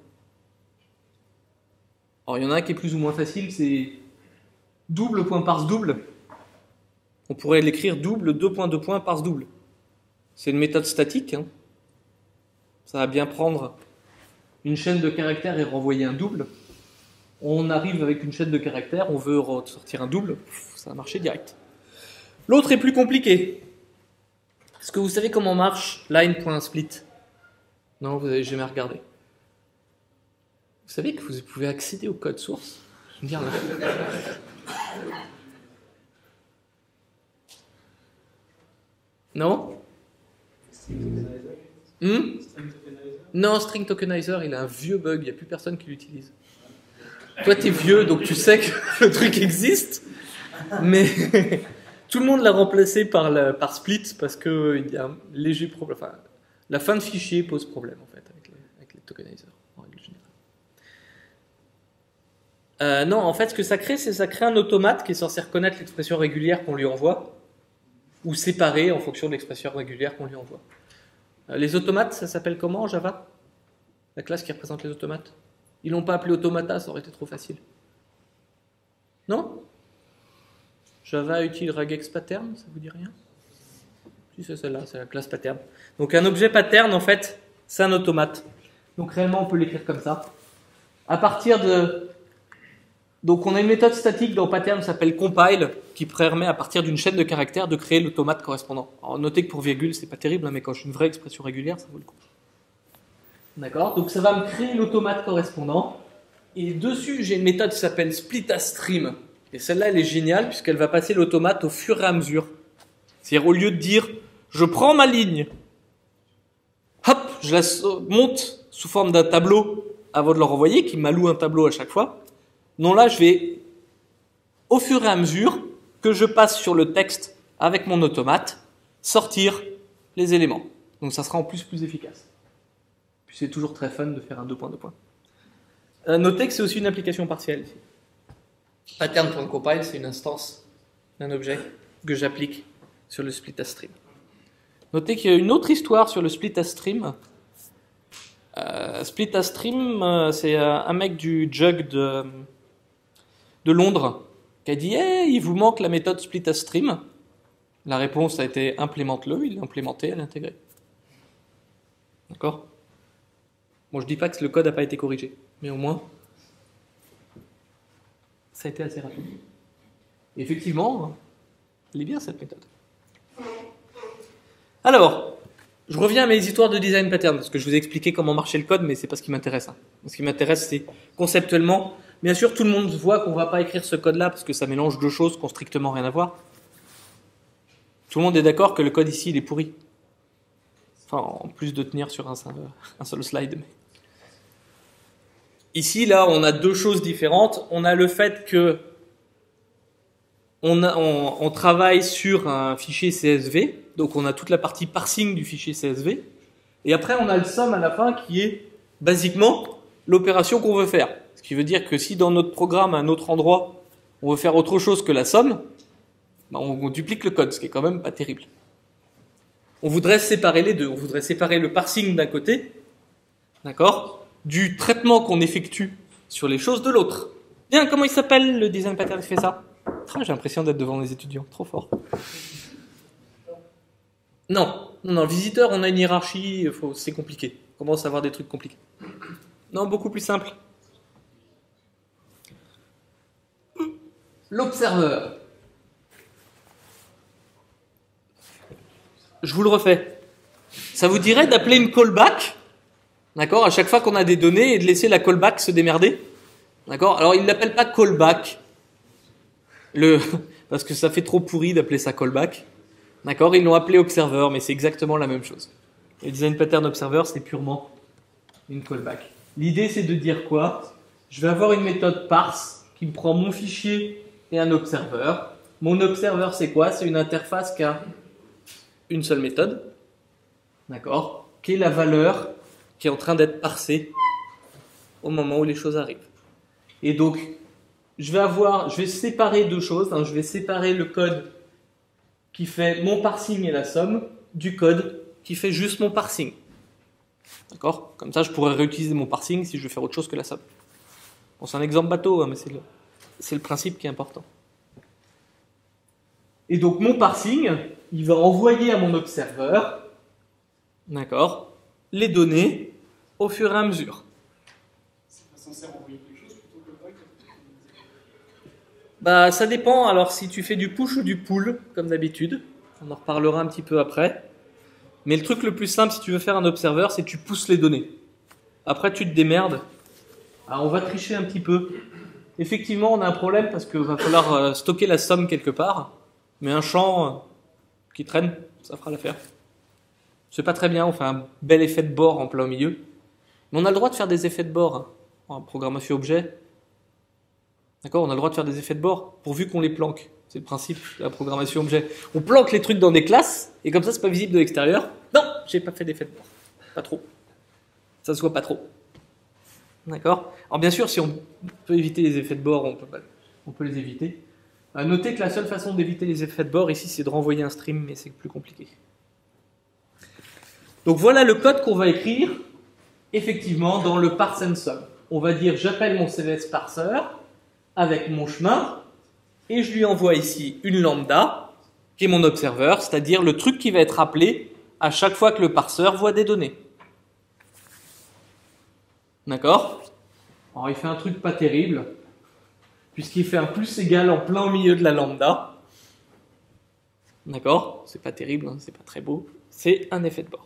Alors, il y en a un qui est plus ou moins facile, c'est double.parse double. On pourrait l'écrire double, 2.2 parse double. C'est une méthode statique. Hein. Ça va bien prendre une chaîne de caractères et renvoyer un double. On arrive avec une chaîne de caractères, on veut ressortir un double, ça va marcher direct. L'autre est plus compliqué. Est-ce que vous savez comment marche line.split? Non, vous n'avez jamais regardé. Vous savez que vous pouvez accéder au code source? Je veux dire, non? Non, string tokenizer, il a un vieux bug, il n'y a plus personne qui l'utilise. Toi, t'es vieux, donc tu sais que le truc existe, mais tout le monde l'a remplacé par split parce qu'il y a un léger problème. Enfin, la fin de fichier pose problème en fait avec les tokenizers en règle générale. Non, en fait, ce que ça crée, c'est ça crée un automate qui est censé reconnaître l'expression régulière qu'on lui envoie ou séparer en fonction de l'expression régulière qu'on lui envoie. Les automates, ça s'appelle comment en Java? La classe qui représente les automates? Ils l'ont pas appelé automata, ça aurait été trop facile. Non? Java util regex pattern, ça vous dit rien? Si, c'est celle-là, c'est la classe pattern. Donc un objet pattern, en fait, c'est un automate. Donc réellement, on peut l'écrire comme ça. À partir de... Donc on a une méthode statique dans pattern qui s'appelle compile, qui permet à partir d'une chaîne de caractères de créer l'automate correspondant. Alors notez que pour virgule, c'est pas terrible, hein, mais quand j'ai une vraie expression régulière, ça vaut le coup. D'accord? Donc ça va me créer l'automate correspondant. Et dessus, j'ai une méthode qui s'appelle splitasstream. Et celle-là, elle est géniale puisqu'elle va passer l'automate au fur et à mesure. C'est-à-dire, au lieu de dire, je prends ma ligne, hop, je la monte sous forme d'un tableau avant de le renvoyer, qui m'alloue un tableau à chaque fois. Non, là, je vais, au fur et à mesure que je passe sur le texte avec mon automate, sortir les éléments. Donc ça sera en plus efficace. Puis c'est toujours très fun de faire un 2.2. Notez que c'est aussi une application partielle ici. Pattern.compile, c'est une instance d'un objet que j'applique sur le splitasstream. Notez qu'il y a une autre histoire sur le splitasstream. Splitasstream, c'est un mec du Jug de Londres qui a dit hey, il vous manque la méthode splitasstream. La réponse a été implémente-le, il l'a implémenté, elle l'a intégré. D'accord? Bon, je dis pas que le code n'a pas été corrigé, mais au moins, ça a été assez rapide. Et effectivement, elle est bien cette méthode. Alors, je reviens à mes histoires de design pattern, parce que je vous ai expliqué comment marchait le code, mais c'est pas ce qui m'intéresse. Hein. Ce qui m'intéresse, c'est conceptuellement. Bien sûr, tout le monde voit qu'on ne va pas écrire ce code-là, parce que ça mélange deux choses qui n'ont strictement rien à voir. Tout le monde est d'accord que le code ici, il est pourri. Enfin, en plus de tenir sur un seul slide. Mais... Ici, là, on a deux choses différentes. On a le fait que on travaille sur un fichier CSV, donc on a toute la partie parsing du fichier CSV, et après on a le sum à la fin qui est basiquement l'opération qu'on veut faire. Ce qui veut dire que si dans notre programme, à un autre endroit, on veut faire autre chose que la somme, ben on duplique le code, ce qui est quand même pas terrible. On voudrait séparer les deux. On voudrait séparer le parsing d'un côté, d'accord, du traitement qu'on effectue sur les choses de l'autre. Bien, comment il s'appelle le design pattern qui fait ça? J'ai l'impression d'être devant les étudiants, trop fort. Non, visiteur, on a une hiérarchie, c'est compliqué. On commence à avoir des trucs compliqués. Non, beaucoup plus simple. L'observeur. Je vous le refais. Ça vous dirait d'appeler une callback, d'accord, à chaque fois qu'on a des données et de laisser la callback se démerder, d'accord? Alors il ne l'appelle pas callback, parce que ça fait trop pourri d'appeler ça callback, d'accord? Ils l'ont appelé observer, mais c'est exactement la même chose. Le design pattern observer, c'est purement une callback. L'idée, c'est de dire quoi? Je vais avoir une méthode parse qui me prend mon fichier et un observer. Mon observer, c'est quoi? C'est une interface qui a une seule méthode, d'accord, qui est la valeur qui est en train d'être parsée au moment où les choses arrivent. Et donc, je vais séparer deux choses. Je vais séparer le code qui fait mon parsing et la somme du code qui fait juste mon parsing. D'accord? Comme ça, je pourrais réutiliser mon parsing si je veux faire autre chose que la somme. Bon, c'est un exemple bateau, hein, mais c'est le principe qui est important. Et donc, mon parsing, il va envoyer à mon observeur, d'accord, les données au fur et à mesure. C'est pas censé renvoyer quelque chose plutôt que le bac? Bah, ça dépend. Alors, si tu fais du push ou du pull, comme d'habitude, on en reparlera un petit peu après. Mais le truc le plus simple, si tu veux faire un observeur, c'est que tu pousses les données. Après, tu te démerdes. Alors, on va tricher un petit peu. Effectivement, on a un problème parce qu'il va falloir stocker la somme quelque part. Mais un champ qui traîne, ça fera l'affaire. C'est pas très bien, on fait un bel effet de bord en plein milieu. Mais on a le droit de faire des effets de bord hein, en programmation objet. D'accord, on a le droit de faire des effets de bord pourvu qu'on les planque. C'est le principe de la programmation objet. On planque les trucs dans des classes et comme ça, c'est pas visible de l'extérieur. Non, j'ai pas fait d'effet de bord. Pas trop. Ça se voit pas trop. D'accord. Alors bien sûr, si on peut éviter les effets de bord, on peut les éviter. Notez que la seule façon d'éviter les effets de bord ici, c'est de renvoyer un stream, mais c'est plus compliqué. Donc voilà le code qu'on va écrire effectivement dans le parse and sum. On va dire j'appelle mon CVS parser avec mon chemin et je lui envoie ici une lambda qui est mon observeur, c'est-à-dire le truc qui va être appelé à chaque fois que le parseur voit des données. D'accord? Alors il fait un truc pas terrible puisqu'il fait un plus égal en plein au milieu de la lambda. D'accord? C'est pas terrible, hein, c'est pas très beau. C'est un effet de bord.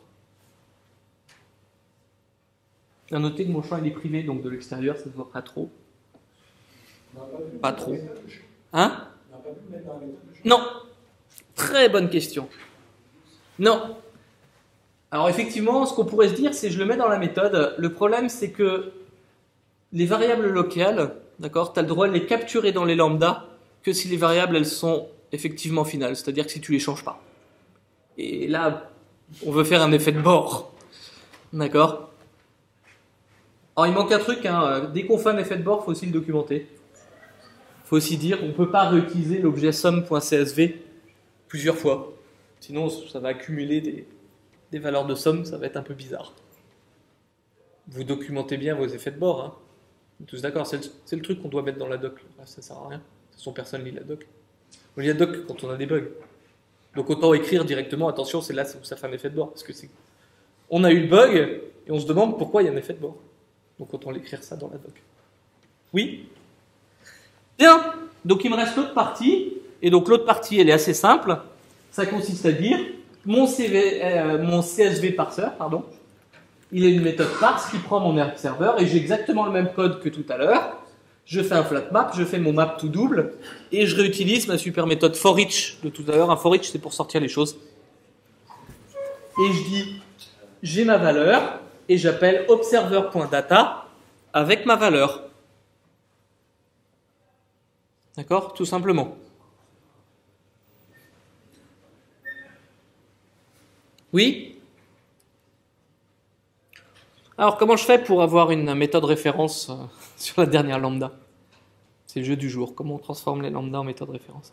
À noter que mon champ il est privé, donc de l'extérieur, ça ne se voit pas trop. Pas trop. Hein? Non. Très bonne question. Non. Alors effectivement, ce qu'on pourrait se dire, c'est je le mets dans la méthode. Le problème, c'est que les variables locales, d'accord, tu as le droit de les capturer dans les lambdas que si les variables, elles sont effectivement finales, c'est-à-dire que si tu les changes pas. Et là, on veut faire un effet de bord. D'accord? Alors il manque un truc, hein. Dès qu'on fait un effet de bord, il faut aussi le documenter. Il faut aussi dire qu'on ne peut pas réutiliser l'objet sum.csv plusieurs fois. Sinon, ça va accumuler des valeurs de somme, ça va être un peu bizarre. Vous documentez bien vos effets de bord. Hein. On est tous d'accord, c'est le truc qu'on doit mettre dans la doc. Là, ça sert à rien. De toute façon, personne lit la doc. On lit la doc quand on a des bugs. Donc autant écrire directement, attention, c'est là où ça fait un effet de bord. Parce que on a eu le bug et on se demande pourquoi il y a un effet de bord. Donc autant l'écrire ça dans la doc. Oui? Bien, donc il me reste l'autre partie, et donc l'autre partie elle est assez simple, ça consiste à dire, mon CSV parser, il a une méthode parse qui prend mon serveur, et j'ai exactement le même code que tout à l'heure, je fais un flat map, je fais mon map tout double, et je réutilise ma super méthode forEach de tout à l'heure, un forEach c'est pour sortir les choses, et je dis, j'ai ma valeur, et j'appelle observer.data avec ma valeur. D'accord? Tout simplement. Oui? Alors, comment je fais pour avoir une méthode référence sur la dernière lambda? C'est le jeu du jour. Comment on transforme les lambdas en méthode référence?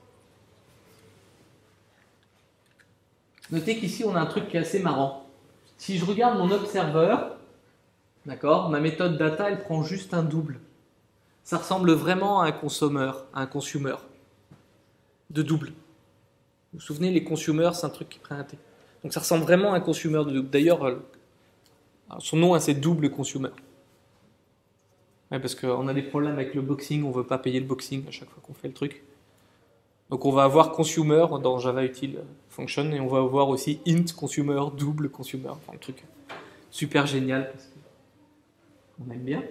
Notez qu'ici, on a un truc qui est assez marrant. Si je regarde mon observeur, d'accord, ma méthode data, elle prend juste un double. Ça ressemble vraiment à un consumer de double. Vous vous souvenez, les consumers, c'est un truc qui prend un T. Donc ça ressemble vraiment à un consumer de double. D'ailleurs, son nom, c'est double consumer. Ouais, parce qu'on a des problèmes avec le boxing, on ne veut pas payer le boxing à chaque fois qu'on fait le truc. Donc on va avoir consumer dans Java Util Function et on va avoir aussi int consumer, double consumer. Enfin, un truc super génial parce qu'on aime bien.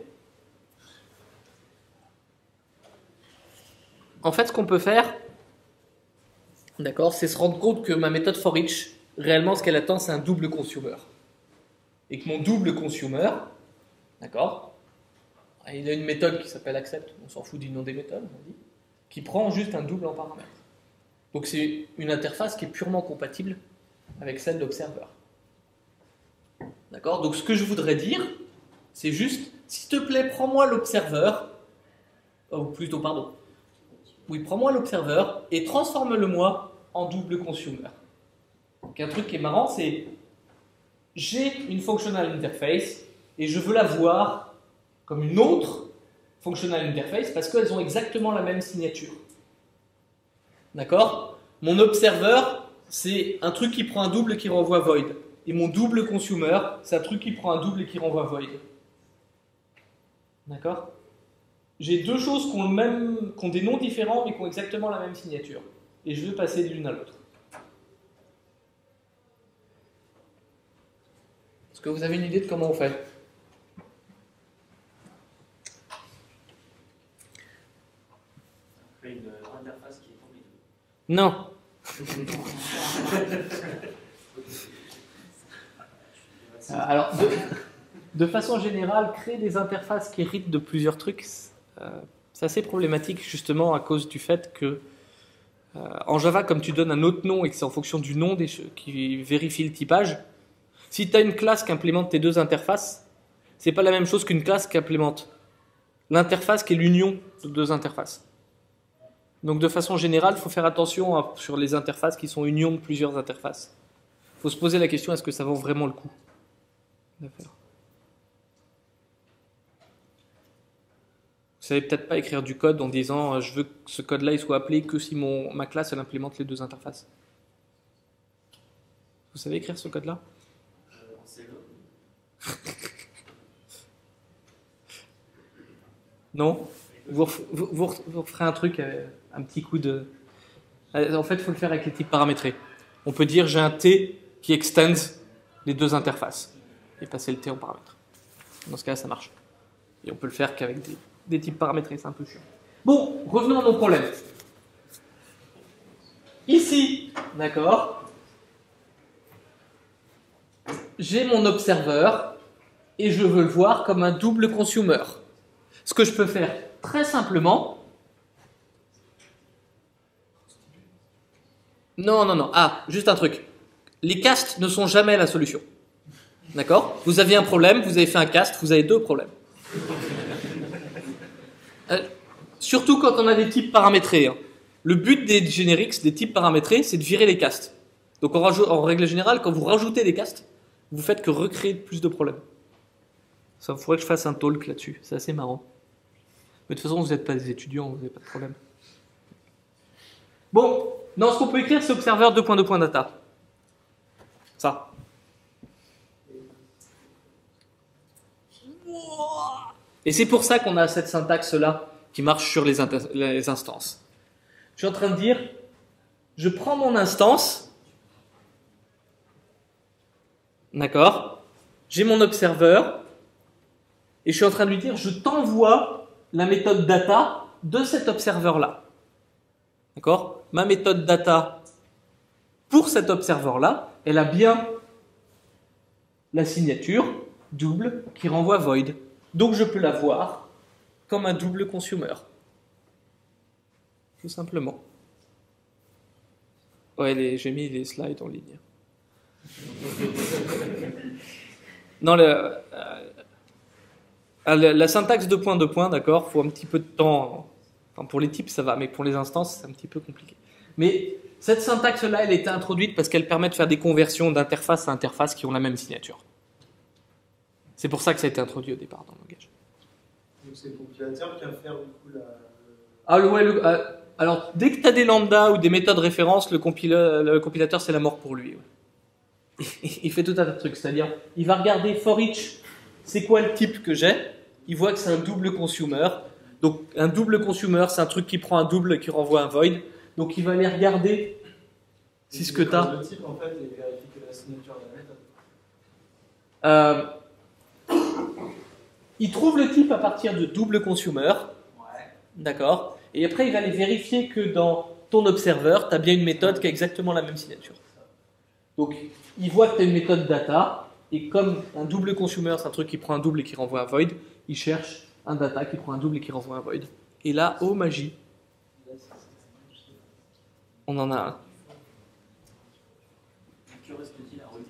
En fait, ce qu'on peut faire, d'accord, c'est se rendre compte que ma méthode forEach, réellement, ce qu'elle attend, c'est un double consumer. Et que mon double consumer, d'accord, il a une méthode qui s'appelle accept, on s'en fout du nom des méthodes, on dit, qui prend juste un double en paramètre. Donc c'est une interface qui est purement compatible avec celle d'observer. D'accord? Donc ce que je voudrais dire, c'est juste, s'il te plaît, prends-moi l'observer, ou plutôt, pardon, oui, prends-moi l'observer et transforme-le-moi en double consumer. Donc un truc qui est marrant, c'est j'ai une functional interface et je veux la voir comme une autre functional interface parce qu'elles ont exactement la même signature. D'accord? Mon observer, c'est un truc qui prend un double et qui renvoie void. Et mon double consumer, c'est un truc qui prend un double et qui renvoie void. D'accord? J'ai deux choses qui ont des noms différents mais qui ont exactement la même signature. Et je veux passer de l'une à l'autre. Est-ce que vous avez une idée de comment on fait? On fait une interface qui est tombée. Non. Alors, de façon générale, créer des interfaces qui héritent de plusieurs trucs, c'est assez problématique justement à cause du fait que en Java, comme tu donnes un autre nom et que c'est en fonction du nom qui vérifie le typage, si tu as une classe qui implémente tes deux interfaces, c'est pas la même chose qu'une classe qui implémente l'interface qui est l'union de deux interfaces. Donc de façon générale, il faut faire attention sur les interfaces qui sont union de plusieurs interfaces. Il faut se poser la question, est-ce que ça vaut vraiment le coup de faire? Vous savez peut-être pas écrire du code en disant je veux que ce code-là il soit appelé que si ma classe elle implémente les deux interfaces. Vous savez écrire ce code-là? C'est le. Non? Vous referez un truc, un petit coup de... En fait, il faut le faire avec les types paramétrés. On peut dire j'ai un T qui extends les deux interfaces et passer le T en paramètre. Dans ce cas-là, ça marche. Et on peut le faire qu'avec des types paramétrés, c'est un peu chiant. Bon, revenons à nos problèmes. Ici, d'accord, j'ai mon observer et je veux le voir comme un double consumer. Ce que je peux faire très simplement... Non. Ah, juste un truc. Les castes ne sont jamais la solution. D'accord? Vous aviez un problème, vous avez fait un cast, vous avez deux problèmes. Surtout quand on a des types paramétrés. Hein. Le but des generics, des types paramétrés, c'est de virer les castes. Donc en règle générale, quand vous rajoutez des castes, vous faites que recréer plus de problèmes. Ça, il faudrait que je fasse un talk là-dessus. C'est assez marrant. Mais de toute façon, vous n'êtes pas des étudiants, vous n'avez pas de problème. Bon, non, ce qu'on peut écrire, c'est observer 2.2.data. Ça. Et c'est pour ça qu'on a cette syntaxe-là qui marche sur les instances. Je suis en train de dire, je prends mon instance, d'accord, j'ai mon observeur, et je suis en train de lui dire, je t'envoie la méthode data de cet observeur-là. D'accord? Ma méthode data pour cet observeur-là, elle a bien la signature double qui renvoie void. Donc je peux la voir comme un double consumer. Tout simplement. Ouais, j'ai mis les slides en ligne. Non, la syntaxe 2.2, d'accord, il faut un petit peu de temps. Enfin, pour les types, ça va, mais pour les instances, c'est un petit peu compliqué. Mais cette syntaxe-là, elle a été introduite parce qu'elle permet de faire des conversions d'interface à interface qui ont la même signature. C'est pour ça que ça a été introduit au départ dans le langage. Donc c'est le compilateur qui va faire du coup la... Alors, dès que tu as des lambdas ou des méthodes références, le compilateur, c'est la mort pour lui. Ouais. Il fait tout un tas de trucs, c'est-à-dire, il va regarder for each, c'est quoi le type que j'ai, il voit que c'est un double consumer. Donc, un double consumer, c'est un truc qui prend un double et qui renvoie un void. Donc, il va aller regarder si ce que tu as... Le type, en fait, et vérifie que la signature de la méthode. Il trouve le type à partir de double consumer. Ouais. D'accord. Et après, il va aller vérifier que dans ton observeur, tu as bien une méthode qui a exactement la même signature. Donc, il voit que tu as une méthode data, et comme un double consumer, c'est un truc qui prend un double et qui renvoie un void, il cherche un data qui prend un double et qui renvoie un void. Et là, oh magie, on en a un. Que reste-t-il à Ruby?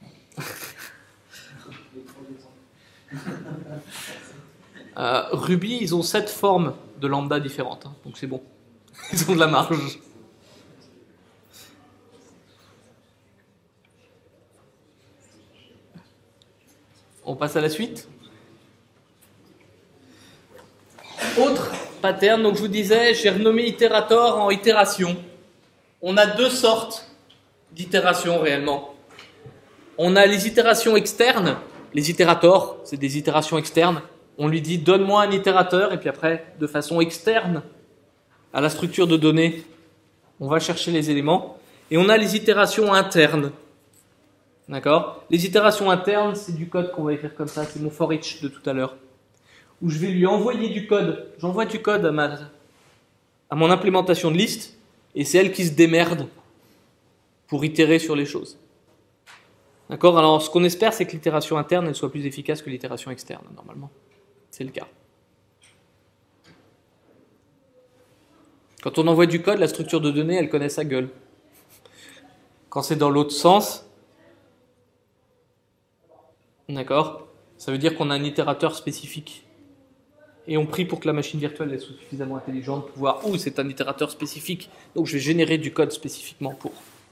Ruby, ils ont 7 formes de lambda différentes, hein, donc c'est bon. Ils ont de la marge. On passe à la suite. Autre pattern, donc je vous disais, j'ai renommé itérator en itération. On a deux sortes d'itérations réellement. On a les itérations externes, les itérators, c'est des itérations externes. On lui dit donne-moi un itérateur et puis après, de façon externe à la structure de données, on va chercher les éléments. Et on a les itérations internes. D'accord? Les itérations internes, c'est du code qu'on va écrire comme ça, c'est mon for each de tout à l'heure. Où je vais lui envoyer du code. J'envoie du code à mon implémentation de liste et c'est elle qui se démerde pour itérer sur les choses. D'accord? Alors, ce qu'on espère, c'est que l'itération interne, elle soit plus efficace que l'itération externe, normalement. C'est le cas. Quand on envoie du code, la structure de données, elle connaît sa gueule. Quand c'est dans l'autre sens, d'accord, ça veut dire qu'on a un itérateur spécifique. Et on prie pour que la machine virtuelle elle soit suffisamment intelligente pour voir où c'est un itérateur spécifique. Donc je vais générer du code spécifiquement pour.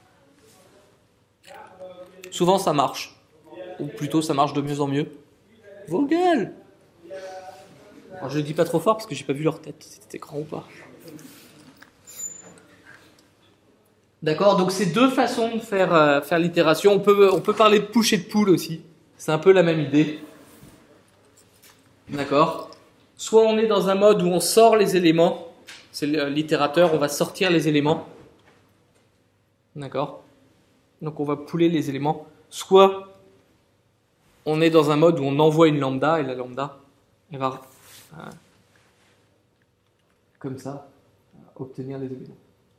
Souvent ça marche. Ou plutôt ça marche de mieux en mieux. Vos gueules! Alors je le dis pas trop fort parce que j'ai pas vu leur tête, si c'était grand ou pas. D'accord, donc c'est deux façons de faire l'itération. On peut parler de push et de pull aussi. C'est un peu la même idée. D'accord. Soit on est dans un mode où on sort les éléments, c'est l'itérateur, on va sortir les éléments. D'accord. Donc on va puller les éléments. Soit on est dans un mode où on envoie une lambda et la lambda elle va comme ça obtenir les éléments.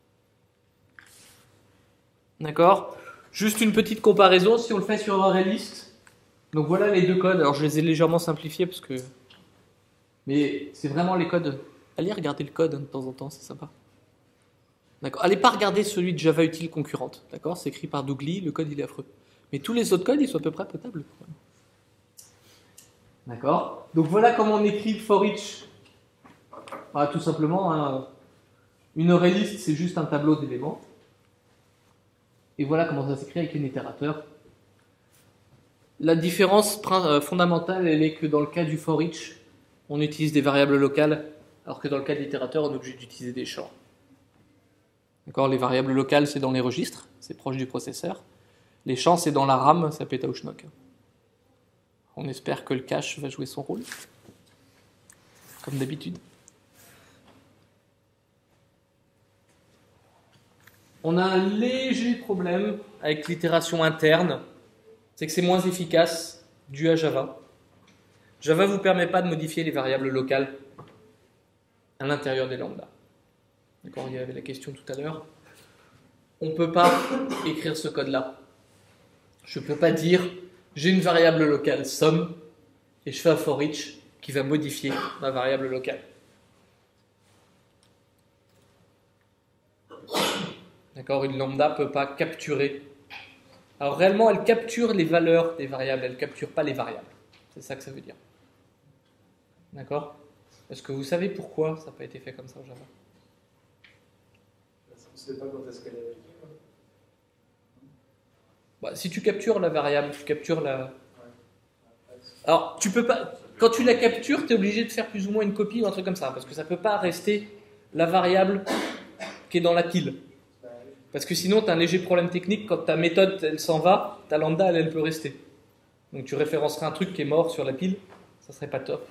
D'accord. Juste une petite comparaison, si on le fait sur ArrayList. Donc voilà les deux codes. Alors je les ai légèrement simplifiés parce que... Mais c'est vraiment les codes. Allez regarder le code de temps en temps, c'est sympa. D'accord. Allez pas regarder celui de Java Util concurrente. D'accord. C'est écrit par Dougly, le code il est affreux. Mais tous les autres codes ils sont à peu près potables. D'accord. Donc voilà comment on écrit for each. Ah, tout simplement, une ArrayList c'est juste un tableau d'éléments. Et voilà comment ça s'écrit avec un itérateur. La différence fondamentale, elle est que dans le cas du for each, on utilise des variables locales, alors que dans le cas de l'itérateur, on est obligé d'utiliser des champs. D'accord, les variables locales, c'est dans les registres, c'est proche du processeur. Les champs, c'est dans la RAM, ça peut être Aushnok. On espère que le cache va jouer son rôle, comme d'habitude. On a un léger problème avec l'itération interne, c'est que c'est moins efficace dû à Java. Java ne vous permet pas de modifier les variables locales à l'intérieur des lambdas. D'accord, il y avait la question tout à l'heure. On ne peut pas écrire ce code-là. Je ne peux pas dire j'ai une variable locale sum et je fais un for each qui va modifier ma variable locale. D'accord, une lambda ne peut pas capturer. Alors réellement, elle capture les valeurs des variables, elle ne capture pas les variables. C'est ça que ça veut dire. D'accord? Est-ce que vous savez pourquoi ça n'a pas été fait comme ça au Java? On ne sait pas quand est-ce qu'elle est appliquée. Bah, si tu captures la variable, tu captures la... Alors, tu peux pas... Quand tu la captures, tu es obligé de faire plus ou moins une copie ou un truc comme ça, parce que ça ne peut pas rester la variable qui est dans la kill. Parce que sinon, tu as un léger problème technique. Quand ta méthode, elle s'en va, ta lambda, elle peut rester. Donc tu référencerais un truc qui est mort sur la pile, ça serait pas top.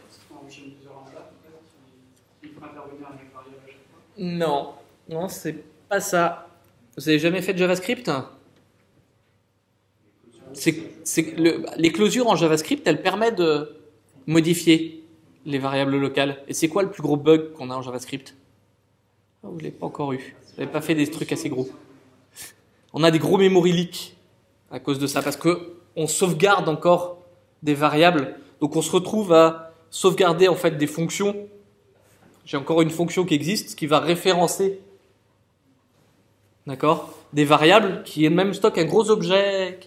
Non, non, c'est pas ça. Vous avez jamais fait de JavaScript? Les closures en JavaScript, elles permettent de modifier les variables locales. Et c'est quoi le plus gros bug qu'on a en JavaScript? Oh, vous ne l'avez pas encore eu. Vous n'avez pas fait des trucs assez gros. On a des gros memory leaks à cause de ça, parce qu'on sauvegarde encore des variables. Donc on se retrouve à sauvegarder en fait des fonctions. J'ai encore une fonction qui existe, qui va référencer, d'accord, des variables qui elle-même stocke un gros objet.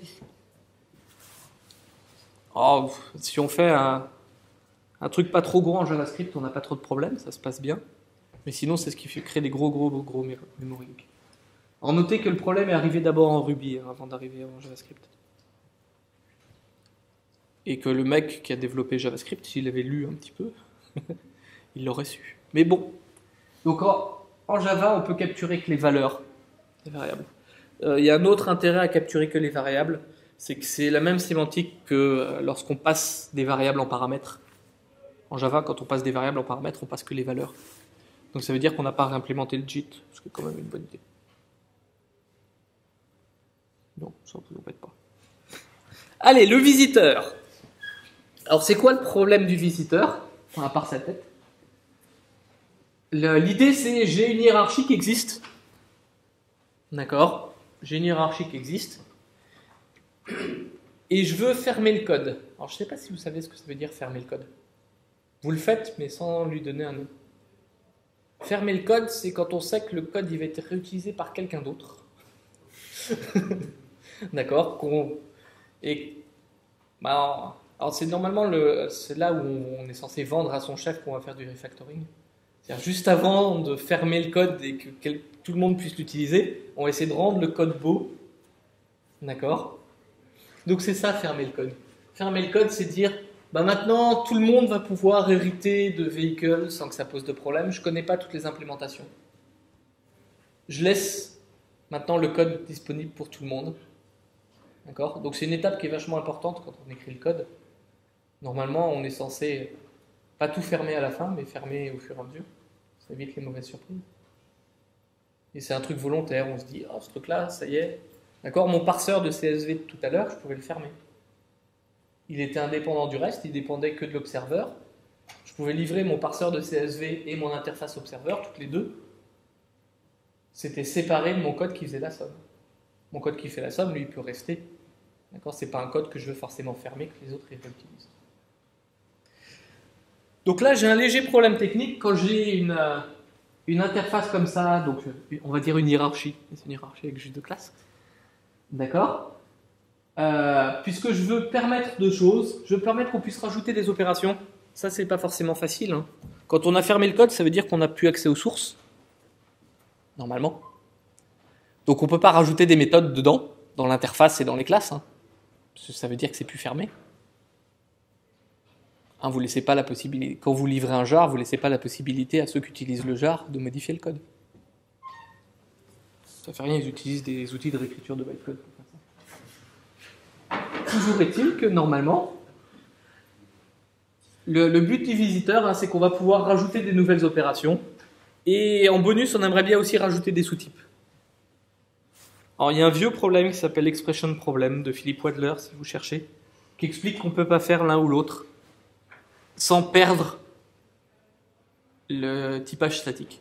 Oh, si on fait un truc pas trop gros en JavaScript, on n'a pas trop de problèmes, ça se passe bien. Mais sinon, c'est ce qui fait créer des gros memory leaks. Alors notez que le problème est arrivé d'abord en Ruby avant d'arriver en JavaScript. et que le mec qui a développé JavaScript, s'il avait lu un petit peu, il l'aurait su. Mais bon. Donc en Java, on peut capturer que les valeurs des variables. Il y a un autre intérêt à capturer que les variables, c'est que c'est la même sémantique que lorsqu'on passe des variables en paramètres. En Java, quand on passe des variables en paramètres, on passe que les valeurs. Donc ça veut dire qu'on n'a pas réimplémenté le JIT, ce qui est quand même une bonne idée. Non, ça ne vous embête pas. Allez, le visiteur. Alors c'est quoi le problème du visiteur, à part sa tête? L'idée c'est j'ai une hiérarchie qui existe. D'accord? J'ai une hiérarchie qui existe. Et je veux fermer le code. Alors je ne sais pas si vous savez ce que ça veut dire fermer le code. Vous le faites, mais sans lui donner un nom. Fermer le code, c'est quand on sait que le code il va être réutilisé par quelqu'un d'autre. D'accord? Alors c'est normalement c'est là où on est censé vendre à son chef qu'on va faire du refactoring. C'est-à-dire juste avant de fermer le code et que tout le monde puisse l'utiliser, on va essayer de rendre le code beau. D'accord? Donc c'est ça, fermer le code. Fermer le code, c'est dire, maintenant tout le monde va pouvoir hériter de véhicules sans que ça pose de problème. Je ne connais pas toutes les implémentations. Je laisse maintenant le code disponible pour tout le monde. D'accord? Donc c'est une étape qui est vachement importante quand on écrit le code. Normalement, on est censé pas tout fermer à la fin, mais fermer au fur et à mesure. Ça évite les mauvaises surprises. Et c'est un truc volontaire. On se dit, oh, ce truc-là, ça y est. D'accord? Mon parseur de CSV de tout à l'heure, je pouvais le fermer. Il était indépendant du reste, il dépendait que de l'observeur. Je pouvais livrer mon parseur de CSV et mon interface observeur, toutes les deux. C'était séparé de mon code qui faisait la somme. Mon code qui fait la somme, lui, il peut rester. D'accord? C'est pas un code que je veux forcément fermer, que les autres ils réutilisent. Donc là, j'ai un léger problème technique. Quand j'ai une interface comme ça, donc on va dire une hiérarchie. C'est une hiérarchie avec juste deux classes. D'accord? Puisque je veux permettre deux choses. Je veux permettre qu'on puisse rajouter des opérations. Ça, c'est pas forcément facile. Hein. Quand on a fermé le code, ça veut dire qu'on n'a plus accès aux sources. Normalement. Donc on ne peut pas rajouter des méthodes dedans, dans l'interface et dans les classes. Hein. Ça veut dire que c'est plus fermé. Hein, vous laissez pas la possibilité. Quand vous livrez un jar, vous ne laissez pas la possibilité à ceux qui utilisent le jar de modifier le code. Ça fait rien, ils utilisent des outils de réécriture de bytecode pour faire ça. Toujours est-il que normalement, le but du visiteur, hein, c'est qu'on va pouvoir rajouter des nouvelles opérations. Et en bonus, on aimerait bien aussi rajouter des sous-types. Alors, il y a un vieux problème qui s'appelle l'expression problem de Philippe Wadler, si vous cherchez, qui explique qu'on ne peut pas faire l'un ou l'autre sans perdre le typage statique.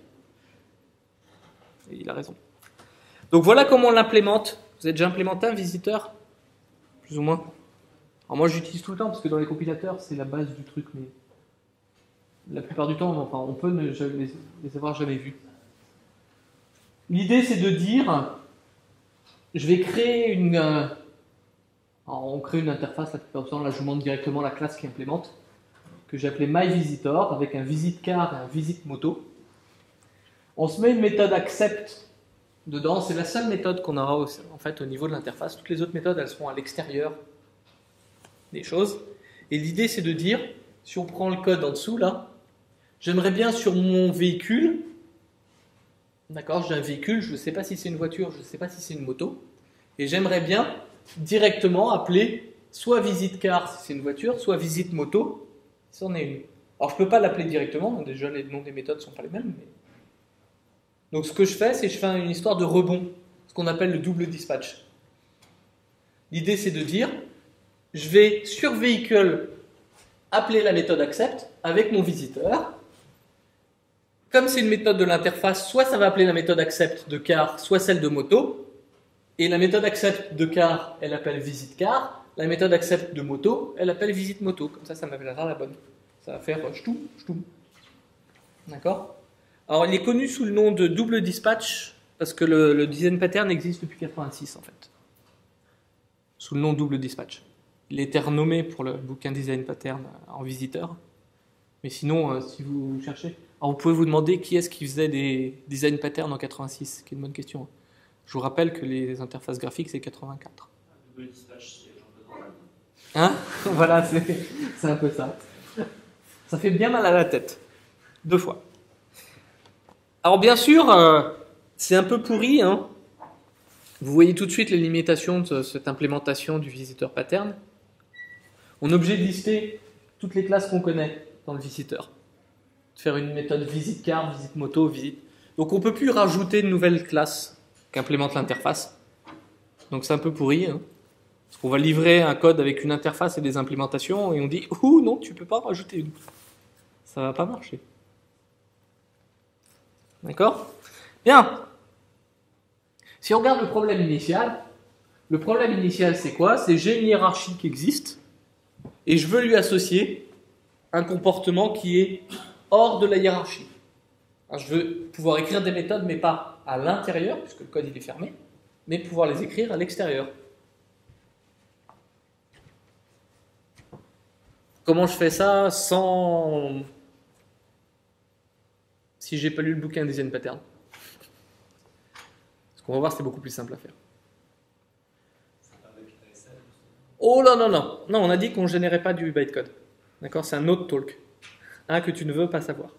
Et il a raison. Donc voilà comment on l'implémente. Vous avez déjà implémenté un visiteur? Plus ou moins. Alors moi j'utilise tout le temps parce que dans les compilateurs c'est la base du truc, mais la plupart du temps, enfin, on peut ne les avoir jamais vus. L'idée c'est de dire, je vais créer alors, on crée une interface, là je vous montre directement la classe qui implémente, que j'ai appelée myVisitor, avec un visitCar et un visitMoto. On se met une méthode accept dedans, c'est la seule méthode qu'on aura en fait au niveau de l'interface. Toutes les autres méthodes, elles seront à l'extérieur des choses. Et l'idée, c'est de dire, si on prend le code en dessous, là, j'aimerais bien sur mon véhicule, d'accord, j'ai un véhicule, je ne sais pas si c'est une voiture, je ne sais pas si c'est une moto, et j'aimerais bien directement appeler soit visitCar si c'est une voiture, soit visitMoto si c'en est une. Alors, je ne peux pas l'appeler directement, donc déjà les noms des méthodes ne sont pas les mêmes, mais... Donc ce que je fais, c'est que je fais une histoire de rebond, ce qu'on appelle le double dispatch. L'idée c'est de dire, je vais sur véhicule appeler la méthode accept avec mon visiteur. Comme c'est une méthode de l'interface, soit ça va appeler la méthode accept de car, soit celle de moto. Et la méthode accept de car, elle appelle visitCar. La méthode accept de moto, elle appelle visitMoto. Comme ça m'appellera la bonne. Ça va faire ch'toum, ch'toum. D'accord ? Alors, il est connu sous le nom de double dispatch parce que le design pattern existe depuis 86 en fait. Sous le nom double dispatch. Il a été renommé pour le bouquin design pattern en visiteur. Mais sinon, si vous cherchez... Alors, vous pouvez vous demander qui est-ce qui faisait des design patterns en 86, qui est une bonne question. Je vous rappelle que les interfaces graphiques, c'est 84. Double dispatch, c'est Jean-Claude Hein? Voilà, c'est un peu ça. Ça fait bien mal à la tête. 2 fois. Alors bien sûr, c'est un peu pourri, hein. Vous voyez tout de suite les limitations de cette implémentation du visiteur pattern. On est obligé de lister toutes les classes qu'on connaît dans le visiteur. De faire une méthode visite card, visite moto, visite. Donc on ne peut plus rajouter de nouvelles classes qu'implémente l'interface. Donc c'est un peu pourri, hein. Parce qu'on va livrer un code avec une interface et des implémentations et on dit « Ouh non, tu ne peux pas en rajouter une. » Ça ne va pas marcher. D'accord? Bien. Si on regarde le problème initial c'est quoi? C'est j'ai une hiérarchie qui existe et je veux lui associer un comportement qui est hors de la hiérarchie. Alors, je veux pouvoir écrire des méthodes mais pas à l'intérieur puisque le code il est fermé, mais pouvoir les écrire à l'extérieur. Comment je fais ça sans... Si j'ai pas lu le bouquin Design Pattern? Ce qu'on va voir, c'est beaucoup plus simple à faire. Oh là non, non. Non, on a dit qu'on ne générait pas du bytecode. D'accord? C'est un autre talk. Un que tu ne veux pas savoir.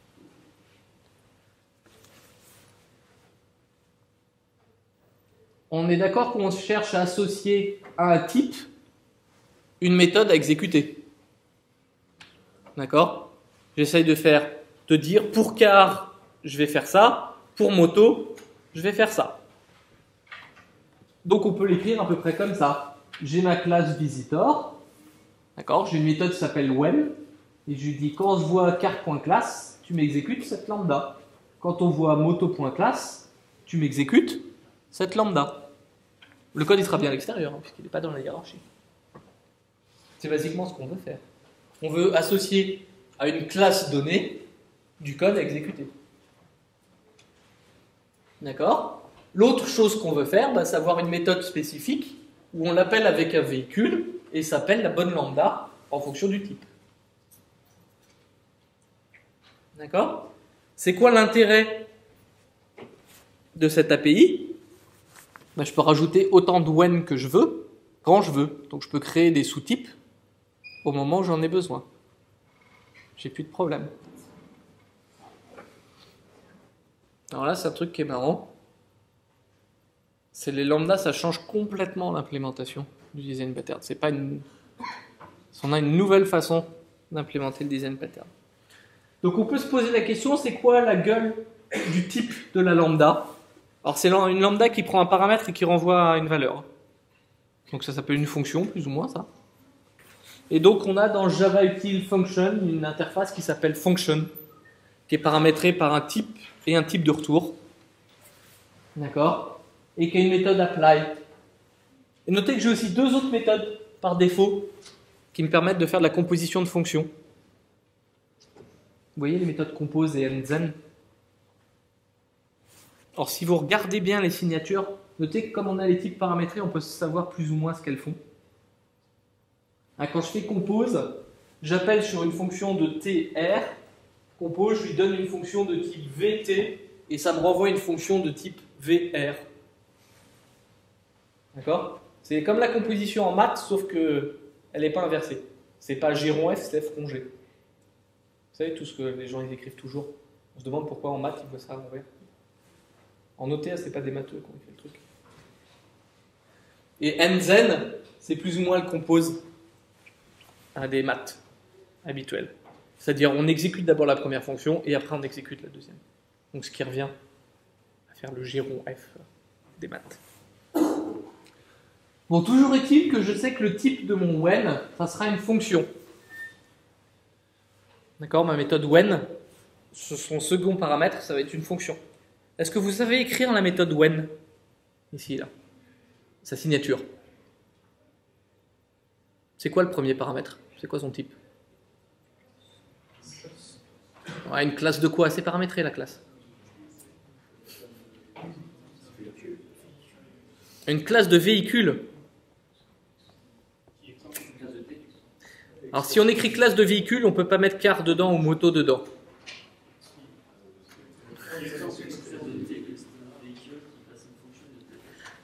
On est d'accord qu'on cherche à associer à un type une méthode à exécuter. D'accord? J'essaye de dire pour car, je vais faire ça, pour moto, je vais faire ça. Donc on peut l'écrire à peu près comme ça. J'ai ma classe visitor, d'accord? J'ai une méthode qui s'appelle when, et je lui dis quand je vois car.class, tu m'exécutes cette lambda. Quand on voit moto.class, tu m'exécutes cette lambda. Le code il sera bien à l'extérieur, hein, puisqu'il n'est pas dans la hiérarchie. C'est basiquement ce qu'on veut faire. On veut associer à une classe donnée du code à exécuter. D'accord? L'autre chose qu'on veut faire, c'est avoir une méthode spécifique où on l'appelle avec un véhicule et s'appelle la bonne lambda en fonction du type. D'accord? C'est quoi l'intérêt de cette API? Je peux rajouter autant de when que je veux, quand je veux. Donc je peux créer des sous-types au moment où j'en ai besoin. J'ai plus de problème. Alors là, c'est un truc qui est marrant. C'est les lambdas, ça change complètement l'implémentation du design pattern. C'est pas une... On a une nouvelle façon d'implémenter le design pattern. Donc on peut se poser la question, c'est quoi la gueule du type de la lambda? Alors c'est une lambda qui prend un paramètre et qui renvoie à une valeur. Donc ça s'appelle une fonction, plus ou moins ça. Et donc on a dans Java Util Function une interface qui s'appelle function, qui est paramétrée par un type et un type de retour. D'accord? Et qui a une méthode apply. Et notez que j'ai aussi 2 autres méthodes par défaut qui me permettent de faire de la composition de fonctions. Vous voyez les méthodes compose et endzen. Alors si vous regardez bien les signatures, notez que comme on a les types paramétrés, on peut savoir plus ou moins ce qu'elles font. Quand je fais compose, j'appelle sur une fonction de tr, compose, je lui donne une fonction de type vt, et ça me renvoie une fonction de type vr. D'accord? C'est comme la composition en maths, sauf que elle n'est pas inversée. C'est pas g rond f, c'est f rond g. Vous savez, tout ce que les gens ils écrivent toujours. On se demande pourquoi en maths ils voient ça à l'envers. En OTA, c'est pas des matheux quand on fait le truc. Et endzen, c'est plus ou moins le compose à des maths habituels. C'est-à-dire, on exécute d'abord la première fonction et après on exécute la deuxième. Donc, ce qui revient à faire le g rond f des maths. Bon, toujours est-il que je sais que le type de mon when, ça sera une fonction. D'accord? Ma méthode when, son second paramètre, ça va être une fonction. Est-ce que vous savez écrire la méthode when? Ici, là. Sa signature. C'est quoi le premier paramètre? C'est quoi son type? Ouais, une classe de quoi? C'est paramétré la classe. Une classe de véhicule. Alors si on écrit classe de véhicule, on ne peut pas mettre car dedans ou moto dedans.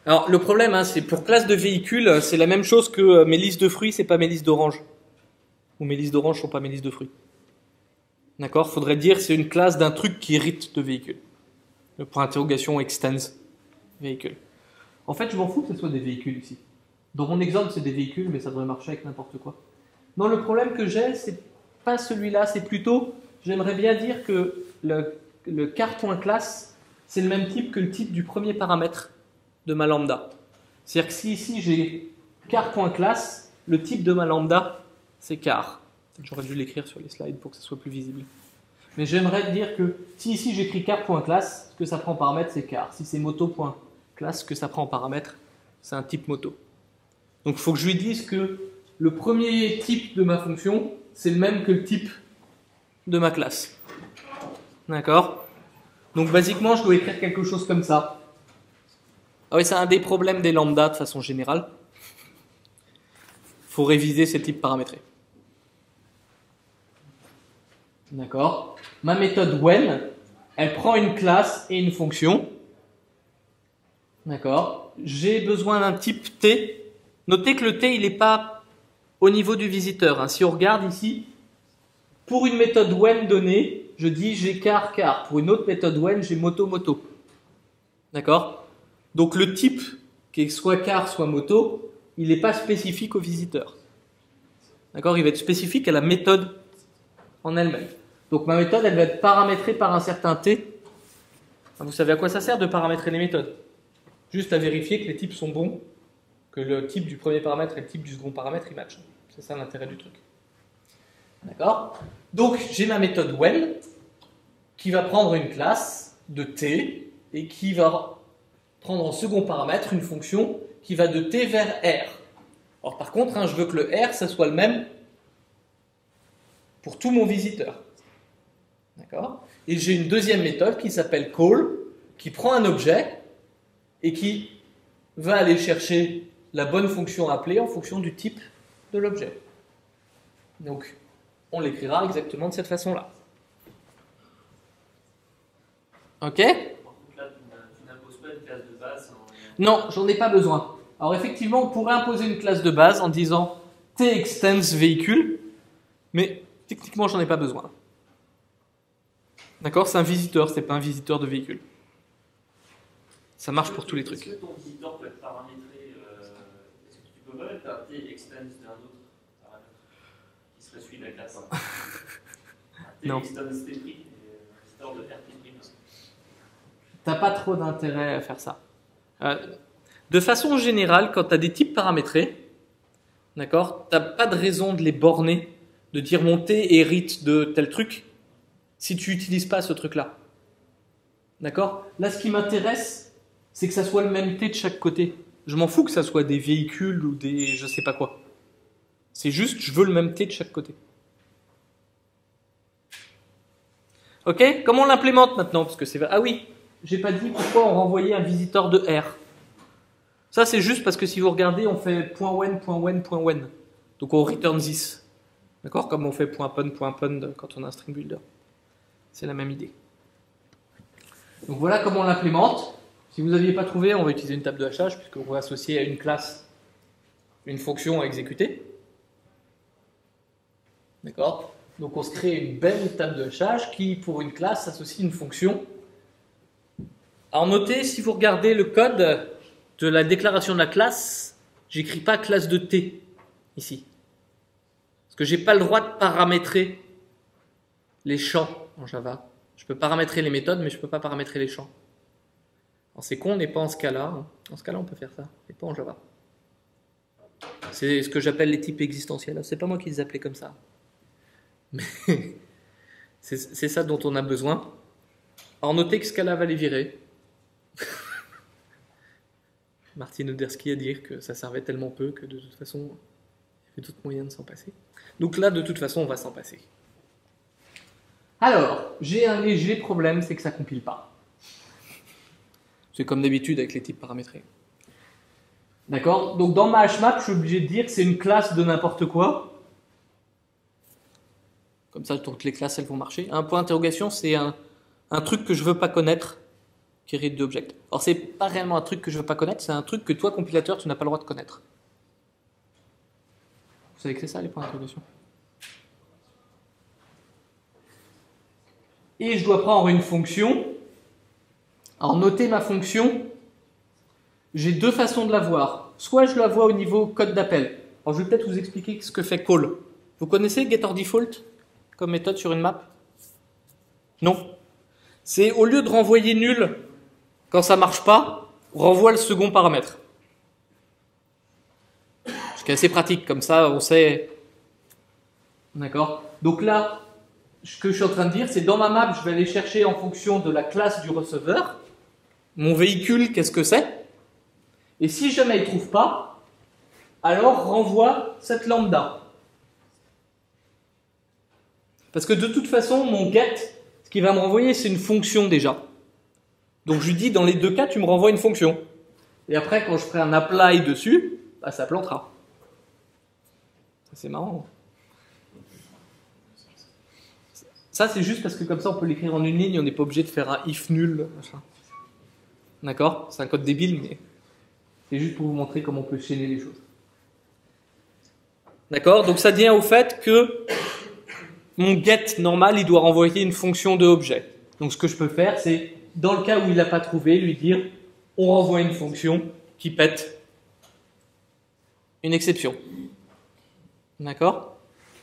Alors, le problème, hein, c'est pour classe de véhicule, c'est la même chose que mes listes de fruits, c'est pas mes listes d'oranges. Ou mes listes d'oranges sont pas mes listes de fruits. D'accord? Faudrait dire c'est une classe d'un truc qui hérite de véhicule. Le point d'interrogation extends véhicule. En fait, je m'en fous que ce soit des véhicules ici. Dans mon exemple, c'est des véhicules, mais ça devrait marcher avec n'importe quoi. Non, le problème que j'ai, c'est pas celui-là, c'est plutôt, j'aimerais bien dire que le car.class, c'est le même type que le type du premier paramètre de ma lambda. C'est-à-dire que si ici j'ai car.class, le type de ma lambda, c'est car. J'aurais dû l'écrire sur les slides pour que ça soit plus visible. Mais j'aimerais dire que si ici j'écris car.class, ce que ça prend en paramètre, c'est car. Si c'est moto.class, ce que ça prend en paramètre, c'est un type moto. Donc il faut que je lui dise que le premier type de ma fonction, c'est le même que le type de ma classe. D'accord? Donc basiquement, je dois écrire quelque chose comme ça. Ah oui, c'est un des problèmes des lambdas de façon générale. Il faut réviser ces types paramétrés. D'accord? Ma méthode when, elle prend une classe et une fonction. D'accord? J'ai besoin d'un type T. Notez que le T, il n'est pas au niveau du visiteur. Hein. Si on regarde ici, pour une méthode when donnée, je dis j'ai car. Pour une autre méthode when, j'ai moto. D'accord? Donc le type, qui est soit car, soit moto, il n'est pas spécifique au visiteur. D'accord? Il va être spécifique à la méthode en elle-même. Donc ma méthode, elle va être paramétrée par un certain T. Vous savez à quoi ça sert de paramétrer les méthodes? Juste à vérifier que les types sont bons, que le type du premier paramètre et le type du second paramètre, ils matchent. C'est ça l'intérêt du truc. D'accord? Donc j'ai ma méthode when, qui va prendre une classe de T, et qui va prendre en second paramètre une fonction qui va de T vers R. Alors par contre, hein, je veux que le R, ça soit le même pour tout mon visiteur. D'accord? Et j'ai une deuxième méthode qui s'appelle call, qui prend un objet et qui va aller chercher la bonne fonction à appeler en fonction du type de l'objet. Donc, on l'écrira exactement de cette façon-là. Ok? Par contre, là, tu n'imposes pas une classe de base. Non, j'en ai pas besoin. Alors effectivement, on pourrait imposer une classe de base en disant T extends véhicule, mais techniquement, j'en ai pas besoin. D'accord? C'est un visiteur, c'est pas un visiteur de véhicule. Ça marche pour tous les trucs. Est-ce que ton visiteur peut être paramétré est-ce que tu peux pas mettre un T extends d'un autre paramètre qui serait celui de la classe un T Non. extends T' et un visiteur de RT'. T'as pas trop d'intérêt à faire ça. De façon générale, quand tu as des types paramétrés, d'accord, t'as pas de raison de les borner, de dire mon T hérite de tel truc, si tu n'utilises pas ce truc-là. D'accord? Là, ce qui m'intéresse, c'est que ça soit le même T de chaque côté. Je m'en fous que ça soit des véhicules ou des je sais pas quoi. C'est juste, je veux le même T de chaque côté. Ok? Comment on l'implémente maintenant? Parce que c'est... Ah oui, j'ai pas dit pourquoi on renvoyait un visiteur de R. Ça, c'est juste parce que si vous regardez, on fait .when. Donc on return this. D'accord? Comme on fait .pun quand on a un string builder. C'est la même idée. Donc voilà comment on l'implémente. Si vous n'aviez pas trouvé, on va utiliser une table de hachage puisqu'on va associer à une classe une fonction à exécuter. D'accord? Donc on se crée une belle table de hachage qui, pour une classe, associe une fonction. Alors notez, si vous regardez le code de la déclaration de la classe, j'écris pas classe de T ici. Parce que j'ai pas le droit de paramétrer les champs en Java. Je peux paramétrer les méthodes, mais je peux pas paramétrer les champs. Alors c'est con, on n'est pas en Scala. Hein. En Scala, on peut faire ça, mais pas en Java. C'est ce que j'appelle les types existentiels. C'est pas moi qui les appelais comme ça. Mais c'est ça dont on a besoin. Alors notez que Scala va les virer. Martin Odersky a dit que ça servait tellement peu que de toute façon, il y avait d'autres moyens de s'en passer. Donc là, de toute façon, on va s'en passer. Alors, j'ai un léger problème, c'est que ça ne compile pas. C'est comme d'habitude avec les types paramétrés. D'accord? Donc dans ma hashmap, je suis obligé de dire que c'est une classe de n'importe quoi. Comme ça, toutes les classes, elles vont marcher. Un point d'interrogation, c'est un truc que je ne veux pas connaître. qui hérite de object. Alors c'est pas réellement un truc que je veux pas connaître, c'est un truc que toi, compilateur, tu n'as pas le droit de connaître. Vous savez que c'est ça les points d'interrogation? Et je dois prendre une fonction. Alors noter ma fonction, j'ai deux façons de la voir. Soit je la vois au niveau code d'appel. Alors je vais peut-être vous expliquer ce que fait call. Vous connaissez getOrDefault comme méthode sur une map? Non. C'est au lieu de renvoyer nul quand ça marche pas, renvoie le second paramètre. Ce qui est assez pratique, comme ça on sait. D'accord? Donc là, ce que je suis en train de dire, c'est dans ma map, je vais aller chercher en fonction de la classe du receveur, mon véhicule, qu'est-ce que c'est? Et si jamais il ne trouve pas, alors renvoie cette lambda. Parce que de toute façon, mon get, ce qu'il va me renvoyer, c'est une fonction déjà. Donc je lui dis, dans les deux cas, tu me renvoies une fonction. Et après, quand je ferai un apply dessus, bah, ça plantera. C'est marrant. Ça, c'est juste parce que comme ça, on peut l'écrire en une ligne, on n'est pas obligé de faire un if nul. D'accord? C'est un code débile, mais c'est juste pour vous montrer comment on peut chaîner les choses. D'accord? Donc ça vient au fait que mon get normal, il doit renvoyer une fonction de objet. Donc ce que je peux faire, c'est, dans le cas où il n'a pas trouvé, lui dire, on renvoie une fonction qui pète une exception. D'accord?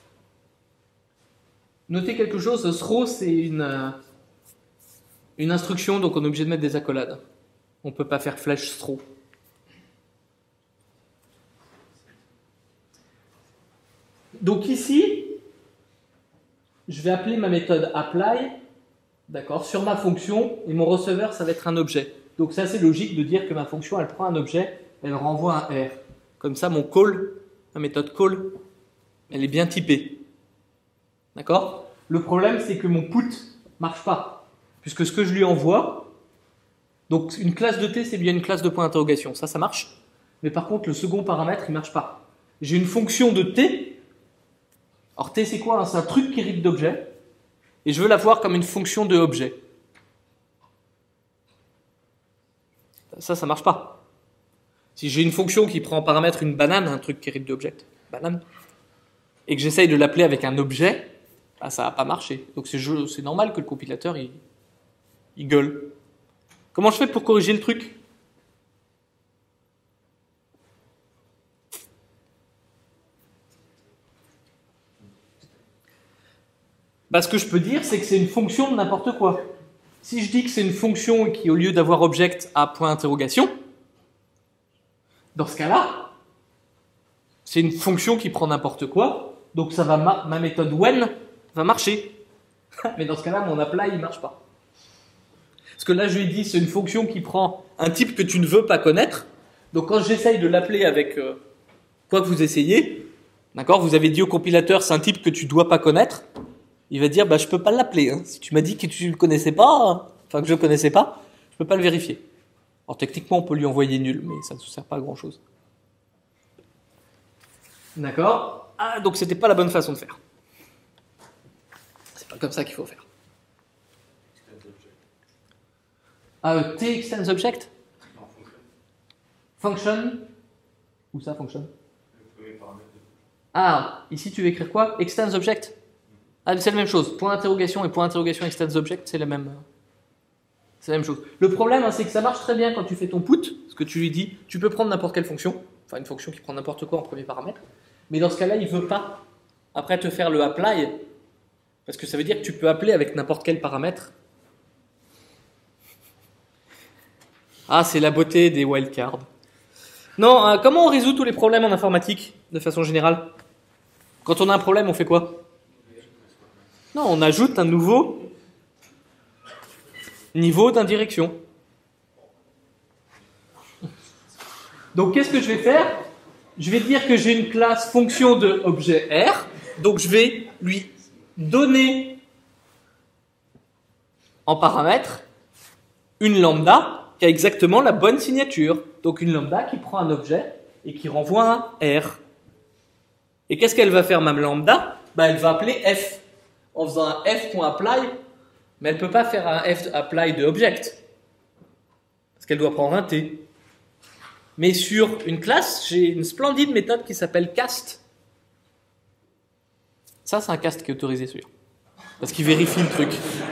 Notez quelque chose, throw, c'est une instruction, donc on est obligé de mettre des accolades. On ne peut pas faire flash throw. Donc ici, je vais appeler ma méthode apply, d'accord, sur ma fonction, et mon receveur, ça va être un objet. Donc c'est assez logique de dire que ma fonction, elle prend un objet, elle renvoie un R. Comme ça, mon call, ma méthode call, elle est bien typée. D'accord? Le problème, c'est que mon put marche pas. Puisque ce que je lui envoie, donc une classe de T, c'est bien une classe de point d'interrogation. Ça marche. Mais par contre, le second paramètre, il marche pas. J'ai une fonction de T. Alors T, c'est quoi, hein? C'est un truc qui hérite d'objet. Et je veux la voir comme une fonction de objet. Ça marche pas. Si j'ai une fonction qui prend en paramètre une banane, un truc qui hérite d'objet, banane, et que j'essaye de l'appeler avec un objet, bah, ça va pas marcher. Donc c'est normal que le compilateur, il gueule. Comment je fais pour corriger le truc? Bah, ce que je peux dire, c'est que c'est une fonction de n'importe quoi. Si je dis que c'est une fonction qui, au lieu d'avoir object, a point d'interrogation, dans ce cas-là, c'est une fonction qui prend n'importe quoi, donc ça va ma méthode when va marcher. Mais dans ce cas-là, mon apply, il marche pas. Parce que là, je lui ai dit, c'est une fonction qui prend un type que tu ne veux pas connaître. Donc quand j'essaye de l'appeler avec quoi que vous essayez, d'accord, vous avez dit au compilateur, c'est un type que tu dois pas connaître, il va dire, bah, je peux pas l'appeler. Hein. Si tu m'as dit que tu le connaissais pas, enfin que je le connaissais pas, je peux pas le vérifier. Alors techniquement, on peut lui envoyer nul, mais ça ne sert pas à grand chose. D'accord? Ah, donc c'était pas la bonne façon de faire. C'est pas comme ça qu'il faut faire. T extends object? Non, Function? Où ça, function? Ah, ici tu veux écrire quoi? Extends object? Ah, c'est la même chose. Point d'interrogation et point d'interrogation extends object, c'est la même chose. Le problème, hein, c'est que ça marche très bien quand tu fais ton put, ce que tu lui dis, tu peux prendre n'importe quelle fonction, enfin une fonction qui prend n'importe quoi en premier paramètre, mais dans ce cas-là, il ne veut pas après te faire le apply, parce que ça veut dire que tu peux appeler avec n'importe quel paramètre. Ah, c'est la beauté des wildcards. Non, comment on résout tous les problèmes en informatique, de façon générale? Quand on a un problème, on fait quoi? Non, on ajoute un nouveau niveau d'indirection. Donc, qu'est-ce que je vais faire? Je vais dire que j'ai une classe fonction de objet R. Donc, je vais lui donner en paramètre une lambda qui a exactement la bonne signature. Donc, une lambda qui prend un objet et qui renvoie un R. Et qu'est-ce qu'elle va faire, ma lambda? Bah, elle va appeler F. En faisant un f.apply, mais elle ne peut pas faire un f.apply de object. qu'elle doit prendre un T. Mais sur une classe, j'ai une splendide méthode qui s'appelle cast. Ça, c'est un cast qui est autorisé, celui-là. Parce qu'il vérifie le truc.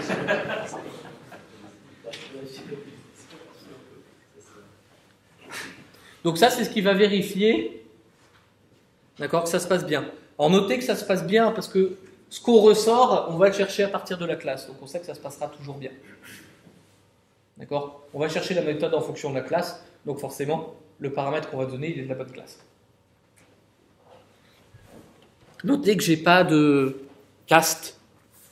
Donc ça, c'est ce qui va vérifier, d'accord, que ça se passe bien. Alors notez que ça se passe bien parce que ce qu'on ressort, on va le chercher à partir de la classe. Donc on sait que ça se passera toujours bien. D'accord? On va chercher la méthode en fonction de la classe. Donc forcément, le paramètre qu'on va donner, il est de la bonne classe. Notez que j'ai pas de cast.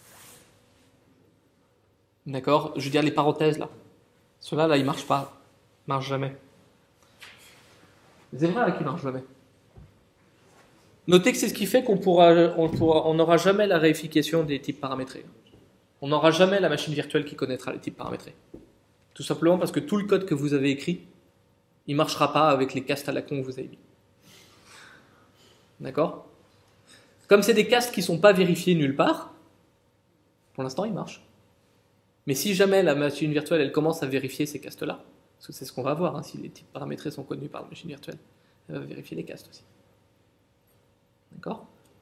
D'accord? Je veux dire les parenthèses là. Ceux-là, là, ils marchent pas. Ils marchent jamais. C'est vrai qu'ils marchent jamais. Notez que c'est ce qui fait on n'aura jamais la réification des types paramétrés. On n'aura jamais la machine virtuelle qui connaîtra les types paramétrés. Tout simplement parce que tout le code que vous avez écrit, il ne marchera pas avec les castes à la con que vous avez mis. D'accord? Comme c'est des castes qui ne sont pas vérifiés nulle part, pour l'instant ils marchent. Mais si jamais la machine virtuelle elle commence à vérifier ces castes-là, parce que c'est ce qu'on va voir, hein, si les types paramétrés sont connus par la machine virtuelle, elle va vérifier les castes aussi. D'accord?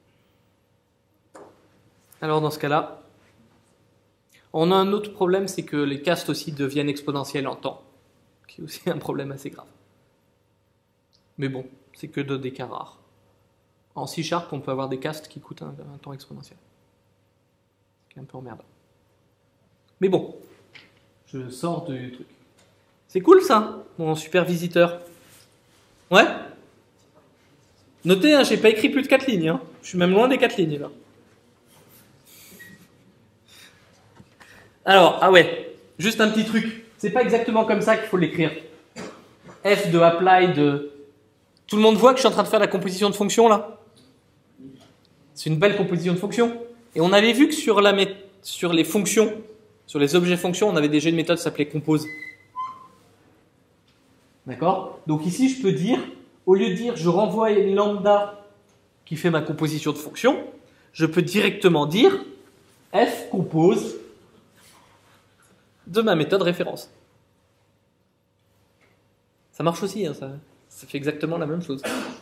Alors dans ce cas-là, on a un autre problème, c'est que les castes aussi deviennent exponentiels en temps, qui est aussi un problème assez grave. Mais bon, c'est que des cas rares. En C#, on peut avoir des castes qui coûtent un temps exponentiel. Ce qui est un peu emmerdant. Mais bon, je sors du truc. C'est cool ça, mon super visiteur. Ouais? Notez, hein, j'ai pas écrit plus de 4 lignes. Hein. Je suis même loin des 4 lignes là. Alors, ah ouais, juste un petit truc. C'est pas exactement comme ça qu'il faut l'écrire. F de apply de... Tout le monde voit que je suis en train de faire la composition de fonction là? C'est une belle composition de fonction. Et on avait vu que sur les fonctions, sur les objets fonctions, on avait déjà une méthode qui s'appelait compose. D'accord? Donc ici, je peux dire, au lieu de dire je renvoie une lambda qui fait ma composition de fonction, je peux directement dire f compose de ma méthode référence. Ça marche aussi, hein, ça fait exactement la même chose.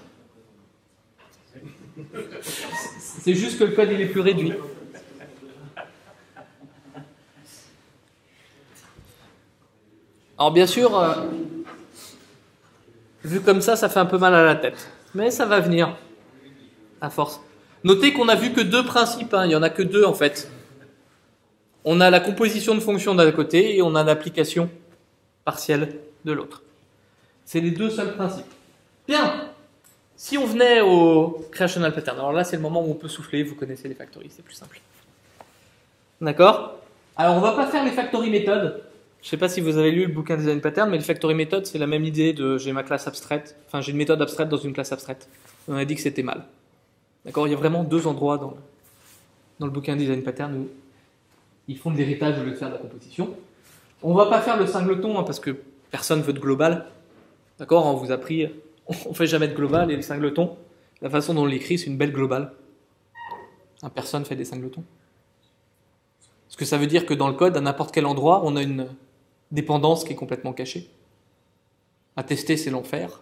C'est juste que le code il est plus réduit. Alors bien sûr, vu comme ça fait un peu mal à la tête. Mais ça va venir, à force. Notez qu'on a vu que 2 principes, hein. Il n'y en a que 2 en fait. On a la composition de fonction d'un côté et on a l'application partielle de l'autre. C'est les 2 seuls principes. Bien. Si on venait au creational pattern, alors là c'est le moment où on peut souffler, vous connaissez les factories, c'est plus simple. D'accord? Alors on va pas faire les factory méthodes. Je sais pas si vous avez lu le bouquin Design Pattern, mais le factory méthode c'est la même idée de j'ai ma classe abstraite, enfin j'ai une méthode abstraite dans une classe abstraite. On a dit que c'était mal. D'accord? Il y a vraiment 2 endroits dans le bouquin Design Pattern où ils font de l'héritage au lieu de faire de la composition. On va pas faire le singleton, hein, parce que personne veut de global. D'accord? On vous a appris, on fait jamais de global, et le singleton, la façon dont on l'écrit, c'est une belle globale. Hein, personne fait des singletons. Parce que ça veut dire que dans le code, à n'importe quel endroit, on a une dépendance qui est complètement cachée. À tester, c'est l'enfer.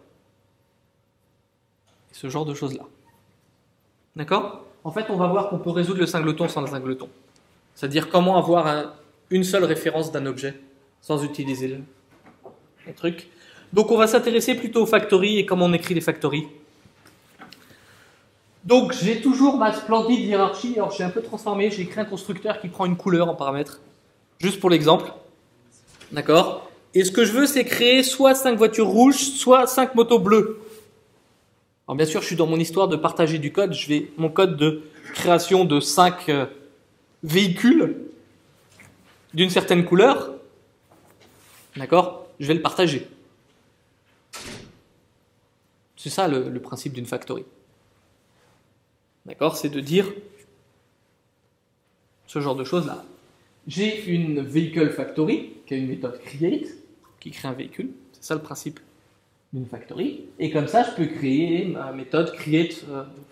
Et ce genre de choses-là. D'accord? En fait, on va voir qu'on peut résoudre le singleton sans le singleton. C'est-à-dire comment avoir une seule référence d'un objet sans utiliser le truc. Donc on va s'intéresser plutôt aux factories et comment on écrit les factories. Donc j'ai toujours ma splendide hiérarchie. Alors je suis un peu transformé, j'ai écrit un constructeur qui prend une couleur en paramètre. Juste pour l'exemple. D'accord? Et ce que je veux, c'est créer soit 5 voitures rouges, soit 5 motos bleues. Alors bien sûr, je suis dans mon histoire de partager du code. Mon code de création de 5 véhicules d'une certaine couleur, d'accord, je vais le partager. C'est ça le principe d'une factory. D'accord, c'est de dire ce genre de choses-là. J'ai une vehicle factory, qui a une méthode create, qui crée un véhicule. C'est ça le principe d'une factory. Et comme ça, je peux créer ma méthode create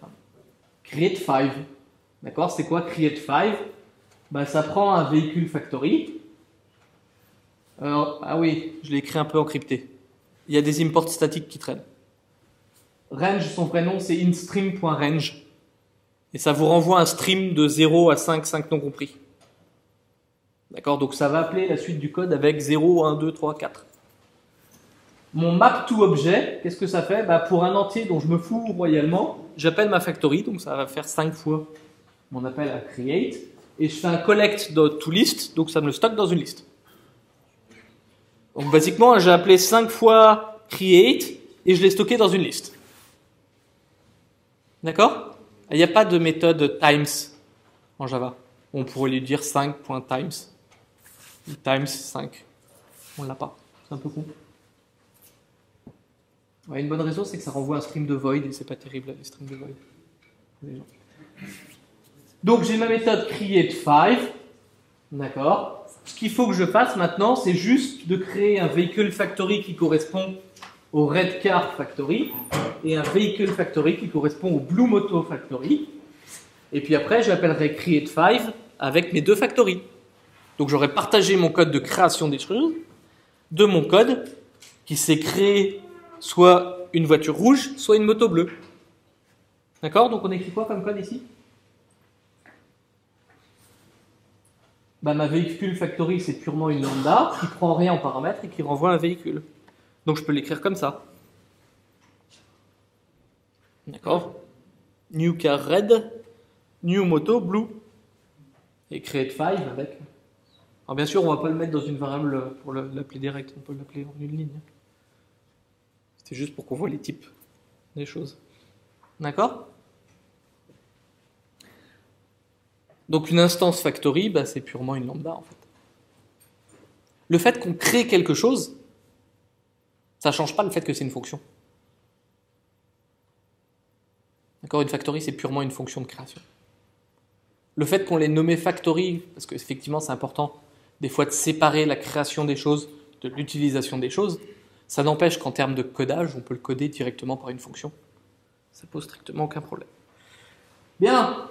5. D'accord, c'est quoi create 5? Ben, ça prend un véhicule factory, Ah oui, je l'ai écrit un peu encrypté. Il y a des imports statiques qui traînent. Range, son vrai nom, c'est instream.range. Et ça vous renvoie un stream de 0 à 5, 5 non compris. D'accord? Donc ça va appeler la suite du code avec 0, 1, 2, 3, 4. Mon map to objet, qu'est-ce que ça fait? Pour un entier dont je me fous royalement, j'appelle ma factory, donc ça va faire 5 fois mon appel à create. Et je fais un collect to list, donc ça me le stocke dans une liste. Donc basiquement, j'ai appelé 5 fois create et je l'ai stocké dans une liste. D'accord? Il n'y a pas de méthode times en Java. On pourrait lui dire 5.times. Times 5. On l'a pas. C'est un peu con. Ouais, une bonne raison, c'est que ça renvoie un stream de void et c'est pas terrible les streams de void. Donc j'ai ma méthode create5. D'accord. Ce qu'il faut que je fasse maintenant, c'est juste de créer un vehicle factory qui correspond au red car factory et un vehicle factory qui correspond au blue moto factory. Et puis après, j'appellerai create5 avec mes deux factories. Donc j'aurais partagé mon code de création des choses de mon code qui s'est créé soit une voiture rouge, soit une moto bleue. D'accord? Donc on écrit quoi comme code ici? Ma véhicule factory, c'est purement une lambda qui prend rien en paramètres et qui renvoie un véhicule. Donc je peux l'écrire comme ça. D'accord? New car red, new moto blue. Et create5 avec. Alors bien sûr, on ne va pas le mettre dans une variable pour l'appeler direct, on peut l'appeler en une ligne. C'était juste pour qu'on voit les types des choses. D'accord? Donc une instance factory, c'est purement une lambda en fait. Le fait qu'on crée quelque chose, ça ne change pas le fait que c'est une fonction. D'accord? Une factory, c'est purement une fonction de création. Le fait qu'on l'ait nommé factory, parce qu'effectivement c'est important des fois de séparer la création des choses de l'utilisation des choses, ça n'empêche qu'en termes de codage, on peut le coder directement par une fonction. Ça pose strictement aucun problème. Bien.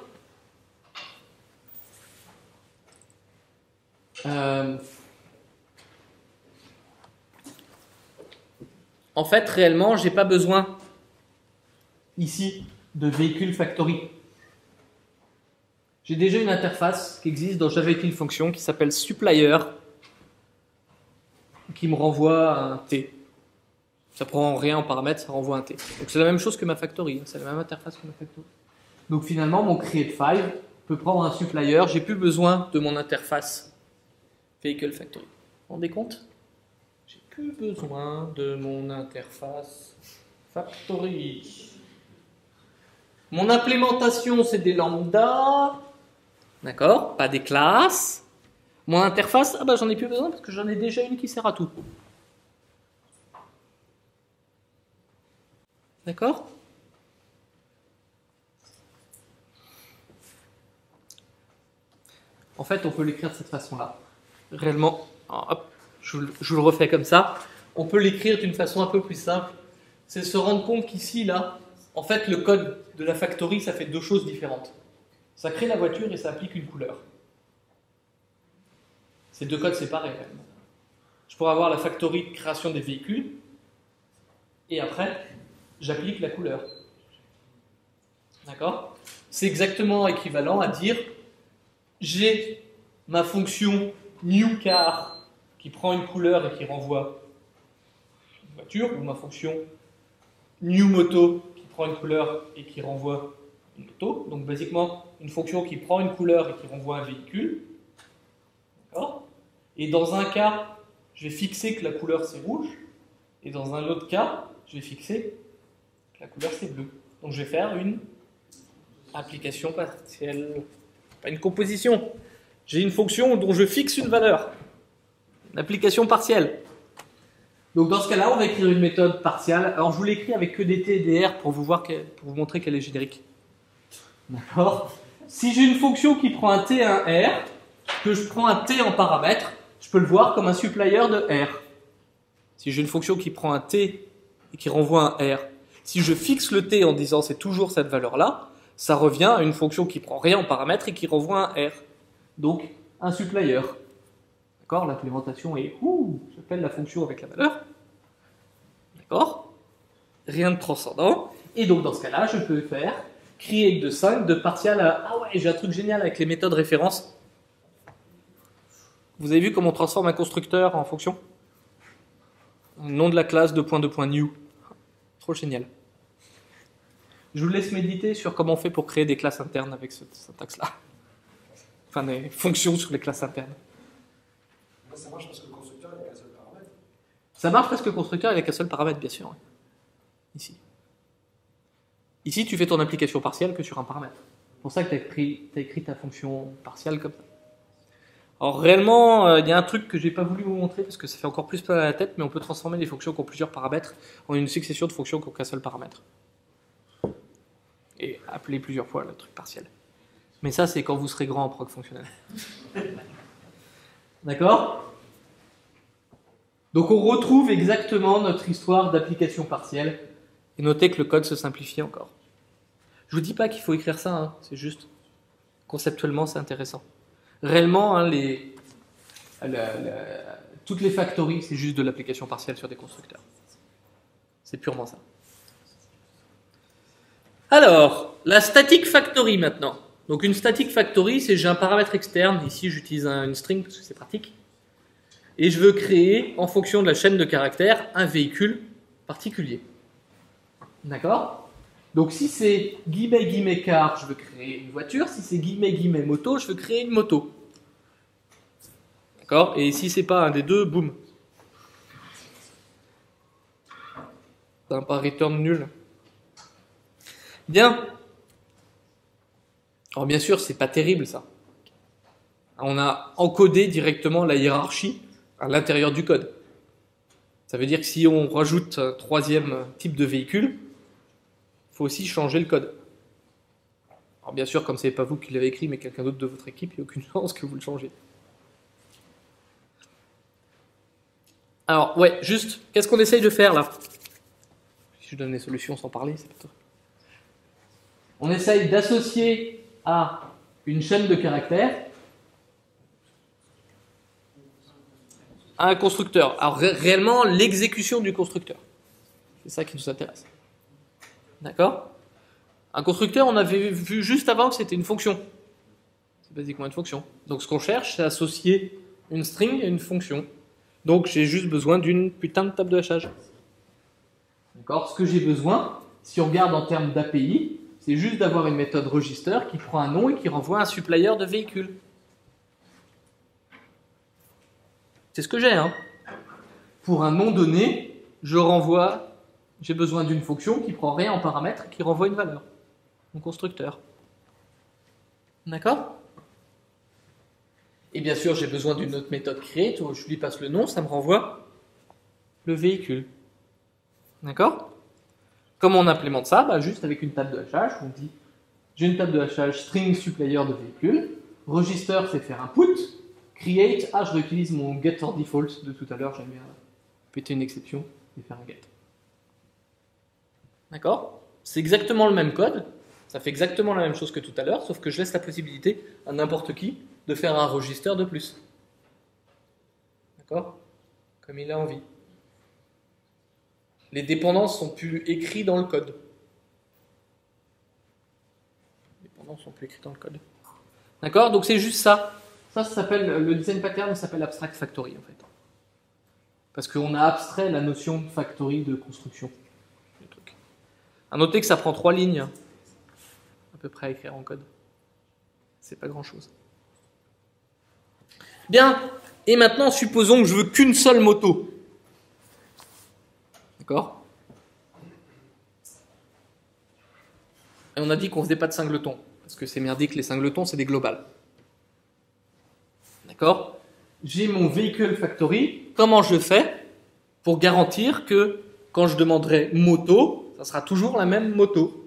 En fait, réellement, j'ai pas besoin ici de véhicule factory. J'ai déjà une interface qui existe dans Java Util Function qui s'appelle supplier, qui me renvoie un T. Ça prend rien en paramètres, ça renvoie un T. Donc c'est la même chose que ma factory, c'est la même interface que ma factory. Donc finalement, mon create5 peut prendre un supplier, j'ai plus besoin de mon interface vehicle factory. Vous vous rendez compte? J'ai plus besoin de mon interface factory. Mon implémentation, c'est des lambda. D'accord? Pas des classes. Mon interface, j'en ai plus besoin parce que j'en ai déjà une qui sert à tout. D'accord? En fait, on peut l'écrire de cette façon-là. Réellement, hop, je vous le refais comme ça. On peut l'écrire d'une façon un peu plus simple. C'est se rendre compte qu'ici, là, en fait, le code de la factory, ça fait deux choses différentes. Ça crée la voiture et ça applique une couleur. C'est deux codes séparés, quand même. Je pourrais avoir la factory de création des véhicules et après, j'applique la couleur. D'accord? C'est exactement équivalent à dire j'ai ma fonction newCar qui prend une couleur et qui renvoie une voiture, ou ma fonction newMoto qui prend une couleur et qui renvoie une moto. Donc basiquement, une fonction qui prend une couleur et qui renvoie un véhicule. D'accord? Et dans un cas, je vais fixer que la couleur c'est rouge, et dans un autre cas, je vais fixer que la couleur c'est bleu. Donc je vais faire une application partielle, pas une composition. J'ai une fonction dont je fixe une valeur, une application partielle. Donc dans ce cas-là, on va écrire une méthode partielle. Alors je vous l'écris avec que des T et des R pour vous montrer qu'elle est générique. D'accord? Si j'ai une fonction qui prend un T et un R, que je prends un T en paramètre, je peux le voir comme un supplier de R. Si j'ai une fonction qui prend un T et qui renvoie un R, si je fixe le T en disant c'est toujours cette valeur-là, ça revient à une fonction qui prend rien en paramètre et qui renvoie un R. Donc un supplier. D'accord? L'implémentation est j'appelle la fonction avec la valeur. D'accord? Rien de transcendant. Et donc dans ce cas-là, je peux faire create de 5 de partial à ah ouais, j'ai un truc génial avec les méthodes références. Vous avez vu comment on transforme un constructeur en fonction? Nom de la classe, new. Trop génial. Je vous laisse méditer sur comment on fait pour créer des classes internes avec cette syntaxe-là. Enfin, des fonctions sur les classes internes. Ça marche parce que le constructeur, il n'y a qu'un seul paramètre. Ça marche parce que le constructeur, il n'y a qu'un seul paramètre, bien sûr. Ouais. Ici. Ici, tu fais ton application partielle que sur un paramètre. C'est pour ça que tu as écrit ta fonction partielle comme ça. Alors réellement, il y a un truc que j'ai pas voulu vous montrer parce que ça fait encore plus peur à la tête, mais on peut transformer des fonctions qui ont plusieurs paramètres en une succession de fonctions qui n'ont qu'un seul paramètre. Et appeler plusieurs fois le truc partiel. Mais ça, c'est quand vous serez grand en prog fonctionnel. D'accord? Donc on retrouve exactement notre histoire d'application partielle. Et notez que le code se simplifie encore. Je vous dis pas qu'il faut écrire ça, hein, c'est juste conceptuellement c'est intéressant. Réellement, hein, toutes les factories, c'est juste de l'application partielle sur des constructeurs. C'est purement ça. Alors, la static factory maintenant. Donc une static factory, c'est j'ai un paramètre externe. Ici, j'utilise une string parce que c'est pratique. Et je veux créer, en fonction de la chaîne de caractères, un véhicule particulier. D'accord? Donc si c'est _ car, je veux créer une voiture. Si c'est _ moto, je veux créer une moto. D'accord? Et si c'est pas un des deux, boum. Ça pas return nul. Bien. Alors bien sûr, c'est pas terrible ça. On a encodé directement la hiérarchie à l'intérieur du code. Ça veut dire que si on rajoute un troisième type de véhicule, il faut aussi changer le code. Alors bien sûr, comme ce n'est pas vous qui l'avez écrit, mais quelqu'un d'autre de votre équipe, il n'y a aucune chance que vous le changez. Alors, ouais, juste, qu'est-ce qu'on essaye de faire là? Si je donne les solutions sans parler, c'est pas trop. On essaye d'associer à une chaîne de caractères à un constructeur. Alors réellement, l'exécution du constructeur. C'est ça qui nous intéresse. D'accord? Un constructeur, on avait vu juste avant que c'était une fonction. C'est basiquement une fonction. Donc ce qu'on cherche, c'est associer une string à une fonction. Donc j'ai juste besoin d'une putain de table de hachage. D'accord? Ce que j'ai besoin, si on regarde en termes d'API, c'est juste d'avoir une méthode register qui prend un nom et qui renvoie un supplier de véhicule. C'est ce que j'ai. Hein. Pour un nom donné, j'ai besoin d'une fonction qui prend rien en paramètre et qui renvoie une valeur. Mon constructeur. D'accord? Et bien sûr, j'ai besoin d'une autre méthode create où je lui passe le nom, ça me renvoie le véhicule. D'accord? Comment on implémente ça? Juste avec une table de hachage, on dit j'ai une table de hachage string supplier de véhicule, register c'est faire un put, create, je réutilise mon getter default de tout à l'heure, j'aime bien péter une exception et faire un get. D'accord? C'est exactement le même code, ça fait exactement la même chose que tout à l'heure, sauf que je laisse la possibilité à n'importe qui de faire un register de plus. D'accord? Comme il a envie. Les dépendances sont plus écrites dans le code. Les dépendances sont plus écrites dans le code. D'accord? Donc c'est juste ça. Ça s'appelle, le design pattern s'appelle abstract factory en fait. Parce qu'on a abstrait la notion de factory de construction. À noter que ça prend 3 lignes à peu près à écrire en code. C'est pas grand chose. Bien. Et maintenant, supposons que je veux qu'une seule moto. D'accord? Et on a dit qu'on faisait pas de singletons. Parce que c'est merdique, les singletons, c'est des globales. D'accord? J'ai mon vehicle factory. Comment je fais pour garantir que quand je demanderai moto, ça sera toujours la même moto?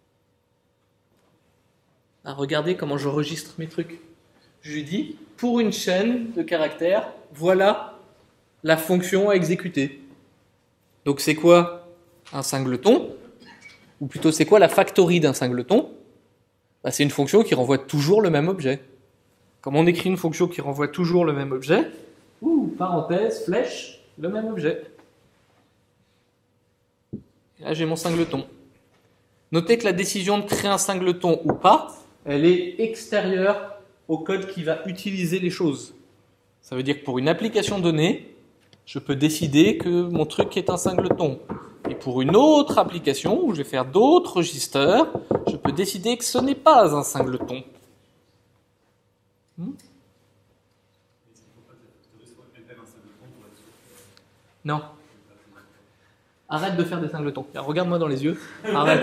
Regardez comment je registre mes trucs. Je lui dis, pour une chaîne de caractères, voilà la fonction à exécuter. Donc c'est quoi un singleton? Ou plutôt c'est quoi la factory d'un singleton? C'est une fonction qui renvoie toujours le même objet. Comme on écrit une fonction qui renvoie toujours le même objet, parenthèse, flèche, le même objet. Et là, j'ai mon singleton. Notez que la décision de créer un singleton ou pas, elle est extérieure au code qui va utiliser les choses. Ça veut dire que pour une application donnée, je peux décider que mon truc est un singleton. Et pour une autre application, où je vais faire d'autres registers, je peux décider que ce n'est pas un singleton. Non. Arrête de faire des singletons. Regarde-moi dans les yeux. Arrête.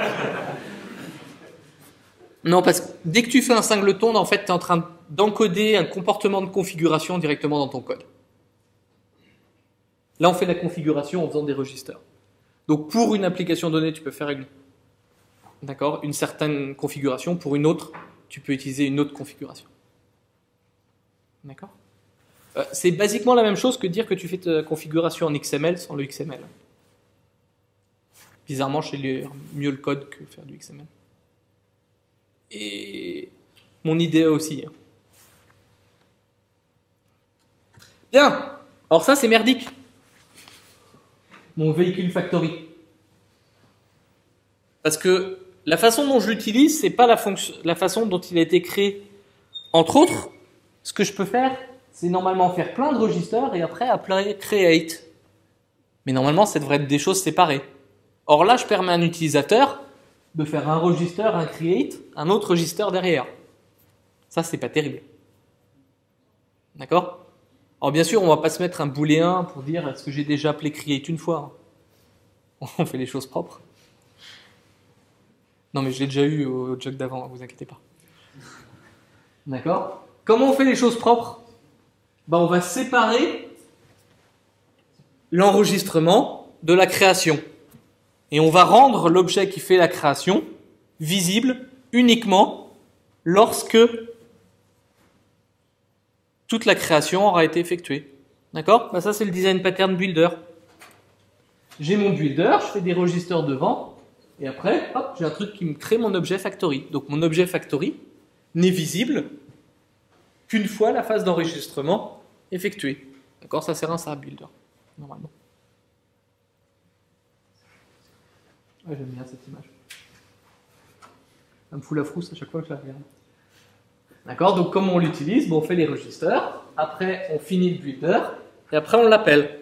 Non, parce que dès que tu fais un singleton, en fait, tu es en train d'encoder un comportement de configuration directement dans ton code. Là, on fait la configuration en faisant des registers. Donc, pour une application donnée, tu peux faire une certaine configuration. Pour une autre, tu peux utiliser une autre configuration. D'accord ? C'est basiquement la même chose que dire que tu fais ta configuration en XML sans le XML. Bizarrement, je sais lire mieux le code que faire du XML. Et mon IDE aussi. Bien. Alors ça, c'est merdique. Mon véhicule factory. Parce que la façon dont je l'utilise, c'est pas la façon dont il a été créé. Entre autres, ce que je peux faire, c'est normalement faire plein de registers et après appeler create. Mais normalement, ça devrait être des choses séparées. Or là, je permets à un utilisateur de faire un register, un create, un autre register derrière. Ça, c'est pas terrible. D'accord ? Alors bien sûr, on va pas se mettre un booléen pour dire est-ce que j'ai déjà appelé create une fois. On fait les choses propres. Non mais je l'ai déjà eu au jog d'avant, vous inquiétez pas. D'accord ? Comment on fait les choses propres ? On va séparer l'enregistrement de la création. Et on va rendre l'objet qui fait la création visible uniquement lorsque toute la création aura été effectuée. D'accord ? Ça, c'est le design pattern builder. J'ai mon builder, je fais des registers devant, et après, hop, j'ai un truc qui me crée mon objet factory. Donc mon objet factory n'est visible qu'une fois la phase d'enregistrement effectuée. D'accord ? Ça sert à ça, builder, normalement. Ouais, j'aime bien cette image. Ça me fout la frousse à chaque fois que je la regarde. D'accord ? Donc, comment on l'utilise ? On fait les registers, après on finit le builder, et après on l'appelle.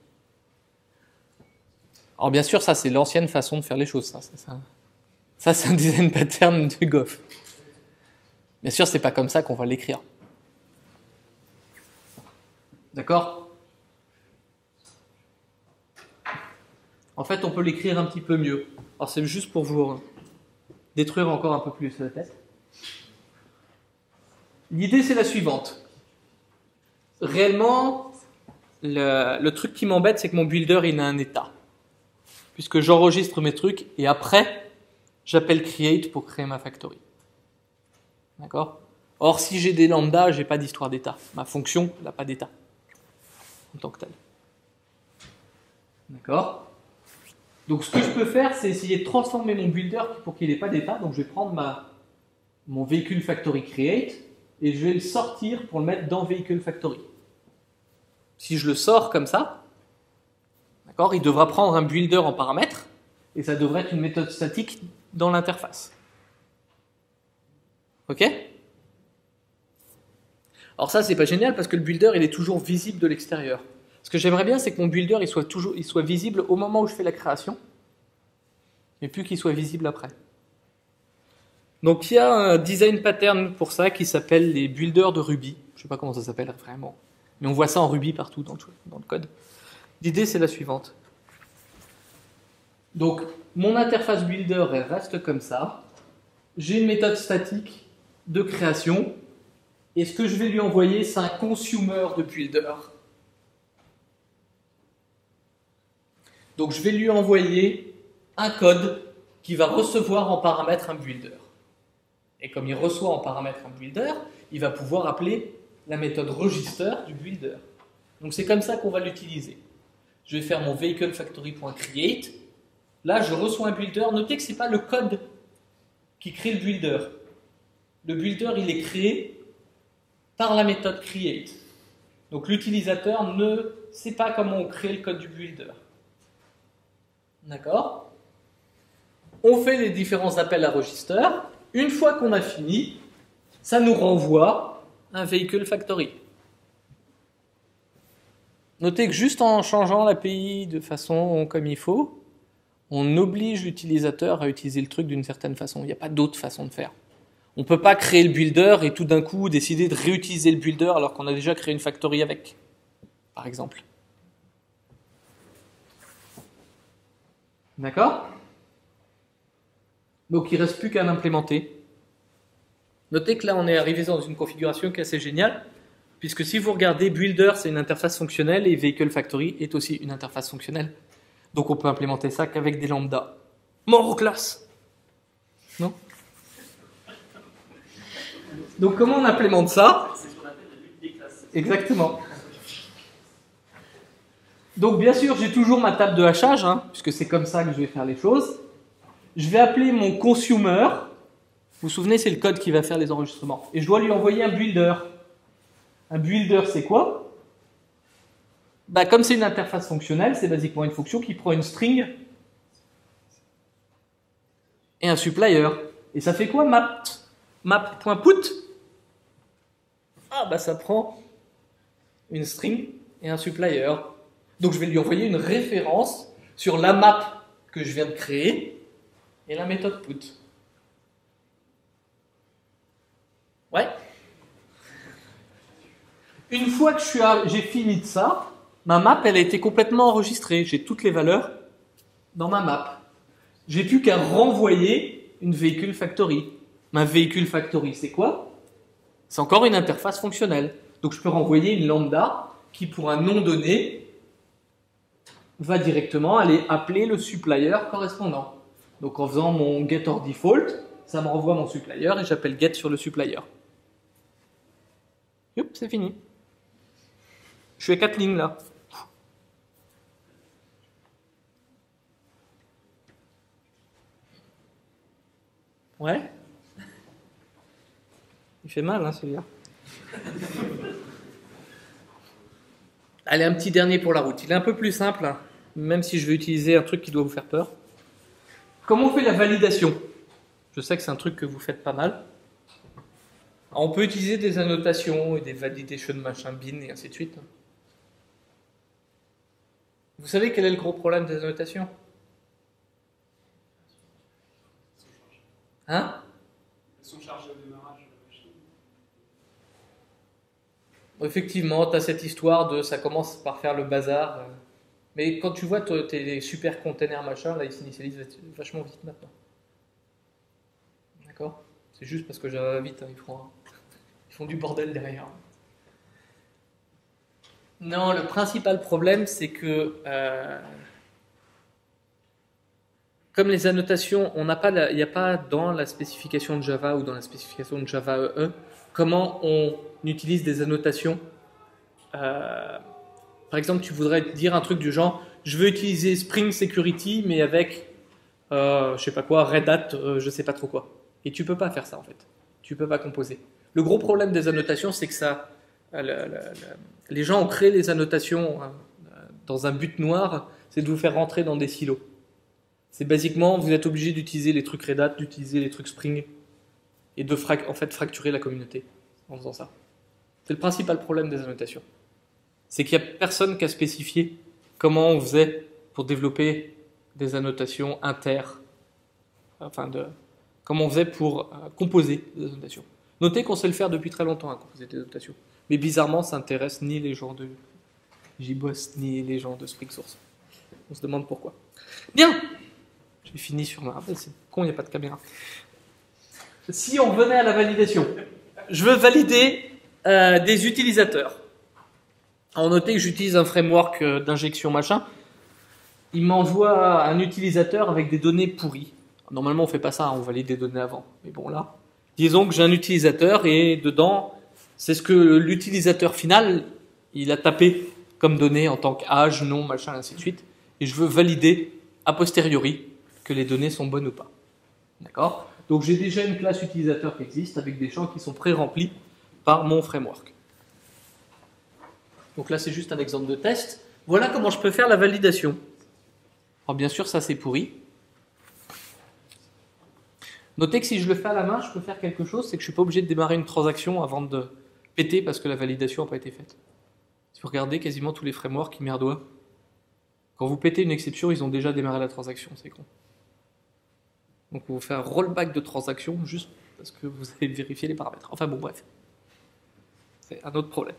Alors, bien sûr, ça c'est l'ancienne façon de faire les choses. Ça c'est un design pattern de Goff. Bien sûr, c'est pas comme ça qu'on va l'écrire. D'accord ? En fait, on peut l'écrire un petit peu mieux. Alors, c'est juste pour vous détruire encore un peu plus la tête. L'idée, c'est la suivante. Réellement, le truc qui m'embête, c'est que mon builder, il a un état. Puisque j'enregistre mes trucs et après, j'appelle create pour créer ma factory. D'accord ? Or, si j'ai des lambda, j'ai pas d'histoire d'état. Ma fonction n'a pas d'état en tant que telle. D'accord ? Donc ce que je peux faire, c'est essayer de transformer mon builder pour qu'il n'ait pas d'état. Donc je vais prendre mon véhicule factory create et je vais le sortir pour le mettre dans véhicule factory. Si je le sors comme ça, d'accord, il devra prendre un builder en paramètre et ça devrait être une méthode statique dans l'interface. Ok ? Alors ça, c'est pas génial parce que le builder, il est toujours visible de l'extérieur. Ce que j'aimerais bien, c'est que mon builder il soit visible au moment où je fais la création, mais plus qu'il soit visible après. Donc il y a un design pattern pour ça qui s'appelle les builders de Ruby. Je ne sais pas comment ça s'appelle vraiment, mais on voit ça en Ruby partout dans le code. L'idée, c'est la suivante. Donc mon interface builder elle reste comme ça. J'ai une méthode statique de création, et ce que je vais lui envoyer, c'est un consumer de builder. Donc je vais lui envoyer un code qui va recevoir en paramètre un builder. Et comme il reçoit en paramètre un builder, il va pouvoir appeler la méthode register du builder. Donc c'est comme ça qu'on va l'utiliser. Je vais faire mon vehiclefactory.create. Là, je reçois un builder. Notez que ce n'est pas le code qui crée le builder. Le builder, il est créé par la méthode create. Donc Donc l'utilisateur ne sait pas comment on crée le code du builder. D'accord? On fait les différents appels à register. Une fois qu'on a fini, ça nous renvoie un véhicule factory. Notez que juste en changeant l'API de façon comme il faut, on oblige l'utilisateur à utiliser le truc d'une certaine façon. Il n'y a pas d'autre façon de faire. On ne peut pas créer le builder et tout d'un coup décider de réutiliser le builder alors qu'on a déjà créé une factory avec, par exemple. D'accord? Donc il ne reste plus qu'à l'implémenter. Notez que là on est arrivé dans une configuration qui est assez géniale, puisque si vous regardez, builder c'est une interface fonctionnelle et vehicle factory est aussi une interface fonctionnelle. Donc on peut implémenter ça qu'avec des lambdas. Mort aux classes! Non? Donc comment on implémente ça? C'est ce qu'on appelle la lutte des classes. Exactement. Donc bien sûr, j'ai toujours ma table de hachage, hein, puisque c'est comme ça que je vais faire les choses. Je vais appeler mon consumer. Vous vous souvenez, c'est le code qui va faire les enregistrements. Et je dois lui envoyer un builder. Un builder, c'est quoi? Bah, comme c'est une interface fonctionnelle, c'est basiquement une fonction qui prend une string et un supplier. Et ça fait quoi? Map.put. Ah bah ça prend une string et un supplier. Donc je vais lui envoyer une référence sur la map que je viens de créer et la méthode put. Ouais. Une fois que j'ai fini de ça, ma map elle a été complètement enregistrée. J'ai toutes les valeurs dans ma map. J'ai plus qu'à renvoyer une véhicule factory. Ma véhicule factory, c'est quoi? C'est encore une interface fonctionnelle. Donc je peux renvoyer une lambda qui, pour un nom donné, va directement aller appeler le supplier correspondant. Donc en faisant mon get_default, ça me renvoie mon supplier et j'appelle get sur le supplier. Hop, c'est fini. Je suis à 4 lignes là. Ouais. Il fait mal, hein, celui-là. Allez, un petit dernier pour la route. Il est un peu plus simple, hein, même si je vais utiliser un truc qui doit vous faire peur. Comment on fait la validation? Je sais que c'est un truc que vous faites pas mal. Alors, on peut utiliser des annotations et des validation machin bin et ainsi de suite. Vous savez quel est le gros problème des annotations? Hein? Elles sont chargées au démarrage de la machine. Effectivement, tu as cette histoire de ça commence par faire le bazar. Mais quand tu vois tes super containers machin, là ils s'initialisent vachement vite maintenant. D'accord? C'est juste parce que j'avais vite, hein, ils font du bordel derrière. Non, le principal problème c'est que comme les annotations, il n'y a pas dans la spécification de Java ou dans la spécification de Java EE comment on utilise des annotations. Par exemple, tu voudrais dire un truc du genre, je veux utiliser Spring Security, mais avec, je sais pas quoi, Red Hat, je sais pas trop quoi. Et tu peux pas faire ça en fait. Tu peux pas composer. Le gros problème des annotations, c'est que ça, les gens ont créé les annotations dans un but noir, c'est de vous faire rentrer dans des silos. C'est basiquement, vous êtes obligé d'utiliser les trucs Red Hat, d'utiliser les trucs Spring, et de en fait fracturer la communauté en faisant ça. C'est le principal problème des annotations. C'est qu'il n'y a personne qui a spécifié comment on faisait pour développer des annotations comment on faisait pour composer des annotations. Notez qu'on sait le faire depuis très longtemps, hein, composer des annotations. Mais bizarrement, ça n'intéresse ni les gens de JBoss, ni les gens de Spring Source. On se demande pourquoi. Bien! J'ai fini sur ma... c'est con, il n'y a pas de caméra. Si on venait à la validation, je veux valider des utilisateurs. Alors notez que j'utilise un framework d'injection machin. Il m'envoie un utilisateur avec des données pourries. Normalement on fait pas ça, on valide des données avant. Mais bon là, disons que j'ai un utilisateur et dedans, c'est ce que l'utilisateur final, il a tapé comme données en tant qu'âge, nom, machin, ainsi de suite. Et je veux valider a posteriori que les données sont bonnes ou pas. D'accord? Donc j'ai déjà une classe utilisateur qui existe avec des champs qui sont pré-remplis par mon framework. Donc là, c'est juste un exemple de test. Voilà comment je peux faire la validation. Alors bien sûr, ça c'est pourri. Notez que si je le fais à la main, je peux faire quelque chose, c'est que je ne suis pas obligé de démarrer une transaction avant de péter parce que la validation n'a pas été faite. Si vous regardez quasiment tous les frameworks qui merdoient, quand vous pétez une exception, ils ont déjà démarré la transaction, c'est con. Donc vous faire un rollback de transaction juste parce que vous avez vérifié les paramètres. Enfin bon, bref. C'est un autre problème.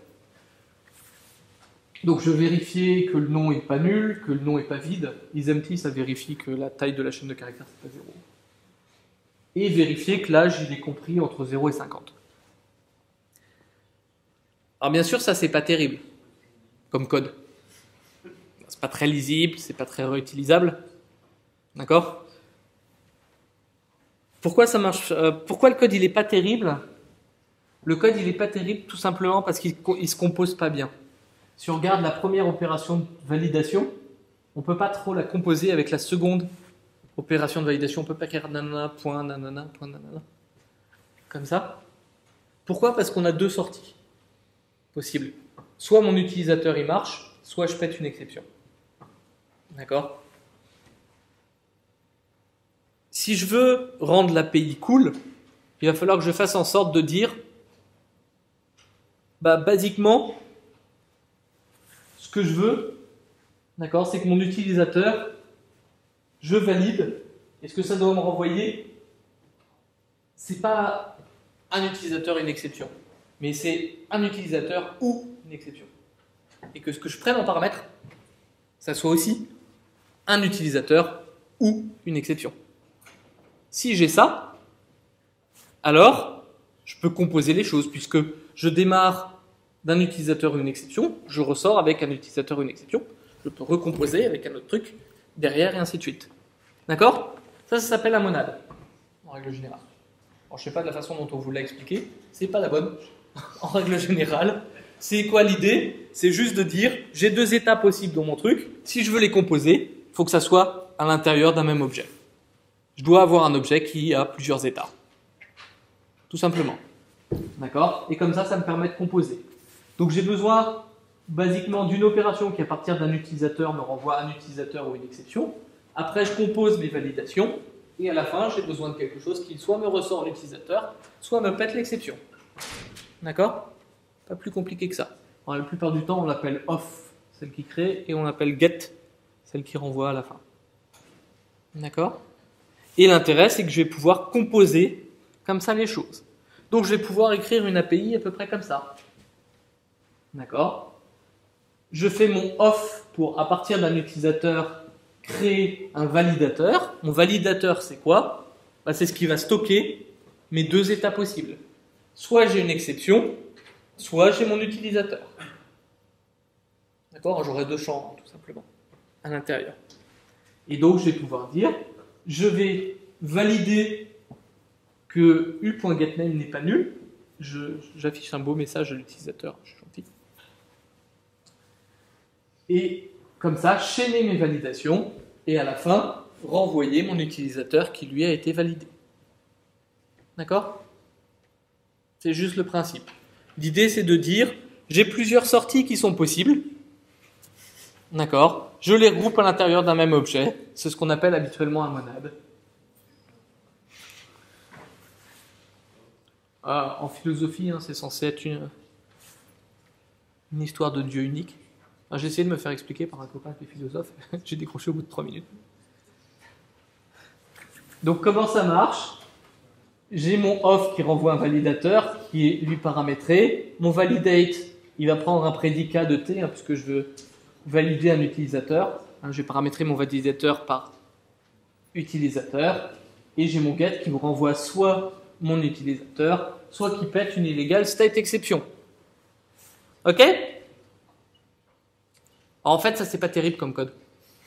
Donc je vérifiais que le nom n'est pas nul, que le nom n'est pas vide. Isempty, ça vérifie que la taille de la chaîne de caractères, c'est pas 0. Et vérifier que l'âge, il est compris entre 0 et 50. Alors bien sûr, ça, c'est pas terrible comme code. C'est pas très lisible, c'est pas très réutilisable. D'accord ? Pourquoi ça marche ? Pourquoi le code, il est pas terrible ? Le code, il est pas terrible tout simplement parce qu'il se compose pas bien. Si on regarde la première opération de validation, on peut pas trop la composer avec la seconde opération de validation. On peut pas écrire nanana, point, nanana, point, nanana. Comme ça. Pourquoi ? Parce qu'on a deux sorties possibles. Soit mon utilisateur, il marche, soit je pète une exception. D'accord ? Si je veux rendre l'API cool, il va falloir que je fasse en sorte de dire, basiquement, ce que je veux, d'accord, c'est que mon utilisateur, je valide, et ce que ça doit me renvoyer, c'est pas un utilisateur, une exception, mais c'est un utilisateur ou une exception. Et que ce que je prenne en paramètre, ça soit aussi un utilisateur ou une exception. Si j'ai ça, alors je peux composer les choses, puisque je démarre d'un utilisateur ou une exception, je ressors avec un utilisateur ou une exception, je peux recomposer avec un autre truc derrière et ainsi de suite. D'accord ? Ça s'appelle la monade, en règle générale. Alors, je ne sais pas de la façon dont on vous l'a expliqué, c'est pas la bonne. En règle générale, c'est quoi l'idée ? C'est juste de dire, j'ai deux états possibles dans mon truc, si je veux les composer, il faut que ça soit à l'intérieur d'un même objet. Je dois avoir un objet qui a plusieurs états. Tout simplement. D'accord ? Et comme ça, ça me permet de composer. Donc j'ai besoin, basiquement, d'une opération qui, à partir d'un utilisateur, me renvoie un utilisateur ou une exception. Après, je compose mes validations. Et à la fin, j'ai besoin de quelque chose qui soit me ressort l'utilisateur, soit me pète l'exception. D'accord ? Pas plus compliqué que ça. Alors, la plupart du temps, on l'appelle off, celle qui crée, et on l'appelle get, celle qui renvoie à la fin. D'accord ? Et l'intérêt, c'est que je vais pouvoir composer comme ça les choses. Donc, je vais pouvoir écrire une API à peu près comme ça. D'accord ? Je fais mon off pour, à partir d'un utilisateur, créer un validateur. Mon validateur, c'est quoi ? C'est ce qui va stocker mes deux états possibles. Soit j'ai une exception, soit j'ai mon utilisateur. D'accord ? J'aurai deux champs, tout simplement, à l'intérieur. Et donc, je vais pouvoir dire, je vais valider que u.getName n'est pas nul. J'affiche un beau message à l'utilisateur, je suis gentil. Et comme ça, chaîner mes validations et à la fin, renvoyer mon utilisateur qui lui a été validé. D'accord ? C'est juste le principe. L'idée, c'est de dire, j'ai plusieurs sorties qui sont possibles. D'accord ? Je les regroupe à l'intérieur d'un même objet. C'est ce qu'on appelle habituellement un monade. En philosophie, c'est censé être une histoire de Dieu unique. J'ai essayé de me faire expliquer par un copain qui est philosophe. J'ai décroché au bout de 3 minutes. Donc comment ça marche ? J'ai mon off qui renvoie un validateur qui est lui paramétré. Mon validate, il va prendre un prédicat de T, puisque je veux valider un utilisateur. Je vais paramétrer mon validateur par utilisateur. Et j'ai mon get qui me renvoie soit mon utilisateur, soit qui pète une illégale state exception. Ok ? En fait, ça, c'est pas terrible comme code.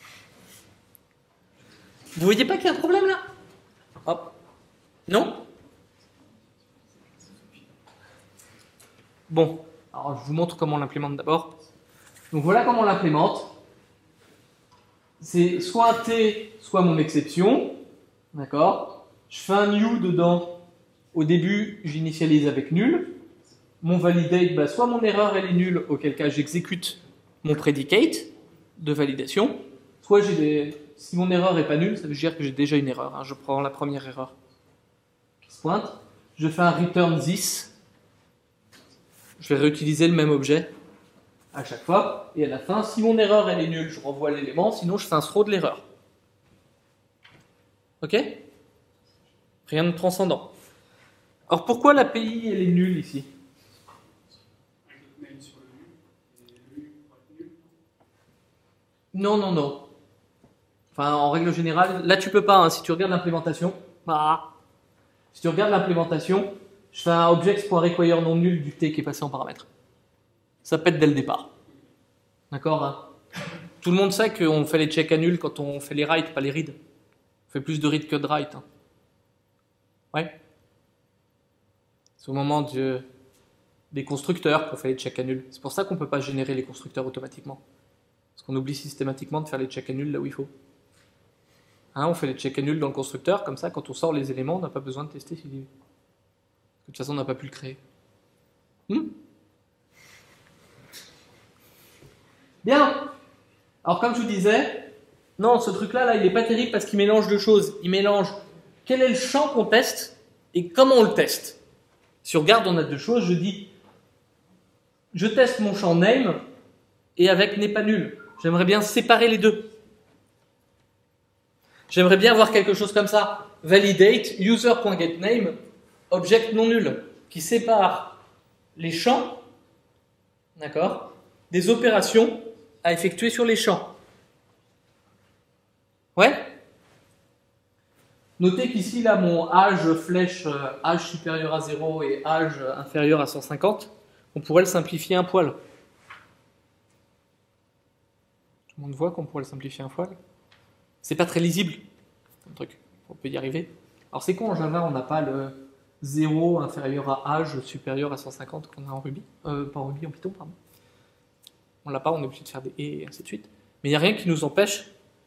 Vous voyez pas qu'il y a un problème là ? Hop. Non ? Bon, alors je vous montre comment on l'implémente d'abord. Donc voilà comment on l'implémente. C'est soit un T, soit mon exception. D'accord ? Je fais un new dedans. Au début, j'initialise avec nul. mon validate, bah, soit mon erreur elle est nulle, auquel cas j'exécute mon predicate de validation, soit si mon erreur est pas nulle, ça veut dire que j'ai déjà une erreur, hein. Je prends la première erreur qui se pointe, je fais un return this, je vais réutiliser le même objet à chaque fois, et à la fin, si mon erreur elle est nulle, je renvoie l'élément, sinon je fais un throw de l'erreur. Ok? Rien de transcendant. Alors pourquoi l'API elle est nulle ici? Non, non, non. Enfin, en règle générale, là tu peux pas, hein, si tu regardes l'implémentation, si tu regardes l'implémentation, je fais un objects.require non nul du T qui est passé en paramètre. Ça pète dès le départ. D'accord, hein? Tout le monde sait qu'on fait les checks à nul quand on fait les writes, pas les read. On fait plus de read que de write. Hein. Ouais. C'est au moment des constructeurs qu'on fait les checks à nul. C'est pour ça qu'on ne peut pas générer les constructeurs automatiquement. Parce qu'on oublie systématiquement de faire les checks à nul là où il faut. Hein, on fait les checks à nul dans le constructeur, comme ça, quand on sort les éléments, on n'a pas besoin de tester s'il est. De toute façon, on n'a pas pu le créer. Bien. Alors, comme je vous disais, non, ce truc-là, il n'est pas terrible parce qu'il mélange deux choses. Il mélange quel est le champ qu'on teste et comment on le teste. Si on regarde, on a deux choses. Je dis, je teste mon champ name et avec n'est pas nul. J'aimerais bien séparer les deux. J'aimerais bien avoir quelque chose comme ça. Validate user.getName, object non nul, qui sépare les champs, d'accord, des opérations à effectuer sur les champs. Ouais? Notez qu'ici, là, mon âge flèche âge supérieur à 0 et âge inférieur à 150, on pourrait le simplifier un poil. Tout le monde voit qu'on pourrait le simplifier un poil? C'est pas très lisible, comme truc. On peut y arriver. Alors c'est con, en Java, on n'a pas le 0 inférieur à âge supérieur à 150 qu'on a en Ruby. Pas en Ruby, en Python, pardon. On l'a pas, on est obligé de faire des et ainsi de suite. Mais il n'y a rien qui nous empêche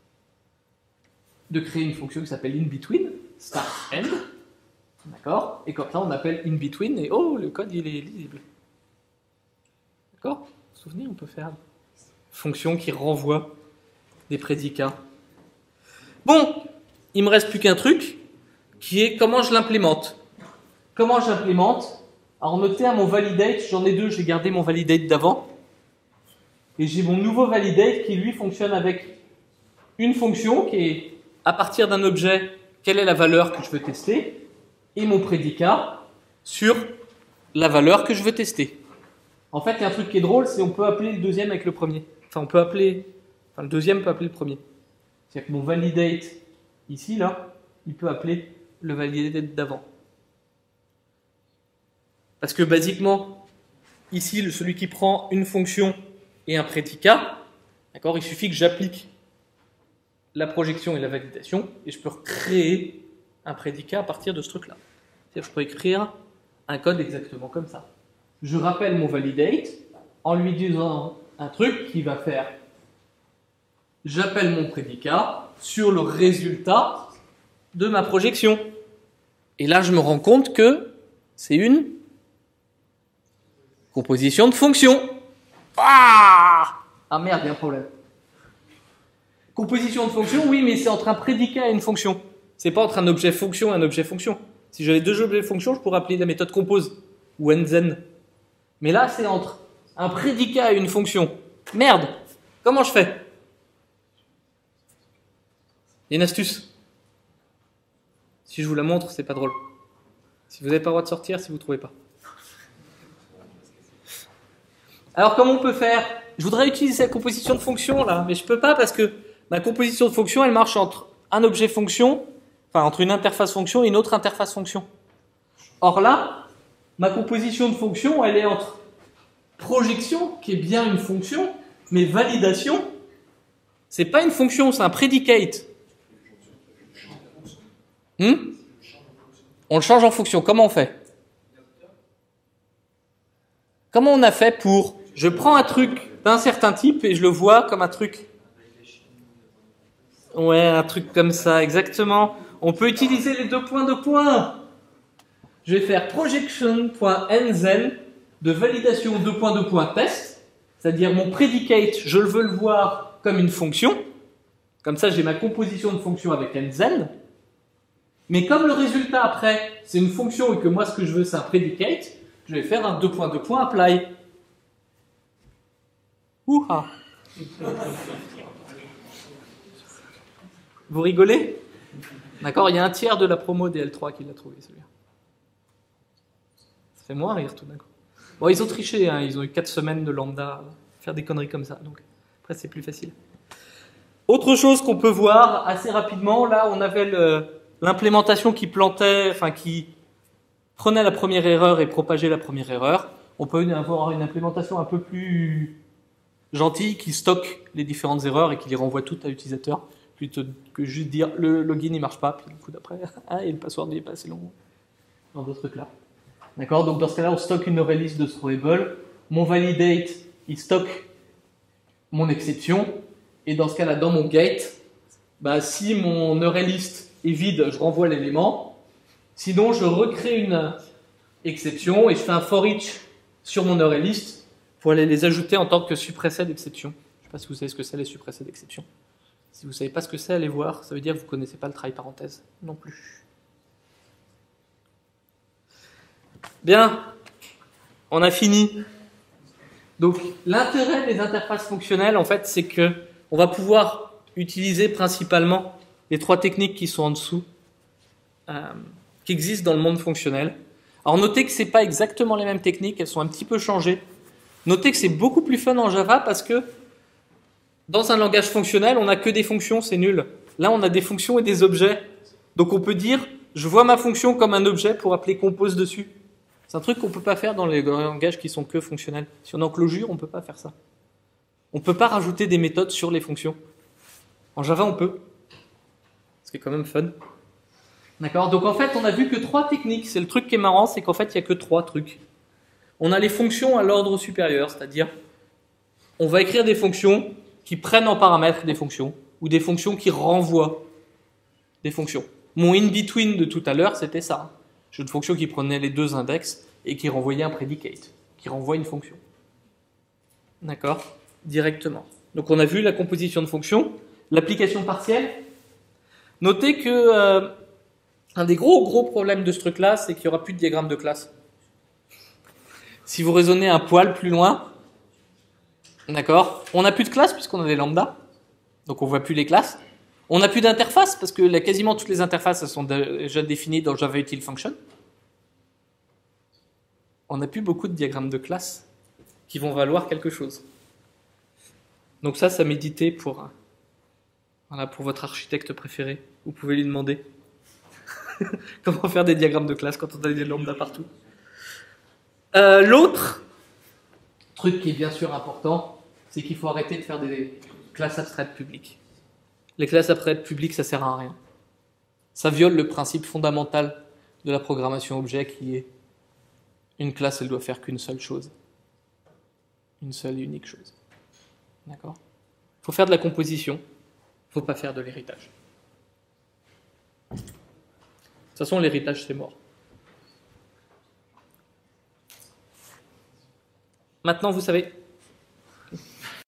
de créer une fonction qui s'appelle inBetween, start, end. D'accord? Et comme ça, on appelle inBetween et oh, le code, il est lisible. D'accord? Vous vous souvenez, on peut faire une fonction qui renvoie des prédicats. Bon, il me reste plus qu'un truc, qui est comment je l'implémente. Comment j'implémente? Alors, notez à mon validate, j'en ai deux, j'ai gardé mon validate d'avant. Et j'ai mon nouveau validate qui, lui, fonctionne avec une fonction qui est, à partir d'un objet, quelle est la valeur que je veux tester, et mon prédicat sur la valeur que je veux tester. En fait, il y a un truc qui est drôle, c'est qu'on peut appeler le deuxième avec le premier. Le deuxième peut appeler le premier. C'est-à-dire que mon validate, ici, là, il peut appeler le validate d'avant. Parce que, basiquement, ici, celui qui prend une fonction et un prédicat, d'accord, il suffit que j'applique la projection et la validation, et je peux recréer un prédicat à partir de ce truc-là. C'est-à-dire que je peux écrire un code exactement comme ça. Je rappelle mon validate en lui disant un truc qui va faire j'appelle mon prédicat sur le résultat de ma projection. Et là, je me rends compte que c'est une composition de fonctions. Ah merde, il y a un problème. Composition de fonction, oui, mais c'est entre un prédicat et une fonction. C'est pas entre un objet fonction et un objet fonction. Si j'avais deux objets fonction, je pourrais appeler la méthode compose ou nzen. Mais là, c'est entre un prédicat et une fonction. Merde, comment je fais? Il y a une astuce. Si je vous la montre, c'est pas drôle. Si vous n'avez pas le droit de sortir, si vous ne trouvez pas. Alors, comment on peut faire? Je voudrais utiliser cette composition de fonction là, mais je peux pas parce que ma composition de fonction, elle marche entre un objet fonction, enfin entre une interface fonction et une autre interface fonction. Or là, ma composition de fonction, elle est entre projection, qui est bien une fonction, mais validation, c'est pas une fonction, c'est un predicate. On le change en fonction. Comment on fait? Comment on a fait pour... Je prends un truc d'un certain type et je le vois comme un truc... Ouais, un truc comme ça, exactement. On peut utiliser les deux points de points. Je vais faire projection.nzen de validation deux points test, c'est-à-dire mon predicate, je veux le voir comme une fonction, comme ça j'ai ma composition de fonctions avec nz, mais comme le résultat après c'est une fonction et que moi ce que je veux c'est un predicate, je vais faire un deux points apply. Ouha. Vous rigolez? D'accord, il y a un tiers de la promo DL3 qui l'a trouvé celui-là. Ça fait moins rire tout d'un coup. Bon, ils ont triché, hein, ils ont eu 4 semaines de lambda à faire des conneries comme ça, donc après c'est plus facile. Autre chose qu'on peut voir assez rapidement, là on avait l'implémentation qui plantait, enfin qui prenait la première erreur et propageait la première erreur. On peut avoir une implémentation un peu plus gentille qui stocke les différentes erreurs et qui les renvoie toutes à l'utilisateur, plutôt que juste dire le login il marche pas, puis le coup d'après, et le password il est pas assez long, dans d'autres trucs là. D'accord, donc dans ce cas-là, on stocke une array list de throwable. Mon validate, il stocke mon exception. Et dans ce cas-là, dans mon gate, bah, si mon array list est vide, je renvoie l'élément. Sinon, je recrée une exception et je fais un for each sur mon array list pour aller les ajouter en tant que suppressés d'exception. Je ne sais pas si vous savez ce que c'est les suppressés d'exception. Si vous ne savez pas ce que c'est, allez voir. Ça veut dire que vous ne connaissez pas le try parenthèse non plus. Bien, on a fini. Donc, l'intérêt des interfaces fonctionnelles, en fait, c'est que on va pouvoir utiliser principalement les 3 techniques qui sont en dessous, qui existent dans le monde fonctionnel. Alors, notez que c'est pas exactement les mêmes techniques, elles sont un petit peu changées. Notez que c'est beaucoup plus fun en Java parce que dans un langage fonctionnel, on n'a que des fonctions, c'est nul. Là, on a des fonctions et des objets. Donc, on peut dire, je vois ma fonction comme un objet pour appeler compose dessus. C'est un truc qu'on ne peut pas faire dans les langages qui sont que fonctionnels. Si on est en Clojure, on ne peut pas faire ça. On ne peut pas rajouter des méthodes sur les fonctions. En Java, on peut. Ce qui est quand même fun. D'accord? Donc en fait, on a vu que 3 techniques. C'est le truc qui est marrant, c'est qu'en fait, il n'y a que 3 trucs. On a les fonctions à l'ordre supérieur, c'est-à-dire, on va écrire des fonctions qui prennent en paramètre des fonctions, ou des fonctions qui renvoient des fonctions. Mon in-between de tout à l'heure, c'était ça. J'ai une fonction qui prenait les 2 index et qui renvoyait un predicate, qui renvoie une fonction. D'accord? Directement. Donc on a vu la composition de fonctions, l'application partielle. Notez que un des gros problèmes de ce truc-là, c'est qu'il n'y aura plus de diagramme de classe. Si vous raisonnez un poil plus loin, d'accord, on n'a plus de classe puisqu'on a des lambda, donc on ne voit plus les classes. On n'a plus d'interface parce que quasiment toutes les interfaces elles sont déjà définies dans Java Util Function. On n'a plus beaucoup de diagrammes de classe qui vont valoir quelque chose. Donc ça méditer pour votre architecte préféré. Vous pouvez lui demander comment faire des diagrammes de classe quand on a des lambda partout. L'autre truc qui est bien sûr important, c'est qu'il faut arrêter de faire des classes abstraites publiques. Les classes abstraites publiques, ça sert à rien. Ça viole le principe fondamental de la programmation objet qui est une classe, elle doit faire qu'une seule chose. Une seule et unique chose. D'accord? Il faut faire de la composition, il ne faut pas faire de l'héritage. De toute façon, l'héritage, c'est mort. Maintenant, vous savez.